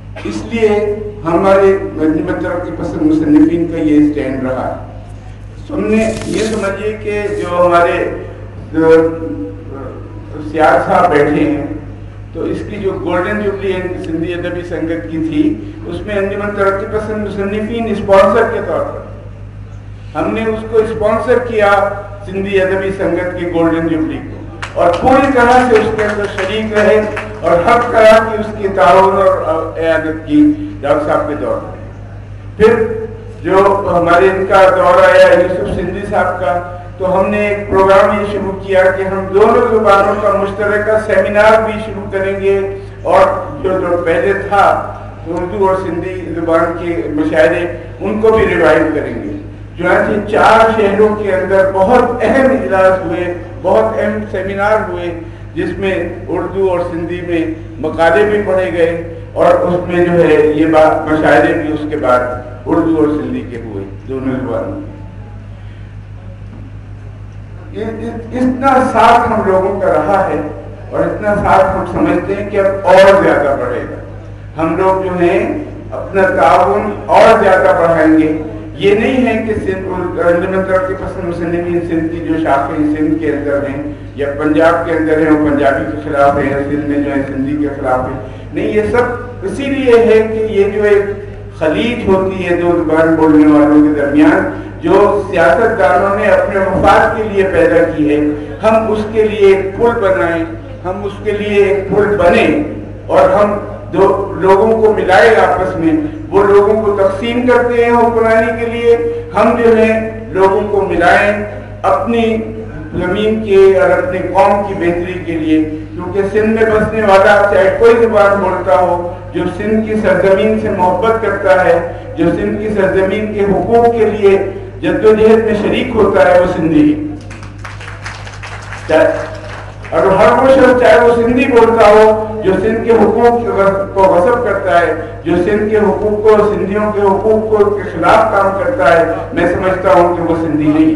इसलिए हमारे तरक्की पसंद मुसन्निफ़ीन का ये स्टैंड रहा है। हमने ये समझिए कि जो हमारे सियार साहब बैठे हैं, तो इसकी जो गोल्डन जुबली सिंधी अदबी संगत की थी, उसमें अंजुमन तरक्की पसंद मुसन्निफीन स्पॉन्सर के तौर पर हमने उसको स्पॉन्सर किया, सिंधी अदबी संगत की गोल्डन जुबली को, और पूरी तरह से उसके अंदर शरीक रहे और हर तरह की उसकी ताउन और इयादत की डॉक्टर साहब के दौर में। फिर जो हमारे इनका दौर आया यूसुफ सिंधी साहब का, तो हमने एक प्रोग्राम ये शुरू किया कि हम दोनों जुबानों का मुश्तरका सेमिनार भी शुरू करेंगे, और जो जो पहले था उर्दू और सिंधी जुबान के मुशायरे उनको भी रिवाइव करेंगे। चुनांचे चार शहरों के अंदर बहुत अहम इजलास हुए, बहुत अहम सेमिनार हुए, जिसमें उर्दू और सिंधी में मकाले भी पढ़े गए, और उसमें जो है ये बात मुशायरे भी उसके बाद उर्दू और सिंधी के हुए दोनों जुबानों में। इतना साथ हम लोगों का रहा है और इतना साथ हम समझते हैं कि अब और ज्यादा बढ़ेगा। हम लोग जो हैं अपना ताउन और ज्यादा बढ़ाएंगे। ये नहीं है कि अंजुमन तरक्की पसंद मुसन्निफीन सिंध की जो शाखें सिंध के अंदर हैं या पंजाब के अंदर है वो पंजाबी के खिलाफ है, या सिंध में जो है सिंधी के खिलाफ है, नहीं, ये सब इसीलिए है कि ये जो एक खलीज होती है दो जुबान बोलने वालों के दरमियान, जो सियासतदानों ने अपने मफाद के लिए पैदा की है, हम उसके लिए एक पुल बनाएं, हम उसके लिए एक पुल बने और हम दो लोगों को मिलाए आपस में। वो लोगों को तकसीम करते हैं हुक्मरानी के लिए, हम जो है लोगों को मिलाएं अपनी जमीन के और अपनी कौम की बेहतरी के लिए। क्योंकि सिंध में बसने वाला चाहे कोई जुबान बोलता हो, जो सिंध की सरजमीन से मोहब्बत करता है, जो सिंध की सरजमीन के हुकूक के लिए जद्दोजहद में शरीक होता है, वो सिंधी। और हर वो शख्स चाहे वो सिंधी बोलता हो जो सिंध के हुकूक को गसब करता है, जो सिंध के हुकूक को, सिंधियों के हुकूक को के खिलाफ काम करता है, मैं समझता हूं कि वो सिंधी नहीं।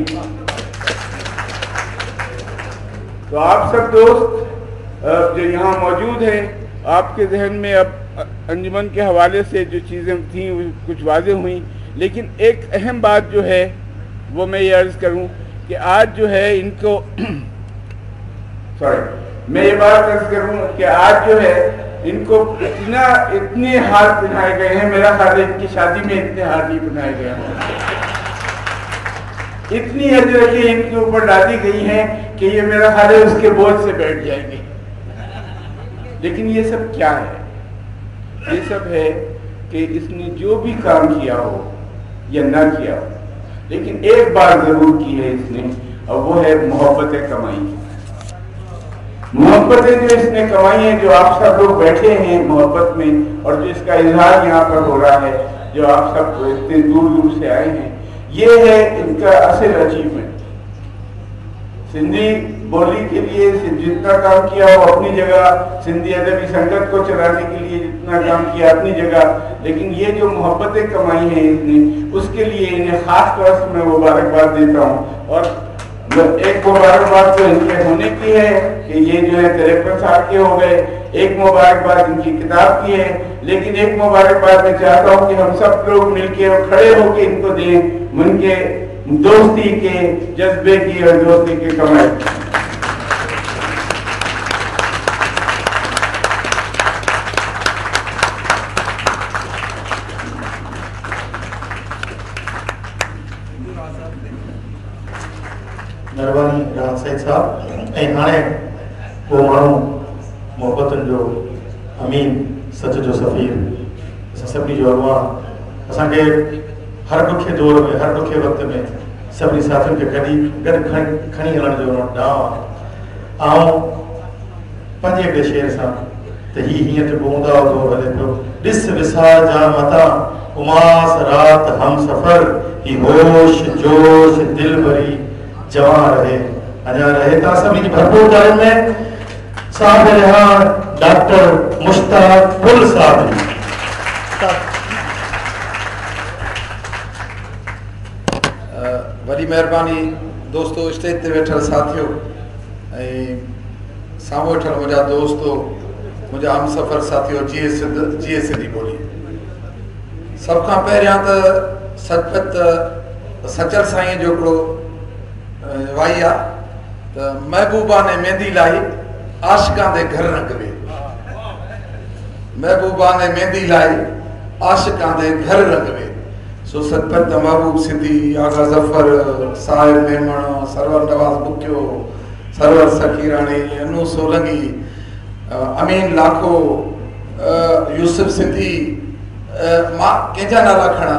तो आप सब दोस्त जो यहाँ मौजूद हैं, आपके जहन में अब अंजुमन के हवाले से जो चीज़ें थी कुछ वाज़ेह हुई, लेकिन एक अहम बात जो है वो मैं ये अर्ज़ करूँ कि आज जो है इनको सॉरी मैं ये बात अर्ज करूं कि आज जो है इनको इतना इतने हाथ पहनाए गए हैं, मेरा ख्याल है इनकी शादी में इतने हाथ नहीं पहनाए गए हैं, इतनी अजरतें इनके ऊपर डाली गई हैं कि ये मेरा ख्याल है उसके बोझ से बैठ जाएंगे। लेकिन ये सब क्या है? ये सब है कि इसने जो भी काम किया हो या ना किया हो, लेकिन एक बात जरूर की है इसने, और वो है मोहब्बतें कमाई। मोहब्बतें जो इसने कमाई हैं, जो आप सब लोग बैठे हैं मोहब्बत में, और जो इसका इजहार यहाँ पर हो रहा है, जो आप सब इतने दूर दूर से आए हैं, ये है इनका असल अचीवमेंट। सिंधी बोली के लिए जितना काम किया वो अपनी जगह, सिंधी अदबी संगत को चलाने के लिए जितना काम किया अपनी जगह, लेकिन ये जो मोहब्बतें कमाई हैं इसने, उसके लिए इन्हें खास तौर से मैं मुबारकबाद देता हूँ। और एक मुबारकबाद तो इनके होने की है कि ये जो है तिरपन साल के हो गए, एक मुबारकबाद इनकी किताब की है, लेकिन एक मुबारकबाद मैं चाहता हूँ कि हम सब लोग मिलके और खड़े होकर इनको दें उनके दोस्ती के जज्बे की और दोस्ती के कमाई। मेहरबानी राहत सईद साहब। ऐं हाणे को माण्हू मोहब्बतुनि जो अमीन, सच जो सफ़ीर, असां सभिनी जो अॻुवां, असांखे हर ॾुखे दौर में, हर ॾुखे वक़्त में सभिनी साथियुनि खे गॾी गॾु खणी खणी हलण जो ॾांहुं आहे। ऐं पंजे हिकिड़े शेर सां त ही हीअं त बूंदा दौर हले पियो, ॾिस विसार जा मता उमास रात हम सफ़र, ही होश जोश दिल भरी जवान रहे, अञा रहे। तव्हां सभिनी जी भरपूर तारीफ़ में साहिब रिहान डॉक्टर मुश्ताक फुल साहब। वॾी महिरबानी दोस्तो, स्टेज ते वेठल साथियो ऐं साम्हूं वेठल मुंहिंजा दोस्तो, मुंहिंजा हमसफ़र साथियो, जीए सिंध जीए सिंधी ॿोली। सभ खां पहिरियां त सचपच सचल साईं जो हिकिड़ो वाई आहे त महबूबा ने मेहंदी लाई आशिकां दे घर रंग वे। महबूबा ने मेहंदी लाई आशिकां दे घर रंग वे। सो सतपत महबूब सिद्धी, आगा जफर, साहिब मेमण, सरवर नवाज बुक्यो, सरवर सकीरानी, अनु सोलंगी, अमीन लाखो, यूसुफ सिद्धी, मां कंहिंजा नाला खणा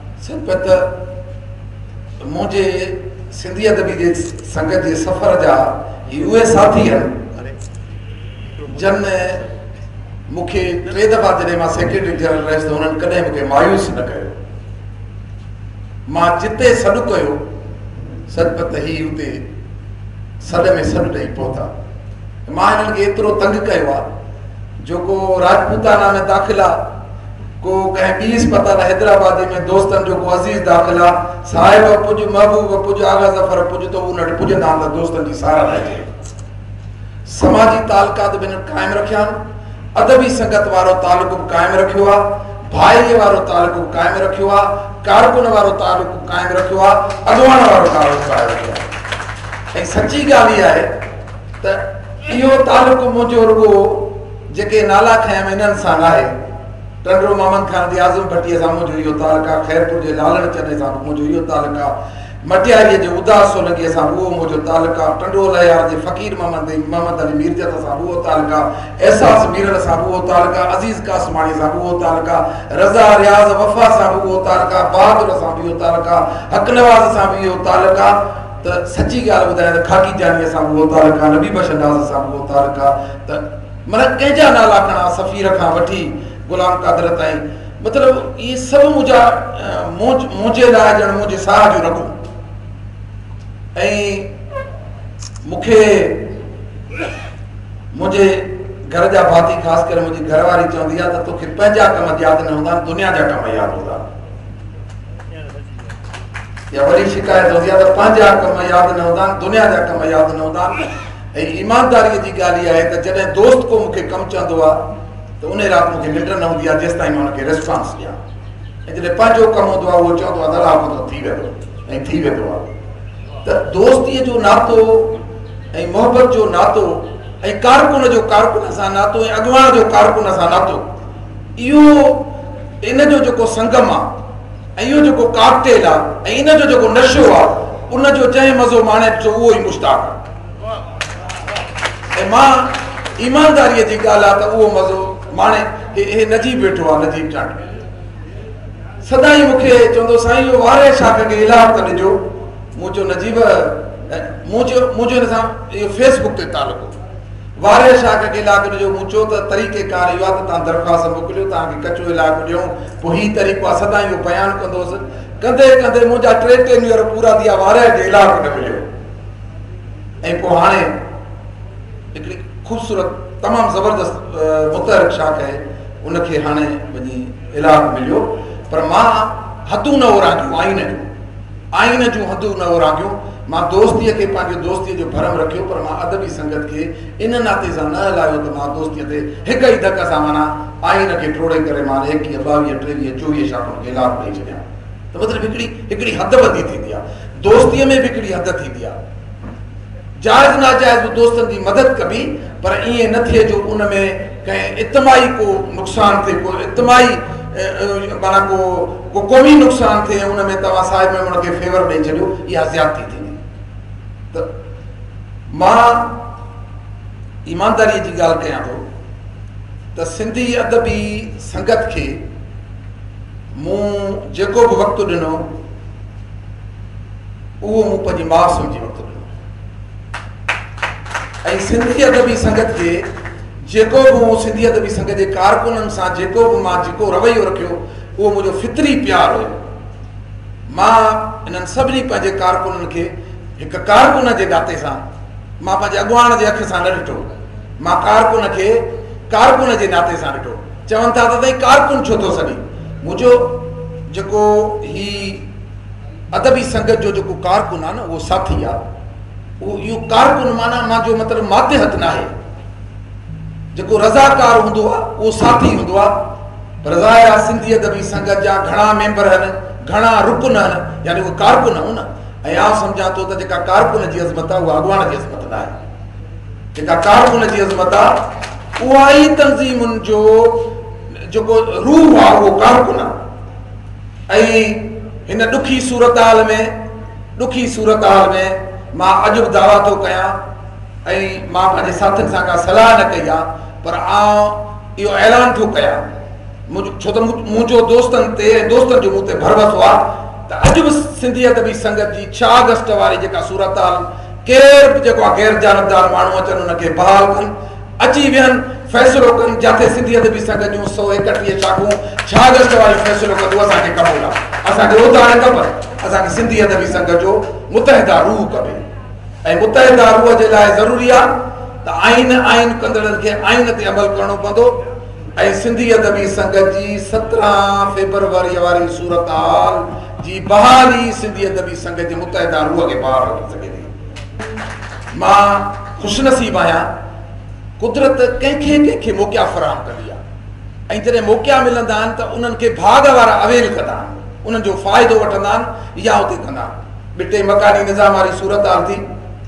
सतपत मुझे सिंधी अदबी जे संगत जे सफ़र जा उहे साथी आहिनि जन मूंखे टे दफ़ा जॾहिं मां सेक्रेटरी जनरल रहियुसि त हुननि कॾहिं मूंखे मायूस न कयो। मां जिते सॾु कयो सतपत ही हुते सॾ में सॾु ॾेई पहुता। मां हिननि खे एतिरो तंग कयो आहे जो को राजपूताना में दाख़िला, को कंहिं ॿी अस्पताल हैदराबाद में दोस्तनि जो को अज़ीज़ दाख़िला, साहिब पुज, महबूब पुज, आगा ज़फर पुज, त उन वटि पुॼंदा आहिनि त दोस्तनि जी सारा रहिजे। समाजी तालुकात बि हिननि क़ाइमु रखिया आहिनि, अदबी संगत वारो तालुक बि क़ाइमु रखियो आहे, भाईअ वारो तालुक बि क़ाइमु रखियो आहे, कारकुन वारो तालुक बि क़ाइमु रखियो आहे, अॻवान वारो तालुक क़ाइमु रखियो आहे। ऐं सची ॻाल्हि इहा आहे त इहो तालुक मुंहिंजो रुॻो जेके नाला खयां हिननि सां न आहे। टंडो मोहम्मद खान जी आज़म भट्टीअ सां मुंहिंजो इहो तालुक आहे, ख़ैरपुर जे लालण चने सां मुंहिंजो इहो तालुक आहे, मटियारीअ जे उदास सोलंगीअ सां उहो मुंहिंजो तालुक आहे, टंडो लयार जे फ़क़ीर मोहम्मद मोहम्मद अली मीरजत सां उहो तालुक आहे, एहसास मीरल सां उहो तालुक आहे, अज़ीज़ कासमाणी सां उहो तालुक आहे, रज़ा रियाज़ वफ़ा सां उहो तालुक आहे, बहादुर सां बि इहो तालुक आहे, हक़ नवाज़ सां बि इहो तालुक आहे। त सची ॻाल्हि ॿुधायां त खाकी जानीअ सां उहो तालुक आहे, नबी बख्श नाज़ सां उहो तालुक आहे। त माना कंहिंजा नाला खणा, सफ़ीर खां वठी गुलाम कादर ताईं, मतिलबु इहे सभु मुंहिंजा मुंहिंजे लाइ ॼण मुंहिंजे साह जो रगो। ऐं मूंखे मुंहिंजे घर जा भाती, ख़ासि करे मुंहिंजी घरवारी चवंदी आहे त तोखे पंहिंजा कम यादि न हूंदा, दुनिया जा कम यादि हूंदा। या वरी शिकायत हूंदी आहे त पंहिंजा कम यादि न हूंदा, दुनिया जा कम यादि न हूंदा। ऐं ईमानदारीअ जी ॻाल्हि इहा आहे त जॾहिं दोस्त को मूंखे कमु चवंदो आहे त उन राति मूंखे निंड न हूंदी आहे जेसि ताईं मां हुनखे रिस्पॉन्स ॾियां। ऐं जॾहिं पंहिंजो कमु हूंदो आहे उहो चवंदो आहे दलाल त थी वेंदो ऐं थी वेंदो आहे। त दोस्तीअ जो नातो ऐं मोहबत जो नातो ऐं कारकुन जो कारकुन सां नातो ऐं अॻवान जो कारकुन सां नातो, इहो इन जो जेको संगम आहे ऐं इहो जेको कॉकटेल आहे ऐं इन जो जेको नशो आहे, उन जो जंहिं मज़ो माणे पियो उहो ई मुश्ताक आहे। ऐं मां ईमानदारीअ जी ॻाल्हि आहे त उहो मज़ो माणे हे नजीब वेठो आहे, नजीब चांड सदाईं मूंखे चवंदो साईं इहो वारे शाख खे इलाह त ॾिजो। मूं चयो नजीब मुंहिंजो मुंहिंजो हिन सां इहो फेसबुक ते तालुक वारे शाख खे इलाह ॾिजो। मूं चयो त तरीक़ेकार इहो आहे त तव्हां दरख़्वास्त मोकिलियो, तव्हांखे कचो इलाह ॾियूं, पोइ हीउ तरीक़ो आहे। सदाईं इहो बयानु कंदोसि, कंदे कंदे मुंहिंजा टे टे ॾींहं पूरा थी विया, वारे खे इलाह न मिलियो। ऐं पोइ हाणे हिकिड़ी ख़ूबसूरत तमामु ज़बरदस्त मुतहरिक शाख आहे, उनखे हाणे वञी इलाह मिलियो। पर मां हदूं न ओरांगियूं, आइन जूं आइन जूं हदूं न ओरांगियूं। मां दोस्तीअ खे पंहिंजे दोस्तीअ जो भरम रखियो, पर मां अदबी संगत खे इन नाते सां न हलायो त मां दोस्तीअ ते हिक ई धक सां माना आइन खे टोड़े करे मां एकवीह ॿावीह टेवीह चोवीह शाखुनि खे इलाह ॾेई छॾियां। त मतिलबु हिकिड़ी हिकिड़ी हदबंदी थींदी आहे, दोस्तीअ में बि हिकिड़ी हद थींदी आहे। जाइज़ नाजाइज़ बि दोस्तनि जी मदद कबी, पर ईअं न थिए जो उन में कंहिं इज्तमाही को नुक़सानु थिए, को इज्तमाही माना को को क़ौमी नुक़सानु थिए, उन में तव्हां साहिब में उनखे फेवर ॾेई छॾियो, इहा ज़्यादती थींदी। त मां ईमानदारीअ जी ॻाल्हि कयां थो त सिंधी अदबी संगत खे मूं जेको बि वक़्तु ॾिनो उहो मूं पंहिंजी माउ सम्झी वक़्तु ॾिनो। ऐं सिंधी अदबी संगत खे जेको बि मूं सिंधी अदबी संगत जे कारकुननि सां जेको बि मां जेको रवैयो रखियो, उहो मुंहिंजो फितरी प्यार हुयो। मां इन्हनि सभिनी पंहिंजे कारकुननि खे हिकु कारकुन जे नाते सां, मां पंहिंजे अॻुवान जे अख सां न ॾिठो, मां कारकुन खे कारकुन जे नाते सां ॾिठो। चवनि था त साईं कारकुन छो थो सॾी, मुंहिंजो जेको ही अदबी संगत जो जेको कारकुन आहे न, उहो साथी आहे। उहो इहो कारकुन माना मुंहिंजो मतिलबु मातहत न आहे। जेको रज़ाकार हूंदो आहे उहो साथी हूंदो आहे। रज़ाया सिंधी अदबी संगत जा घणा मेंबर आहिनि, घणा रुकन आहिनि, यानी उहे कारकुन आहियूं न। ऐं आउं सम्झां थो त जेका कारकुन जी अज़मत आहे उहा अॻुवाण जी अज़मत न आहे। जेका कारकुन जी अज़मत आहे उहा ई तंज़ीमुनि जो जेको रूह आहे उहो कारकुन आहे। ऐं हिन ॾुखी सूरत हाल में ॾुखी सूरत हाल में मां अॼु बि दावा थो कयां ऐं मां पंहिंजे साथियुनि सां का सलाह न कई आहे, पर आउं इहो ऐलान थो कयां, छो त मुंहिंजो दोस्तनि ते ऐं दोस्तनि जो मूं ते भरवसो आहे त अॼु बि सिंधी अदबी संगत जी छह अगस्त वारी जेका सूरत हाल केर बि जेको आहे गैर जानबदार माण्हू अचनि उनखे बहाल कनि, अची वियनि, फ़ैसिलो कनि, जिते सिंधी अदबी संगत जूं सौ एकटीह शाखूं छह अगस्त वारी फ़ैसिलो कंदो असांखे क़बूल आहे। असांखे उहिदा न खपनि, असांखे सिंधी अदबी संगत जो मुतहिदा रूह खपे। ऐं मुतहिदा रूह जे लाइ ज़रूरी आहे त आइन आइन कंदड़नि खे आइन ते अमल करणो पवंदो। ऐं सिंधी अदबी संगत जी सत्रहं फेबरवरी वारी सूरत हाल जी बहाली सिंधी अदबी संगत जे मुतहिदा रूह खे बहाल रखी सघे थी। मां ख़ुशनसीब आहियां, कुदरत कंहिंखे कंहिंखे मौक़िया फ़राहम कंदी आहे ऐं जॾहिं मौक़िया मिलंदा आहिनि त उन्हनि खे भाग वारा अवेल कंदा आहिनि, उन्हनि जो फ़ाइदो वठंदा आहिनि या उते कंदा आहिनि। ॿिटे मकानी निज़ाम वारी सूरत हाल थी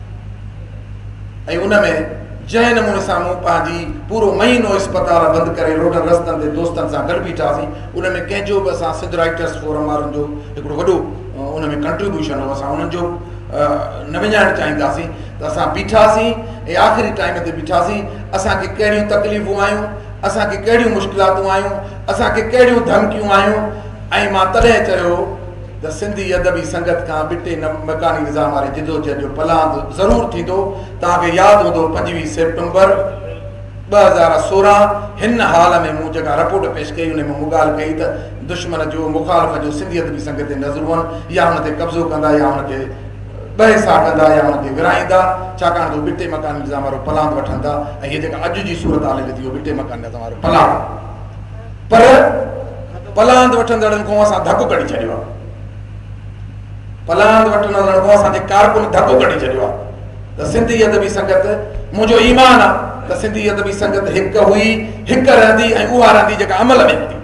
ऐं उन में जंहिं नमूने सां मूं पंहिंजी पूरो महीनो इस्पताल बंदि करे रोडनि रस्तनि ते दोस्तनि सां गॾु बीठासीं, उन में कंहिंजो बि असां सिंध राइटर्स फोरम वारनि जो हिकिड़ो वॾो उन में कंट्रीब्यूशन हो, असां उन्हनि जो न विञाइणु चाहींदासीं त असां बीठासीं ऐं आख़िरी टाइम ते बीठासीं। असांखे कहिड़ियूं तकलीफ़ूं आयूं, असांखे कहिड़ियूं मुश्किलातूं आयूं, असांखे कहिड़ियूं धमकियूं आयूं, ऐं मां तॾहिं चयो त सिंधी अदबी संगत खां ॿिटे न मकानी निज़ाम वारे जिदोजहद जो पलांद ज़रूरु थींदो। तव्हांखे यादि हूंदो पंजवीह सेप्टेंबर ॿ हज़ार सोरहं हिन हाल में मूं जेका रिपोर्ट पेश कई उन में मूं ॻाल्हि कई त दुश्मन जो मुखालिफ़ जो सिंधी अदबी संगत ते नज़रूं आहिनि, या हुन ते कब्ज़ो कंदा या हुनखे बहिसा कंदा या हुनखे विराईंदा, छाकाणि त ॿिटे मकानी निज़ाम वारो पलांद वठंदा। ऐं हीअ जेका अॼु जी सूरत हाल थी उहो ॿिटे मकानी निज़ाम वारो पलांद, पर पलांद वठंदड़नि खां असां धकु कढी छॾियो आहे। पलांद वठंदड़नि खां असांजे कारकुन धकु कढी छॾियो आहे त सिंधी अदबी संगत, मुंहिंजो ईमान आहे त सिंधी अदबी संगत हिकु हुई, हिकु रहंदी ऐं उहा रहंदी जेका अमल में हूंदी।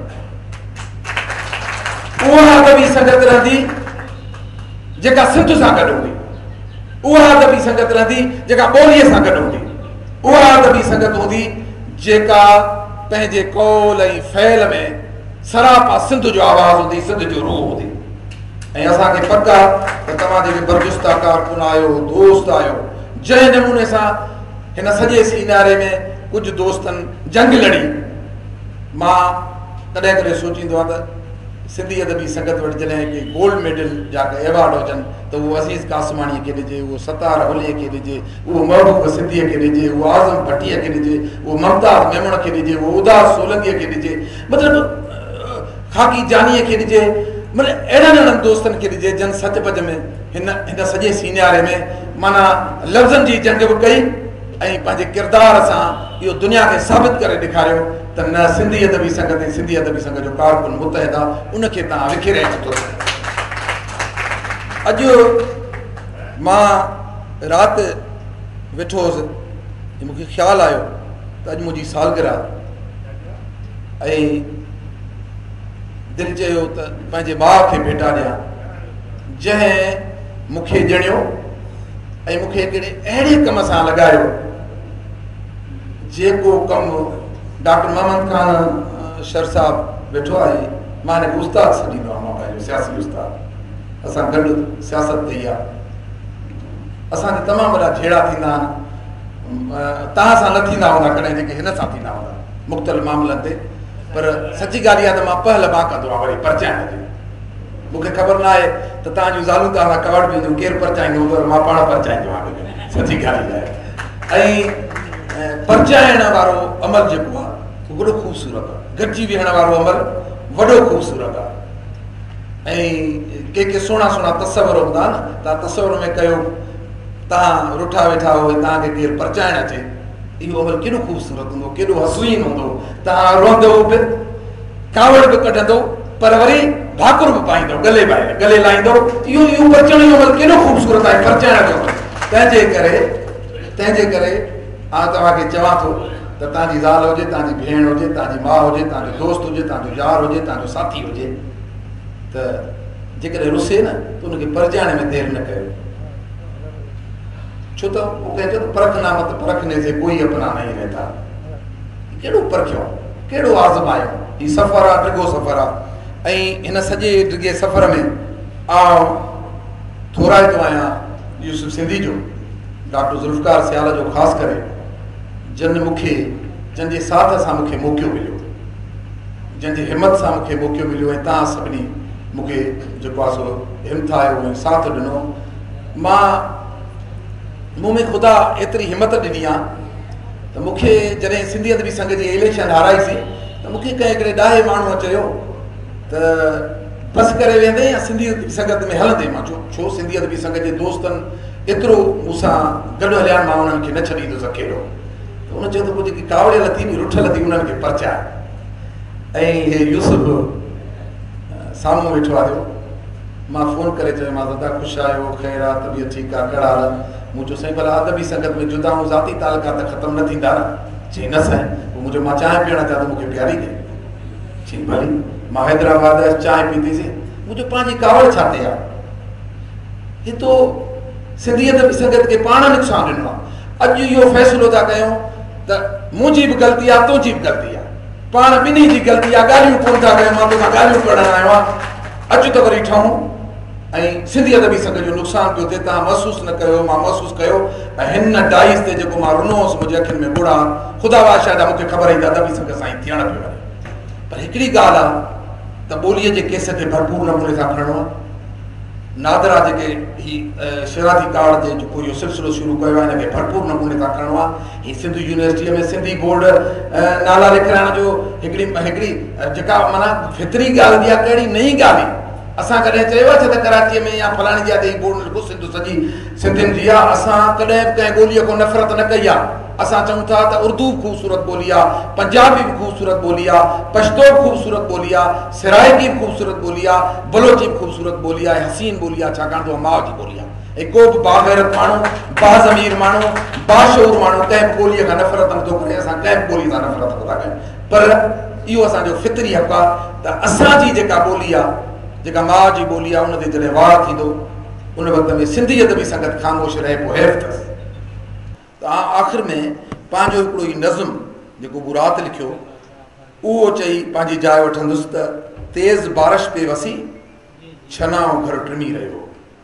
उहा अदबी संगत रहंदी जेका सिंध सां गॾु हूंदी, उहा अदबी संगत रहंदी जेका ॿोलीअ सां गॾु हूंदी, उहा अदबी संगत हूंदी जेका पंहिंजे कौल ऐं फ़ैल में सरापा सिंध जो आवाज़ हूंदी, सिंध जो रूह हूंदी। ऐं असांखे पक आहे त तव्हां जेके बरजुस्ता कारकुन आहियो, दोस्त आहियो, जंहिं नमूने सां हिन सॼे सीनारे में कुझु दोस्तनि जंग लड़ी, मां कॾहिं कॾहिं सोचींदो आहे त सिंधी अदबी संगत वटि जॾहिं के गोल्ड मेडल जा एवॉर्ड हुजनि त उहो अज़ीज़ कासमाणीअ खे ॾिजे, उहो सतार होलीअ खे ॾिजे, उहो महबूब सिंधीअ खे ॾिजे, उहो आज़म भट्टीअ खे ॾिजे, उहो ममताज़ मेमण खे ॾिजे, उहो उदास सोलंकीअ खे ॾिजे, मतिलबु खाकी जानीअ खे ॾिजे, मतिलबु अहिड़नि अहिड़नि दोस्तनि खे ॾिजे जन सचपच में हिन हिन सॼे सीनियारे में माना लफ़्ज़नि जी जंग बि कई ऐं पंहिंजे किरदार सां इहो दुनिया खे साबित करे ॾेखारियो त न सिंधी अदबी संगत ऐं सिंधी अदबी संगत जो कारकुन मुतहिद आहे, उनखे तव्हां विखिरे नथो। अॼु मां राति वेठो हुउसि, मूंखे ख़्यालु आयो त अॼु मुंहिंजी सालगिरह ऐं दिलि चयो त पंहिंजे भाउ खे भेटा ॾियां जंहिं मूंखे ॼणियो ऐं मूंखे हिकिड़े अहिड़े कम सां लॻायो जेको कमु डॉक्टर मोहम्मद ख़ान शर साहब वेठो आहे, मां हिनखे उस्ताद सॾींदो आहियां, मां पंहिंजो सियासी उस्ताद। असां गॾु सियासत कई आहे, असांजा तमामु वॾा झेड़ा थींदा आहिनि, तव्हां सां न थींदा हूंदा कॾहिं जेके हिन सां थींदा हूंदा मुख़्तलिफ़ मामलनि ते, पर सची ॻाल्हि इहा त मां पहल मां कंदो आहियां वरी परचाइण जी। मूंखे ख़बर न आहे त तव्हांजूं ज़ालूं तव्हां कवड़ बि केरु परचाईंदो हूंदो, मां पाण परचाईंदो आहियां, सची ॻाल्हि आहे। ऐं परचाइण वारो अमल जेको आहे उहो वॾो ख़ूबसूरत आहे, गॾिजी वेहण वारो अमल वॾो ख़ूबसूरत आहे। ऐं के के सुहिणा सुहिणा तस्वर हूंदा न, तव्हां तस्वर में कयो तव्हां रुठा वेठा हो, तव्हांखे केरु परचाइण अचे, इहो अमल केॾो ख़ूबसूरत हूंदो, केॾो हसीन हूंदो, तव्हां रोअंदो बि, कावड़ बि कढंदो, पर वरी भाकुर बि पाईंदो, गले पाए गले लाहींदो, इहो इहो परचण जो अमल केॾो ख़ूबसूरत आहे, परचाइण जो अमल। तंहिंजे करे तंहिंजे करे आउं तव्हांखे चवां थो त तव्हांजी ज़ाल हुजे, तव्हांजी भेण हुजे, तव्हांजी माउ हुजे, तव्हांजो दोस्त हुजे, तव्हांजो यार हुजे, तव्हांजो साथी हुजे, त जेकॾहिं रुसे न त उनखे परजाइण में देरि न कयो, छो त उहो चए थो परख नामत परखने से कोई अपना नहीं रहता। कहिड़ो परखियो, कहिड़ो आज़मायो, हीउ सफ़र आहे, डिघो सफ़र आहे। ऐं हिन सॼे डिघे सफ़र में आउं थोराईंदो आहियां यूसुफ सिंधी जो, डॉक्टर ज़ुल्फ़कार सियाल जो ख़ासि करे, जन मूंखे जंहिंजे साथ सां मूंखे मौक़ो मिलियो, जंहिंजी हिमत सां मूंखे मौक़ो मिलियो, ऐं तव्हां सभिनी मूंखे जेको आहे सो हिमथायो ऐं साथ ॾिनो। मां मूं में ख़ुदा एतिरी हिमत ॾिनी आहे त मूंखे जॾहिं सिंधी अदबी संघ जी इलेक्शन हाराईसीं त मूंखे कंहिं हिकिड़े ॾाहे माण्हूअ चयो त बसि करे वेंदे या सिंधी अदबी संगत में हलंदे। मां छो छो सिंधी अदबी संघ जे दोस्तनि एतिरो मूंसां गॾु हलिया, मां उन्हनि खे न छॾींदुसि अकेलो। त उन चयो त पोइ जेकी कावड़ियल थी रुठल थी उन्हनि खे परचाए। ऐं हे यूसुफ साम्हूं वेठो आयो, मां फ़ोन करे चयोमांसि दादा ख़ुशि आहियो, ख़ैरु आहे, तबियत ठीकु आहे, कहिड़ा हाल? मूं चयो साईं भला अदबी संगत में जुदा ऐं ज़ाती तालुकात ख़तमु न थींदा? चई न साईं। पोइ मुंहिंजो मां चांहि पीअण अचां त मूंखे प्यारी कई। चई भली। मां हैदराबाद चांहि पीतीसीं, मुंहिंजो पंहिंजी कावड़ छा ते आहे? ही तो सिंधी अदबी संगत खे पाण नुक़सानु ॾिनो आहे। अॼु इहो फ़ैसिलो था कयूं त मुंहिंजी बि ग़लती आहे, तुंहिंजी बि ग़लती आहे, पाण ॿिन्ही जी ग़लती आहे। ॻाल्हियूं कोन था कयूं, मां तोखां ॻाल्हियूं करणु आयो आहियां। अचु त वरी ठहूं ऐं सिंधी अदबी संघ जो नुक़सानु पियो थिए, तव्हां महसूसु न कयो, मां महसूसु कयो। ऐं हिन डाइस ते जेको मां रुनो हुउसि, मुंहिंजे अखियुनि में ॿुड़ा, ख़ुदा बादशाह जा मूंखे ख़बर ई त अदबी संघ सां ई थियणु पियो वञे। पर हिकिड़ी ॻाल्हि आहे त ॿोलीअ जे केस खे भरपूर नमूने सां खणणो आहे। नादरा जेके ही शराती कावड़ जे जेको इहो सिलसिलो शुरू कयो आहे, हिनखे भरपूर नमूने सां खणणो आहे। ही सिंधी यूनिवर्सिटीअ में सिंधी बोर्ड नाला लिखाइण जो हिकिड़ी हिकिड़ी जेका माना फितरी ॻाल्हि बि आहे, कहिड़ी नई ॻाल्हि हुई। असां कॾहिं चयो आहे छा त कराचीअ में या फलाणी जॻह ते बोर्ड लिखो सिंधु सॼी सिंधियुनि जी आहे? असां कॾहिं बि कंहिं ॿोलीअ खां नफ़रत न कई आहे। असां चऊं था त उर्दू ख़ूबसूरत ॿोली आहे, पंजाबी बि ख़ूबसूरत ॿोली आहे, पश्तो बि ख़ूबसूरत ॿोली आहे, सिराइकी बि ख़ूबसूरत ॿोली आहे, बलोची बि ख़ूबसूरत ॿोली आहे, हसीन ॿोली आहे, छाकाणि त माउ जी ॿोली आहे। ऐं को बि बाग़ैरत माण्हू, बाज़मीर माण्हू, बाशऊर माण्हू कंहिं बि ॿोलीअ खां नफ़रत नथो करे। असां कंहिं बि ॿोली सां नफ़रत नथा कयूं, पर इहो असांजो फितरी हक़ आहे त असांजी जेका ॿोली आहे, जेका माउ जी ॿोली आहे, उन ते जॾहिं वार थींदो उन वक़्त में सिंधी अदबी संगत ख़ामोश रहे, पोइ हैफ़ अथसि। त आख़िर में पंहिंजो हिकिड़ो ई नज़्म जेको बुरात लिखियो, उहो चई पंहिंजी जाइ वठंदुसि त तेज़ बारिश पे वसी छनाओ घर टिमी रहियो।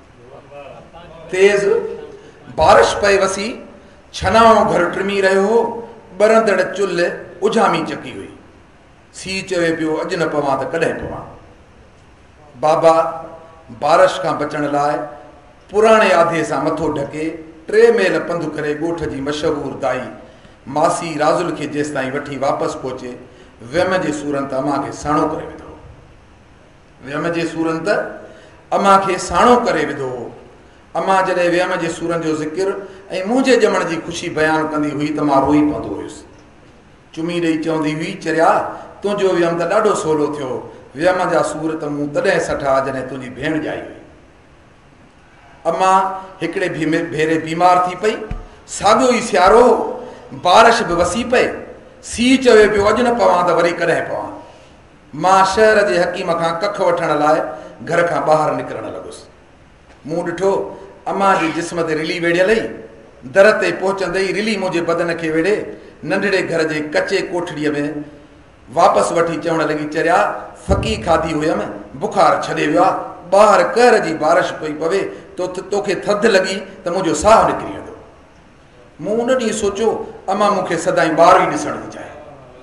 तेज़ बारिश पे वसी छनाओ घर टिमी रहियो हो, ॿरंदड़ चुल्ह उजामी चकी हुई। सी चवे पियो अॼु न पवां त कॾहिं पवां। बाबा बारिश खां बचण लाइ पुराणे आधे सां मथो ढके टे मेल पंधु करे ॻोठ जी मशहूरु दाई मासी राज़ुल खे जेसि ताईं वठी वापसि पहुचे, वियम जे सूरनि त अमां खे साणो करे विधो। वियम जे सूरनि त अमां खे साणो करे विधो। अमां जॾहिं वियम जे सूरनि जो ज़िक्र ऐं मुंहिंजे ॼमण जी ख़ुशी बयानु कंदी हुई त मां रोई पवंदो हुयुसि। चुमी ॾेई चवंदी हुई, चरिया तुंहिंजो वियम त ॾाढो सवलो थियो, वियम जा सूर त मूं तॾहिं सठा जॾहिं तुंहिंजी भेण ॼाई हुई। अमां हिकिड़े भी भेरे बीमार थी पई, साॻियो ई सियारो, बारिश बि वसी पए, सी चवे पियो अॼु न पवां त वरी कॾहिं पवां। मां शहर जे हकीम खां कख वठण लाइ घर खां ॿाहिरि निकिरणु लॻुसि। मूं ॾिठो अमां जे जिस्म ते रिली वेढ़ियल हुई। दर ते पहुचंदे ई रिली मुंहिंजे बदन खे वेढ़े नंढड़े घर जे कचे कोठड़ीअ में वापसि वठी चवणु लॻी, चरिया फकी खाधी हुयमि, बुखार छॾे वियो आहे, ॿाहिरि कहर जी बारिश पई पवे, तो तोखे थधि लॻी त मुंहिंजो साहु निकिरी वेंदो। मूं उन ॾींहुं सोचियो अमां मूंखे सदाईं ॿार ई ॾिसण थी चाहे।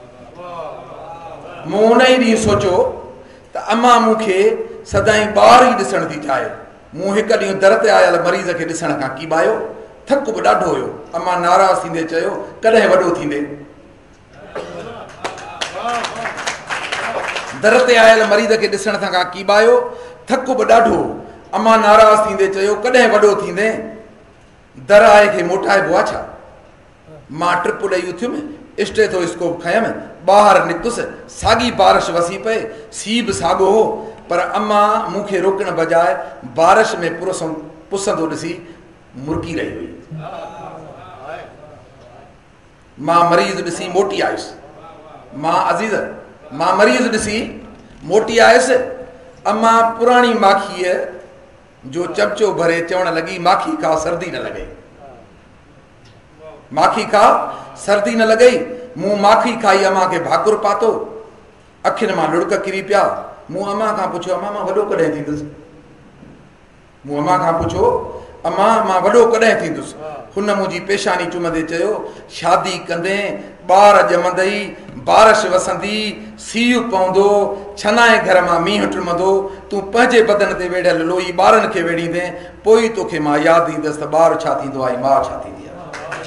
मूं उन ई ॾींहुं सोचियो त अमां मूंखे सदाईं ॿार ई ॾिसण थी चाहे। मूं हिकु ॾींहुं दर ते आयल मरीज़ खे ॾिसण खां कीॿायो, थकु बि ॾाढो हुयो। अमां नाराज़ थींदे चयो, कॾहिं वॾो थींदे? दर ते आयल मरीज़ खे ॾिसण खां कीॿायो, थकु बि ॾाढो। अमां नाराज़ थींदे चयो, कॾहिं वॾो थींदे? दर आहे खे मोटाइबो आहे छा? मां ट्रिप ॾेई उथियुमि, स्टेथोस्कोप खयमि, ॿाहिरि निकितुसि, साॻी बारिश वसी पए, सी बि साॻियो हो, पर अमां मूंखे रोकण बजाए बारिश में पुरसो पुसंदो ॾिसी मुरकी रही हुई। मां मरीज़ ॾिसी मोटी आयुसि। मां अज़ीज़ मां मरीज़ ॾिसी मोटी आयुसि। अम्मा पुरानी माखीअ जो चमचो भरे चवण लगी माखी खा सर्दी न लगे, माखी खा सर्दी न लगे। मूं माखी खाई अम्मा के भाकुर पातो, अखियुनि मां लुड़क किरी पिया। मूं अम्मा खां पुछियो, अम्मा मां वॾो कॾहिं थींदुसि? मूं अम्मा खां पुछियो, अम्मा मां वॾो कॾहिं थींदुसि? हुन मुंहिंजी पेशानी चुमंदे चयो, शादी कंदे ॿार ॼमंदई, बारिश वसंदी, सीउ पवंदो, छनाए घर मां मींहुं टुमंदो, तूं पंहिंजे बदन ते वेढ़ियल लोई ॿारनि खे वेड़ींदे, पोइ तोखे मां यादि ईंदसि त ॿारु छा थींदो आहे, माउ छा थींदी आहे।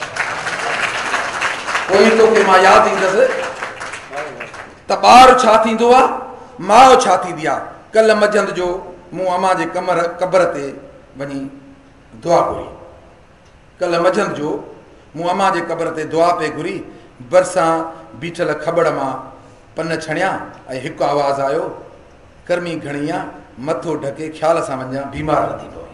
पोइ तोखे मां यादि ईंदसि त ॿारु छा थींदो आहे, माउ छा थींदी आहे। कल्ह मंझंदि जो मूं अम्मा जे कमर कबर ते वञी दुआ घुरी, कल्ह मंझंदि जो मूं अम्मा जे कबर ते दुआ पे घुरी, बरसां बीठल खबड़ मां पन छणिया ऐं हिकु आवाज़ु आयो, गर्मी घणी आहे, मथो ढके ख़्याल सां वञा, बीमार न थींदो।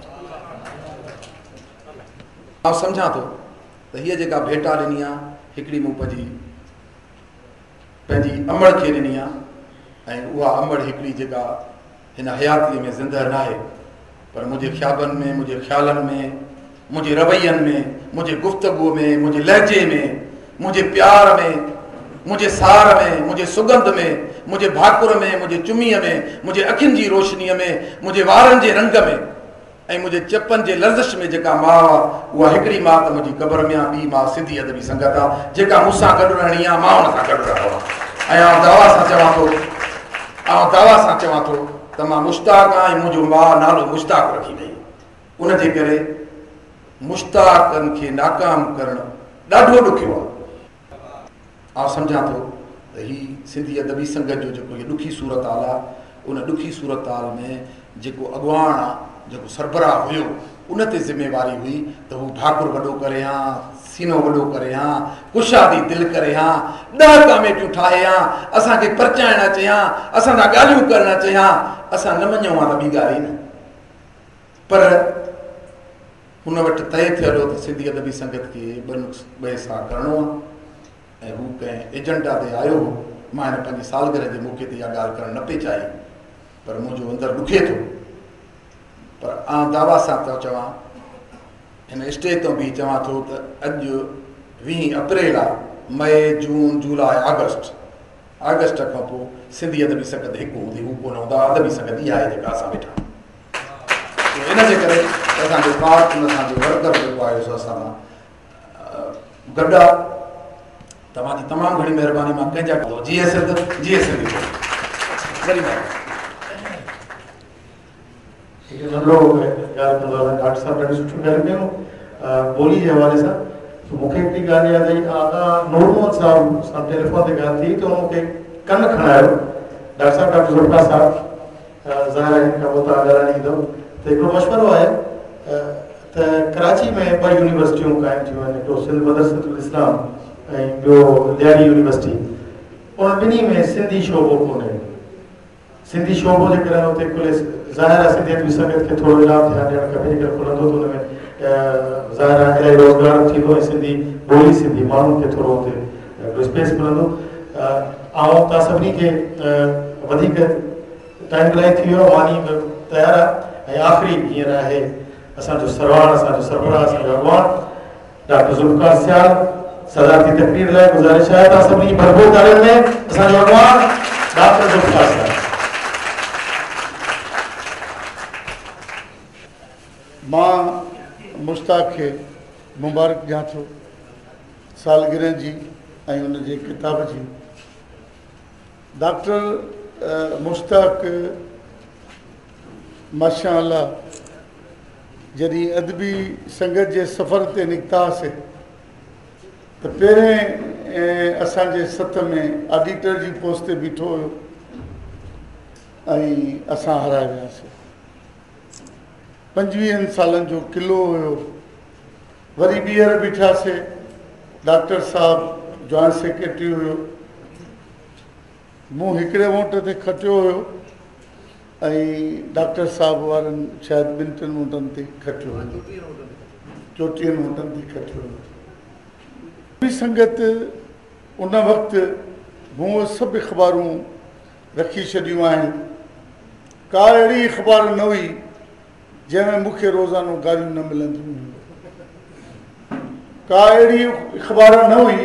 मां सम्झां थो त हीअ जेका भेटा ॾिनी आहे, हिकिड़ी मूं पंहिंजी पंहिंजी अमड़ खे ॾिनी आहे, ऐं उहा अमड़ हिकिड़ी जेका हिन हयातीअ में ज़िंदह न आहे, पर मुंहिंजे ख्याबनि में, मुंहिंजे ख़्यालनि में, मुंहिंजे रवैयनि में, मुंहिंजे गुफ़्तगूअ में, मुंहिंजे लहजे में, मुंहिंजे प्यार में, मुंहिंजे सार में, मुंहिंजे सुगंध में, मुंहिंजे भाकुर में, मुंहिंजे चुमीअ में, मुंहिंजे अखियुनि जी रोशनीअ में, मुंहिंजे वारनि जे रंग में, ऐं मुंहिंजे चपनि जे लर्ज़िश में जेका माउ आहे, उहा हिकिड़ी माउ त मुंहिंजी क़बर में आहे, ॿी माउ सिंधी अदबी संगत आहे, जेका मूंसां गॾु रहणी आहे, मां हुन सां गॾु रहणो आहे। ऐं आउं दावा सां चवां थो, आउं दावा सां चवां थो त मां मुश्ताक आहियां, ऐं मुंहिंजो माउ नालो मुश्ताक रखी वई। उनजे करे मुश्ताकनि खे नाकाम करणु ॾाढो ॾुखियो आहे। आउं सम्झां थो त ही सिंधी अदबी संगत जो जेको इहा ॾुखी सूरत हाल आहे, उन ॾुखी सूरत हाल में जेको अॻुवाण आहे, जेको सरबराह हुयो, उन ते ज़िम्मेवारी हुई त हू भाकुर वॾो करे हा, सीनो वॾो करे हा, कुशादी दिलि करे हा, ॾह कामेटियूं ठाहे हा, असांखे परचाइण अचे हा, असांजा ॻाल्हियूं करण अचे हा, असां न मञूं हा त ॿी ॻाल्हि ई न। पर हुन वटि तय थियल हो त सिंधी अदबी संगत खे ॿ ॿिए सां करिणो आहे, ऐं हू कंहिं एजेंडा ते आयो हो। मां हिन पंहिंजी सालगिरह जे मौक़े ते इहा ॻाल्हि करणु न पई चाही, पर मुंहिंजो अंदरि ॾुखे थो। पर आउं दावा सां थो चवां, हिन स्टेज तां बि चवां थो त अॼु वीह अप्रैल आहे, मई, जून, जुलाई, अगस्त, अगस्त खां पोइ सिंधी अदबी संगत हिकु हूंदी, हू कोन हूंदा। अदबी संगत इहा आहे जेका असां वेठा। इन जे करे असांजो पार्ट, असांजो वर्कर जेको आहे सो असां गॾु आहे। तव्हांजी तमामु घणी महिरबानी। मां कंहिंजा कंदो जीअं सिंध जीअं सिंधी वरी नंढो ॻाल्हि कंदो आहे डॉक्टर साहिबु ॾाढी सुठी ॻाल्हि कयूं ॿोली जे हवाले सां। मूंखे हिकिड़ी ॻाल्हि यादि आई, आका नूर मोहम्मद साहिब सां टेलीफोन ते ॻाल्हि थी त हुन मूंखे कन खणायो। डॉक्टर साहिबु डॉक्टर ज़ुल्फ़ा साहिबु ज़ाहिर आहे हिन खां पोइ तव्हां ॻाल्हाइण ईंदो त हिकिड़ो मशवरो आहे त कराची में ॿ यूनिवर्सिटियूं क़ाइमु थियूं आहिनि, हिकिड़ो सिंध मदरसतुल इस्लाम ऐं ॿियो लियाड़ी यूनिवर्सिटी। उन ॿिन्ही में सिंधी शोबो कोन्हे। सिंधी शोबो जे करे हुते खुले, ज़ाहिर आहे सिंधियत बि संगत खे थोरो इलाही ध्यानु ॾियणु खपे, जेकर खुलंदो त हुन में ज़ाहिर आहे इलाही रोज़गार थींदो ऐं सिंधी ॿोली सिंधी माण्हुनि खे थोरो हुते स्पेस मिलंदो। ऐं तव्हां सभिनी खे वधीक टाइम ॾिलाई थी वियो, मानी तयारु आहे। ऐं आख़िरी हींअर आहे असांजो सरवाण, असांजो सरबराह, असांजो अॻवान डॉक्टर ज़ुल्फ़कार सियाल सदारती तकरीर लाइ गुज़ारिश आहे तव्हां सभिनी भरपूर तारीफ़ में असांजो अॻवान डॉक्टर ज़ुल्फ़कार सियाल। मां मुश्ताक खे मुबारक ॾियां थो सालगिरह जी ऐं उन जे किताब जी। डॉक्टर मुश्ताक माशा अल्लाह जॾहिं अदबी संगत जे सफ़र ते निकितासीं त पहिरें असांजे सथ में ऑडिटर जी पोस्ट ते बीठो हुयो ऐं असां हाराए वियासीं। पंजवीहनि सालनि जो किलो हुयो। वरी ॿीहर बीठासीं, डॉक्टर साहिबु जॉइंट सेक्रेटरी हुयो, मूं हिकिड़े वोट ते खटियो हुयो ऐं डॉक्टर साहिबु वारनि शायदि ॿिनि टिनि वोटनि ते खटियो हुयो, चोटीहनि वोटनि ते खटियो हुयो। बि संगत उन वक़्तु मूं वटि सभु अख़बारूं रखी छॾियूं आहिनि का अहिड़ी अख़बार न हुई जंहिंमें मूंखे रोज़ानो गारियूं न मिलंदियूं हुयूं, का अहिड़ी अख़बार न हुई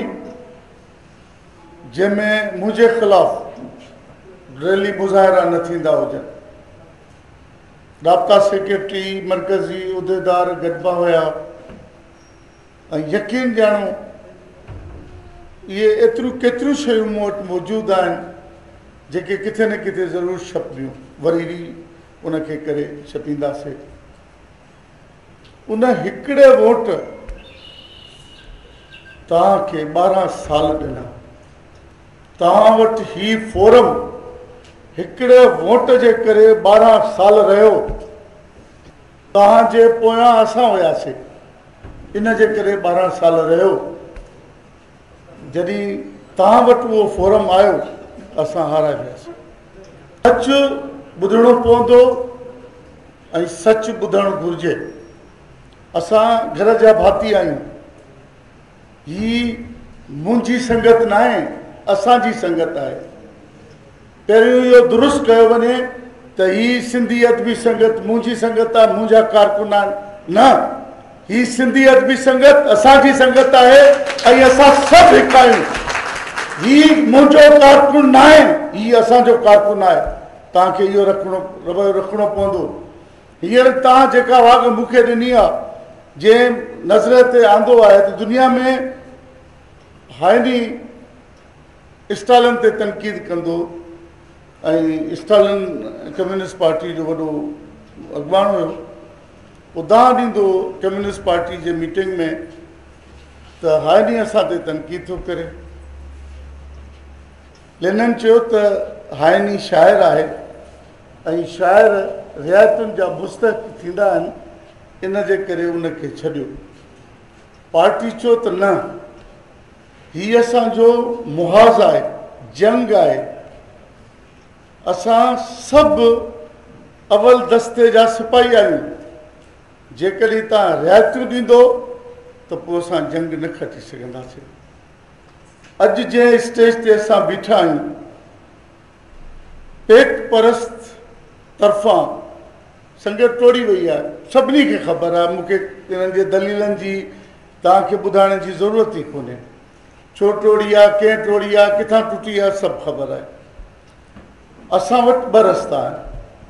जंहिंमें मुंहिंजे ख़िलाफ़ रैली मुज़ाहिरा न थींदा हुजनि। राब्ता सेक्रेटरी मरकज़ी उहिदेदार गॾिबा हुया ऐं यकीन ॼाणो इहे एतिरियूं केतिरियूं शयूं मूं वटि मौजूदु आहिनि जेके किथे न किथे ज़रूरु छपिबियूं, वरी बि उनखे करे छपींदासीं। उन हिकिड़े वोट तव्हांखे ॿारहं साल ॾिना, तव्हां वटि ही फोरम हिकिड़े वोट जे करे ॿारहं साल रहियो, तव्हांजे पोयां असां हुयासीं, इन जे करे ॿारहं साल रहियो। जॾहिं तव्हां वटि उहो फोरम आयो असां हाराए वियासीं। सच ॿुधणो पवंदो ऐं सच ॿुधणु घुरिजे। असां घर जा भाती आहियूं, ही मुंहिंजी संगत न आहे, असांजी संगत आहे। पहिरियों इहो दुरुस्त कयो वञे त ही सिंधी अदबी संगत मुंहिंजी संगत आहे, मुंहिंजा कारकुन आहिनि, न, ही सिंधी अदबी संगत असांजी संगत आहे ऐं असां सभु हिकु आहियूं। ही मुंहिंजो कारकुन न आहे, ही असांजो कारकुन आहे। तव्हांखे इहो रखिणो रवैयो रखिणो पवंदो। हींअर तव्हां जेका वाग मूंखे ॾिनी आहे, जंहिं नज़र ते आंदो आहे त दुनिया में हाइनी स्टालिन ते तनक़ीद कंदो ऐं स्टालिन कम्युनिस्ट पार्टी जो वॾो अॻवान हुयो, उदाहरण ॾींदो कम्युनिस्ट पार्टी जे मीटिंग में त हाइनी असां ते तनक़ीद थो करे। लेनिन चयो त हाइनी शाइर आहे ऐं शाइर रियायतुनि जा मुस्तहक़ थींदा आहिनि, इन जे करे उनखे छॾियो। पार्टी चयो त न, हीअ असांजो मुहाज़ आहे, जंग आहे, असां सभु अवल दस्ते जा सिपाही आहियूं, जेकॾहिं तव्हां रियायतूं ॾींदो त पोइ असां जंग न खटी सघंदासीं। अॼु जंहिं स्टेज ते असां बीठा आहियूं, पेट परस्त तरफ़ां संगत टोड़ी वई आहे, सभिनी खे ख़बर आहे। मूंखे इन्हनि जे दलीलनि जी तव्हांखे ॿुधाइण जी ज़रूरत ई कोन्हे। छो टोड़ी आहे, कंहिं टोड़ी आहे, किथां टुटी आहे, सभु ख़बर आहे। असां वटि ॿ रस्ता आहिनि,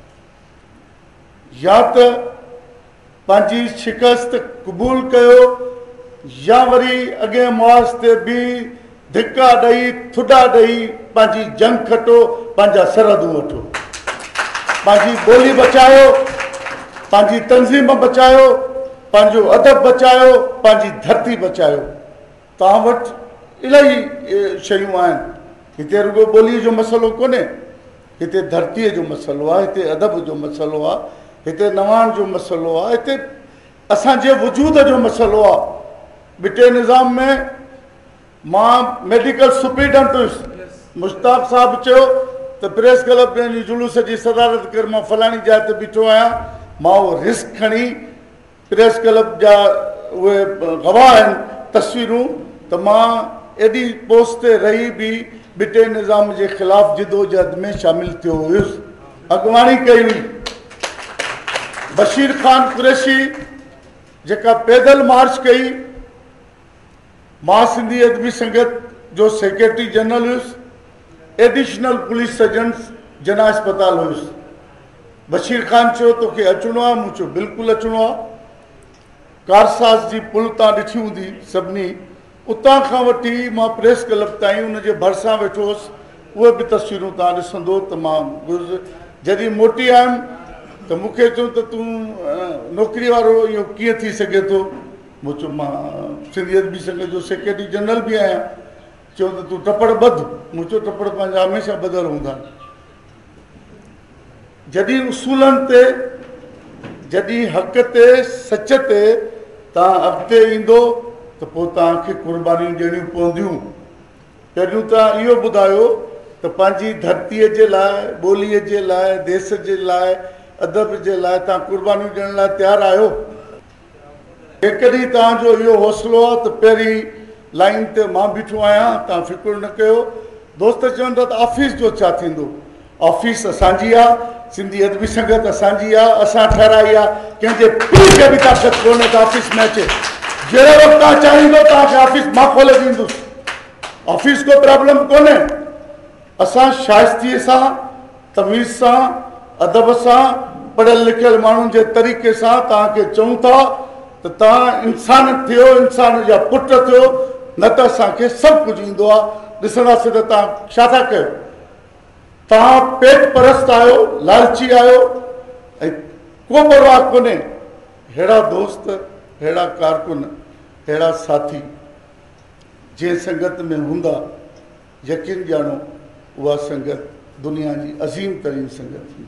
या त पंहिंजी शिकस्त क़बूल कयो या वरी अॻे मुआज़ ते बि धिका ॾेई थुॾा ॾेई पंहिंजी जंग खटो, पंहिंजा सरहदूं वठो, पंहिंजी ॿोली बचायो, पंहिंजी तंज़ीम बचायो, पंहिंजो अदब बचायो, पंहिंजी धरती बचायो। तव्हां वटि इलाही शयूं आहिनि। हिते रुॻो ॿोलीअ जो मसइलो कोन्हे, हिते धरतीअ जो मसइलो आहे, हिते अदब जो मसइलो आहे, हिते नवाण जो मसइलो आहे, हिते असांजे वजूद जो मसइलो आहे। ॿिटे निज़ाम में मां मेडिकल सुप्रीडेंट हुयुसि। मुश्ताक साहिबु चयो त प्रेस क्लब पंहिंजी जुलूस जी सदारत कर, मां फलाणी जाइ ते बीठो आहियां। मां उहो रिस्क खणी, प्रेस क्लब जा उहे गवाह आहिनि तस्वीरूं, त मां एॾी पोस्ट ते रही बि ॿिटे निज़ाम जे ख़िलाफ़ जिदोजहद में शामिल थियो हुयुसि, अॻुवाणी कई हुई। बशीर ख़ान कुरैशी जेका पैदल मार्च कई, मां सिंधी अदबी संगत जो सेक्रेटरी जनरल हुयुसि, एडिशनल पुलिस सर्जन्स जना अस्पताल हुयुसि। बशीर ख़ान चयो तोखे अचिणो आहे, मूं चयो बिल्कुलु अचिणो आहे। कारसाज़ जी पुल तव्हां ॾिठी हूंदी सभिनी, उतां खां वठी मां प्रेस क्लब ताईं उनजे भरिसां वेठो हुउसि। उहे बि तस्वीरूं तव्हां ॾिसंदो त मां गुज़ जॾहिं मोटी आयुमि त मूंखे चयो त तूं नौकिरी वारो इहो कीअं थी सघे थो। मूं चयो मां सिंधी अदबी संघ जो सेक्रेटरी जनरल बि आहियां। चयो त तूं टपड़ ॿध। मूं चयो टपड़ पंहिंजा हमेशह ॿधल हूंदा आहिनि। जॾहिं उसूलनि ते, जॾहिं हक़ ते, सच ते तव्हां अॻिते ईंदो त पोइ तव्हांखे क़ुर्बानियूं ॾियणियूं पवंदियूं। पहिरियों तव्हां इहो ॿुधायो त पंहिंजी धरतीअ जे लाइ, ॿोलीअ जे लाइ, देश जे लाइ, अदब जे लाइ तव्हां क़ुर्बानियूं ॾियण लाइ तयारु आहियो। जेकॾहिं तव्हांजो इहो हौसलो आहे त पहिरीं लाइन ते मां बीठो आहियां, तव्हां फ़िक्रु न कयो। दोस्त चवनि था त ऑफिस जो छा थींदो? ऑफिस असांजी आहे, सिंधी अदबी संगत असांजी आहे, असां ठहिराई आहे, कंहिंजे पीउ खे बि ताक़त कोन्हे त ऑफिस में अचे। जहिड़े वक़्तु तव्हां चाहींदो तव्हांखे ऑफिस मां खोले ॾींदुसि, ऑफिस को प्रॉब्लम कोन्हे। असां शाइस्तीअ सां, तमीज़ सां, अदब सां, पढ़ियल लिखियल माण्हुनि जे तरीक़े सां तव्हांखे चऊं था त तव्हां इंसान थियो, इंसान जा पुट थियो, न त असांखे सभु कुझु ईंदो आहे। ॾिसंदासीं त तव्हां छा था कयो। तव्हां पेट परस्त आहियो, लालची आहियो ऐं को परवाह कोन्हे। अहिड़ा दोस्त, अहिड़ा कारकुन, अहिड़ा साथी जंहिं संगत में हूंदा, यकीन ॼाणो उहा संगत दुनिया जी अज़ीम तरीन संगत हूंदी।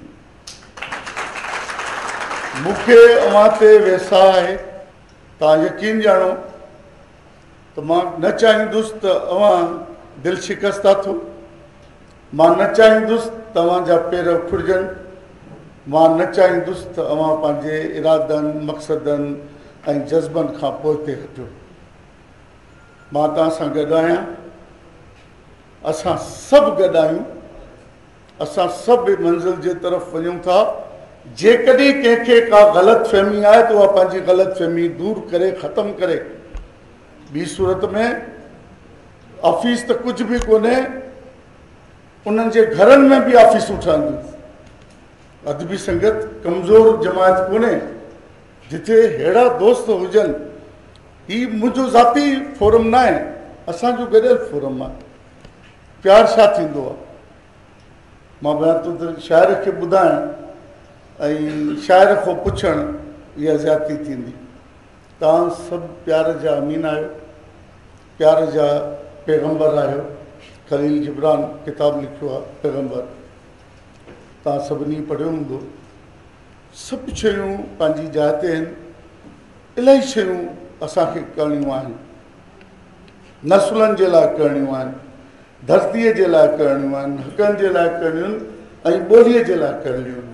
मूंखे अवां ते वेसा आहे, तव्हां यकीन ॼाणो त मां न चाहींदुसि त अवां दिलि शिकस्ता थियो, मां न चाहींदुसि तव्हांजा पेर उखड़जनि, मां न चाहींदुसि त अवां पंहिंजे इरादनि, मक़सदनि ऐं जज़्बनि खां पोइ ते हटियो। मां तव्हां सां गॾु आहियां, असां सभु गॾु आहियूं, असां सभु मंज़िल जे तरफ़ वञूं था। जेकॾहिं कंहिंखे का ग़लति फहमी आहे त उहा पंहिंजी ग़लति फहमी दूरि करे, ख़तमु करे। ॿी सूरत में ऑफिस त कुझु बि कोन्हे, उन्हनि जे घरनि में बि ऑफिसूं ठहंदियूं। अदबी संगत कमज़ोर जमायत कोन्हे, जिथे अहिड़ा दोस्त हुजनि। हीउ मुंहिंजो ज़ाती फोरम न आहे, असांजो गॾियल फोरम आहे। प्यार छा थींदो आहे? मां बयां त शाइर खे ॿुधाइण ऐं शाइर खां पुछणु इहा ज़्यादती थींदी। तव्हां सभु प्यार जा अमीन आहियो, प्यार जा पैगंबर आहियो। खलील जिब्रान किताब लिखियो आहे पैगंबर, तव्हां सभिनी पढ़ियो हूंदो। सभु शयूं पंहिंजी जाइ ते आहिनि, इलाही शयूं असांखे करणियूं आहिनि, नसुलनि जे लाइ करणियूं आहिनि, धरतीअ जे लाइ करणियूं आहिनि, हक़नि जे लाइ करणियूं आहिनि ऐं ॿोलीअ जे लाइ करणियूं आहिनि।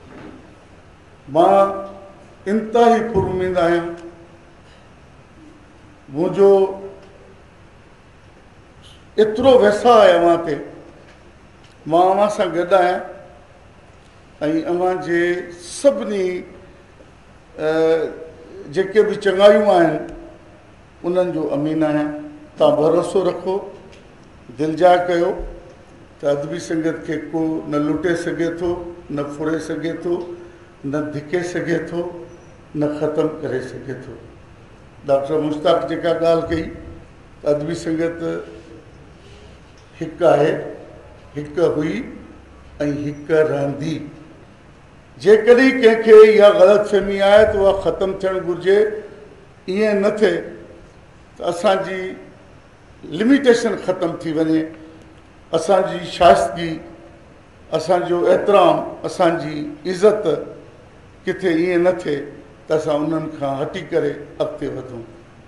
मां इंतिहाई पुरुमीद आहियां। मुंहिंजो एतिरो वैसा आहे अव्हां ते, मां अव्हां सां गॾु आहियां ऐं अव्हां जे सभिनी जेके बि चङायूं आहिनि उन्हनि जो अमीन आहियां। तव्हां भरोसो रखो, दिलजाह कयो त अदबी संगत खे को न लुटे सघे थो, न फुरे सघे थो, न धिके सघे थो, न ख़तमु करे सघे थो। डॉक्टर मुश्ताक जेका ॻाल्हि कई, अदबी संगत हिकु आहे, हिकु हुई ऐं हिकु रहंदी। जेकॾहिं कंहिंखे इहा ग़लतफ़हमी आहे त उहा ख़तमु थियणु घुरिजे। ईअं न थिए त असांजी लिमिटेशन ख़तमु थी वञे, असांजी शाइस्तगी, असांजो एतिराम, असांजी इज़त किथे ईअं न थिए त असां उन्हनि खां हटी करे अॻिते वधूं।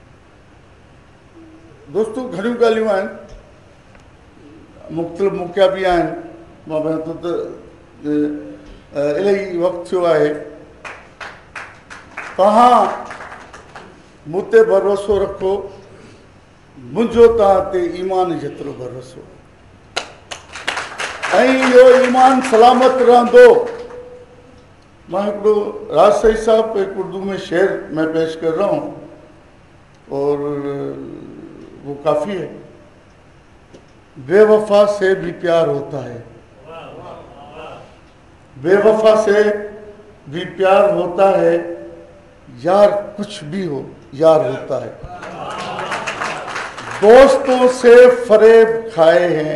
दोस्तो, घणियूं ॻाल्हियूं आहिनि, मुख़्तलिफ़ मौक़ा बि आहिनि। मां बयां थो त इलाही वक़्तु थियो आहे। तव्हां मूं ते भरोसो रखो, मुंहिंजो तव्हां ते ईमान जेतिरो भरोसो, ऐं इहो ईमान सलामत रहंदो। मैं हिकिड़ो राज सही साहब एक उर्दू में शेर मैं पेश कर रहा हूँ और वो काफ़ी है। बेवफा से भी प्यार होता है, बेवफा से भी प्यार होता है, यार कुछ भी हो यार होता है। दोस्तों से फरेब खाए हैं,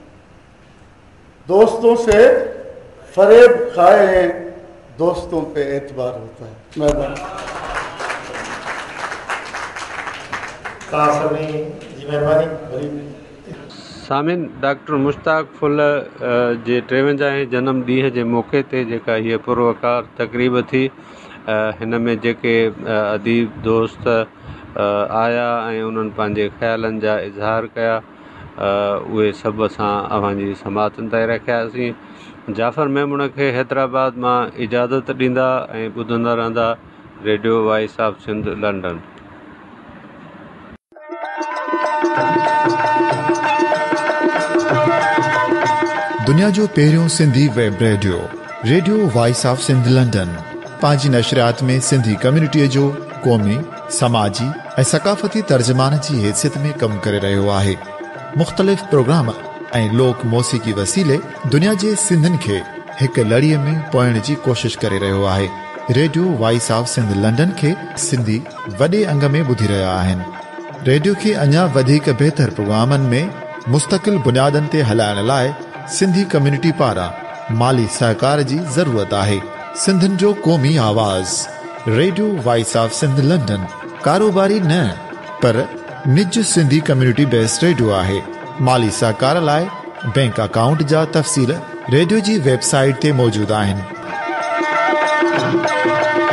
दोस्तों से फरेब खाए हैं, दोस्तों पे एतबार होता है। मेहरबानी। सामिन, डॉक्टर मुश्ताक फुल जे टेवंजाह जनम ॾींहं जे मौक़े ते जेका हीअ पुरवकार तक़रीब थी, हिन में जेके अदीब दोस्त आया ऐं उन्हनि पंहिंजे ख़्यालनि जा इज़हार कया, उहे सभु असां अव्हांजी समातनि ताईं रखियासीं। जाफ़र मेमुण खे हैदराबाद मां इजाज़त ॾींदा ऐं ॿुधंदा रहंदा Radio Voice of Sindh London. दुनिया जो पहिरियों Sindhi web radio Radio Voice of Sindh London पंहिंजी नशरियात में सिंधी कम्युनिटीअ जो क़ौमी, समाजी ऐं सक़ाफ़ती तर्जुमान जी हैसियत में कमु करे रहियो आहे। मुख़्तलिफ़ प्रोग्राम ऐं लोक मौसीक़ी वसीले दुनिया जे सिंधियुनि खे हिकु लड़ीअ में पोइण जी कोशिश करे रहियो आहे। Radio Voice of Sindh London खे सिंधी वॾे अंग में ॿुधी रहिया आहिनि। रेडियो खे अञा वधीक बहितर प्रोग्रामनि में मुस्तक़िल बुनियादनि ते हलाइण लाइ सिंधी कम्युनिटी पारां माली सहकार जी ज़रूरत आहे। सिंधियुनि जो क़ौमी आवाज़ Radio Voice of Sindh London कारोबारी न पर निज सिंधी कम्युनिटी बेस्ड रेडियो आहे। माली सहकार लाइ बैंक अकाउंट जा तफ़सील रेडियो जी वेबसाइट ते मौजूदु आहिनि।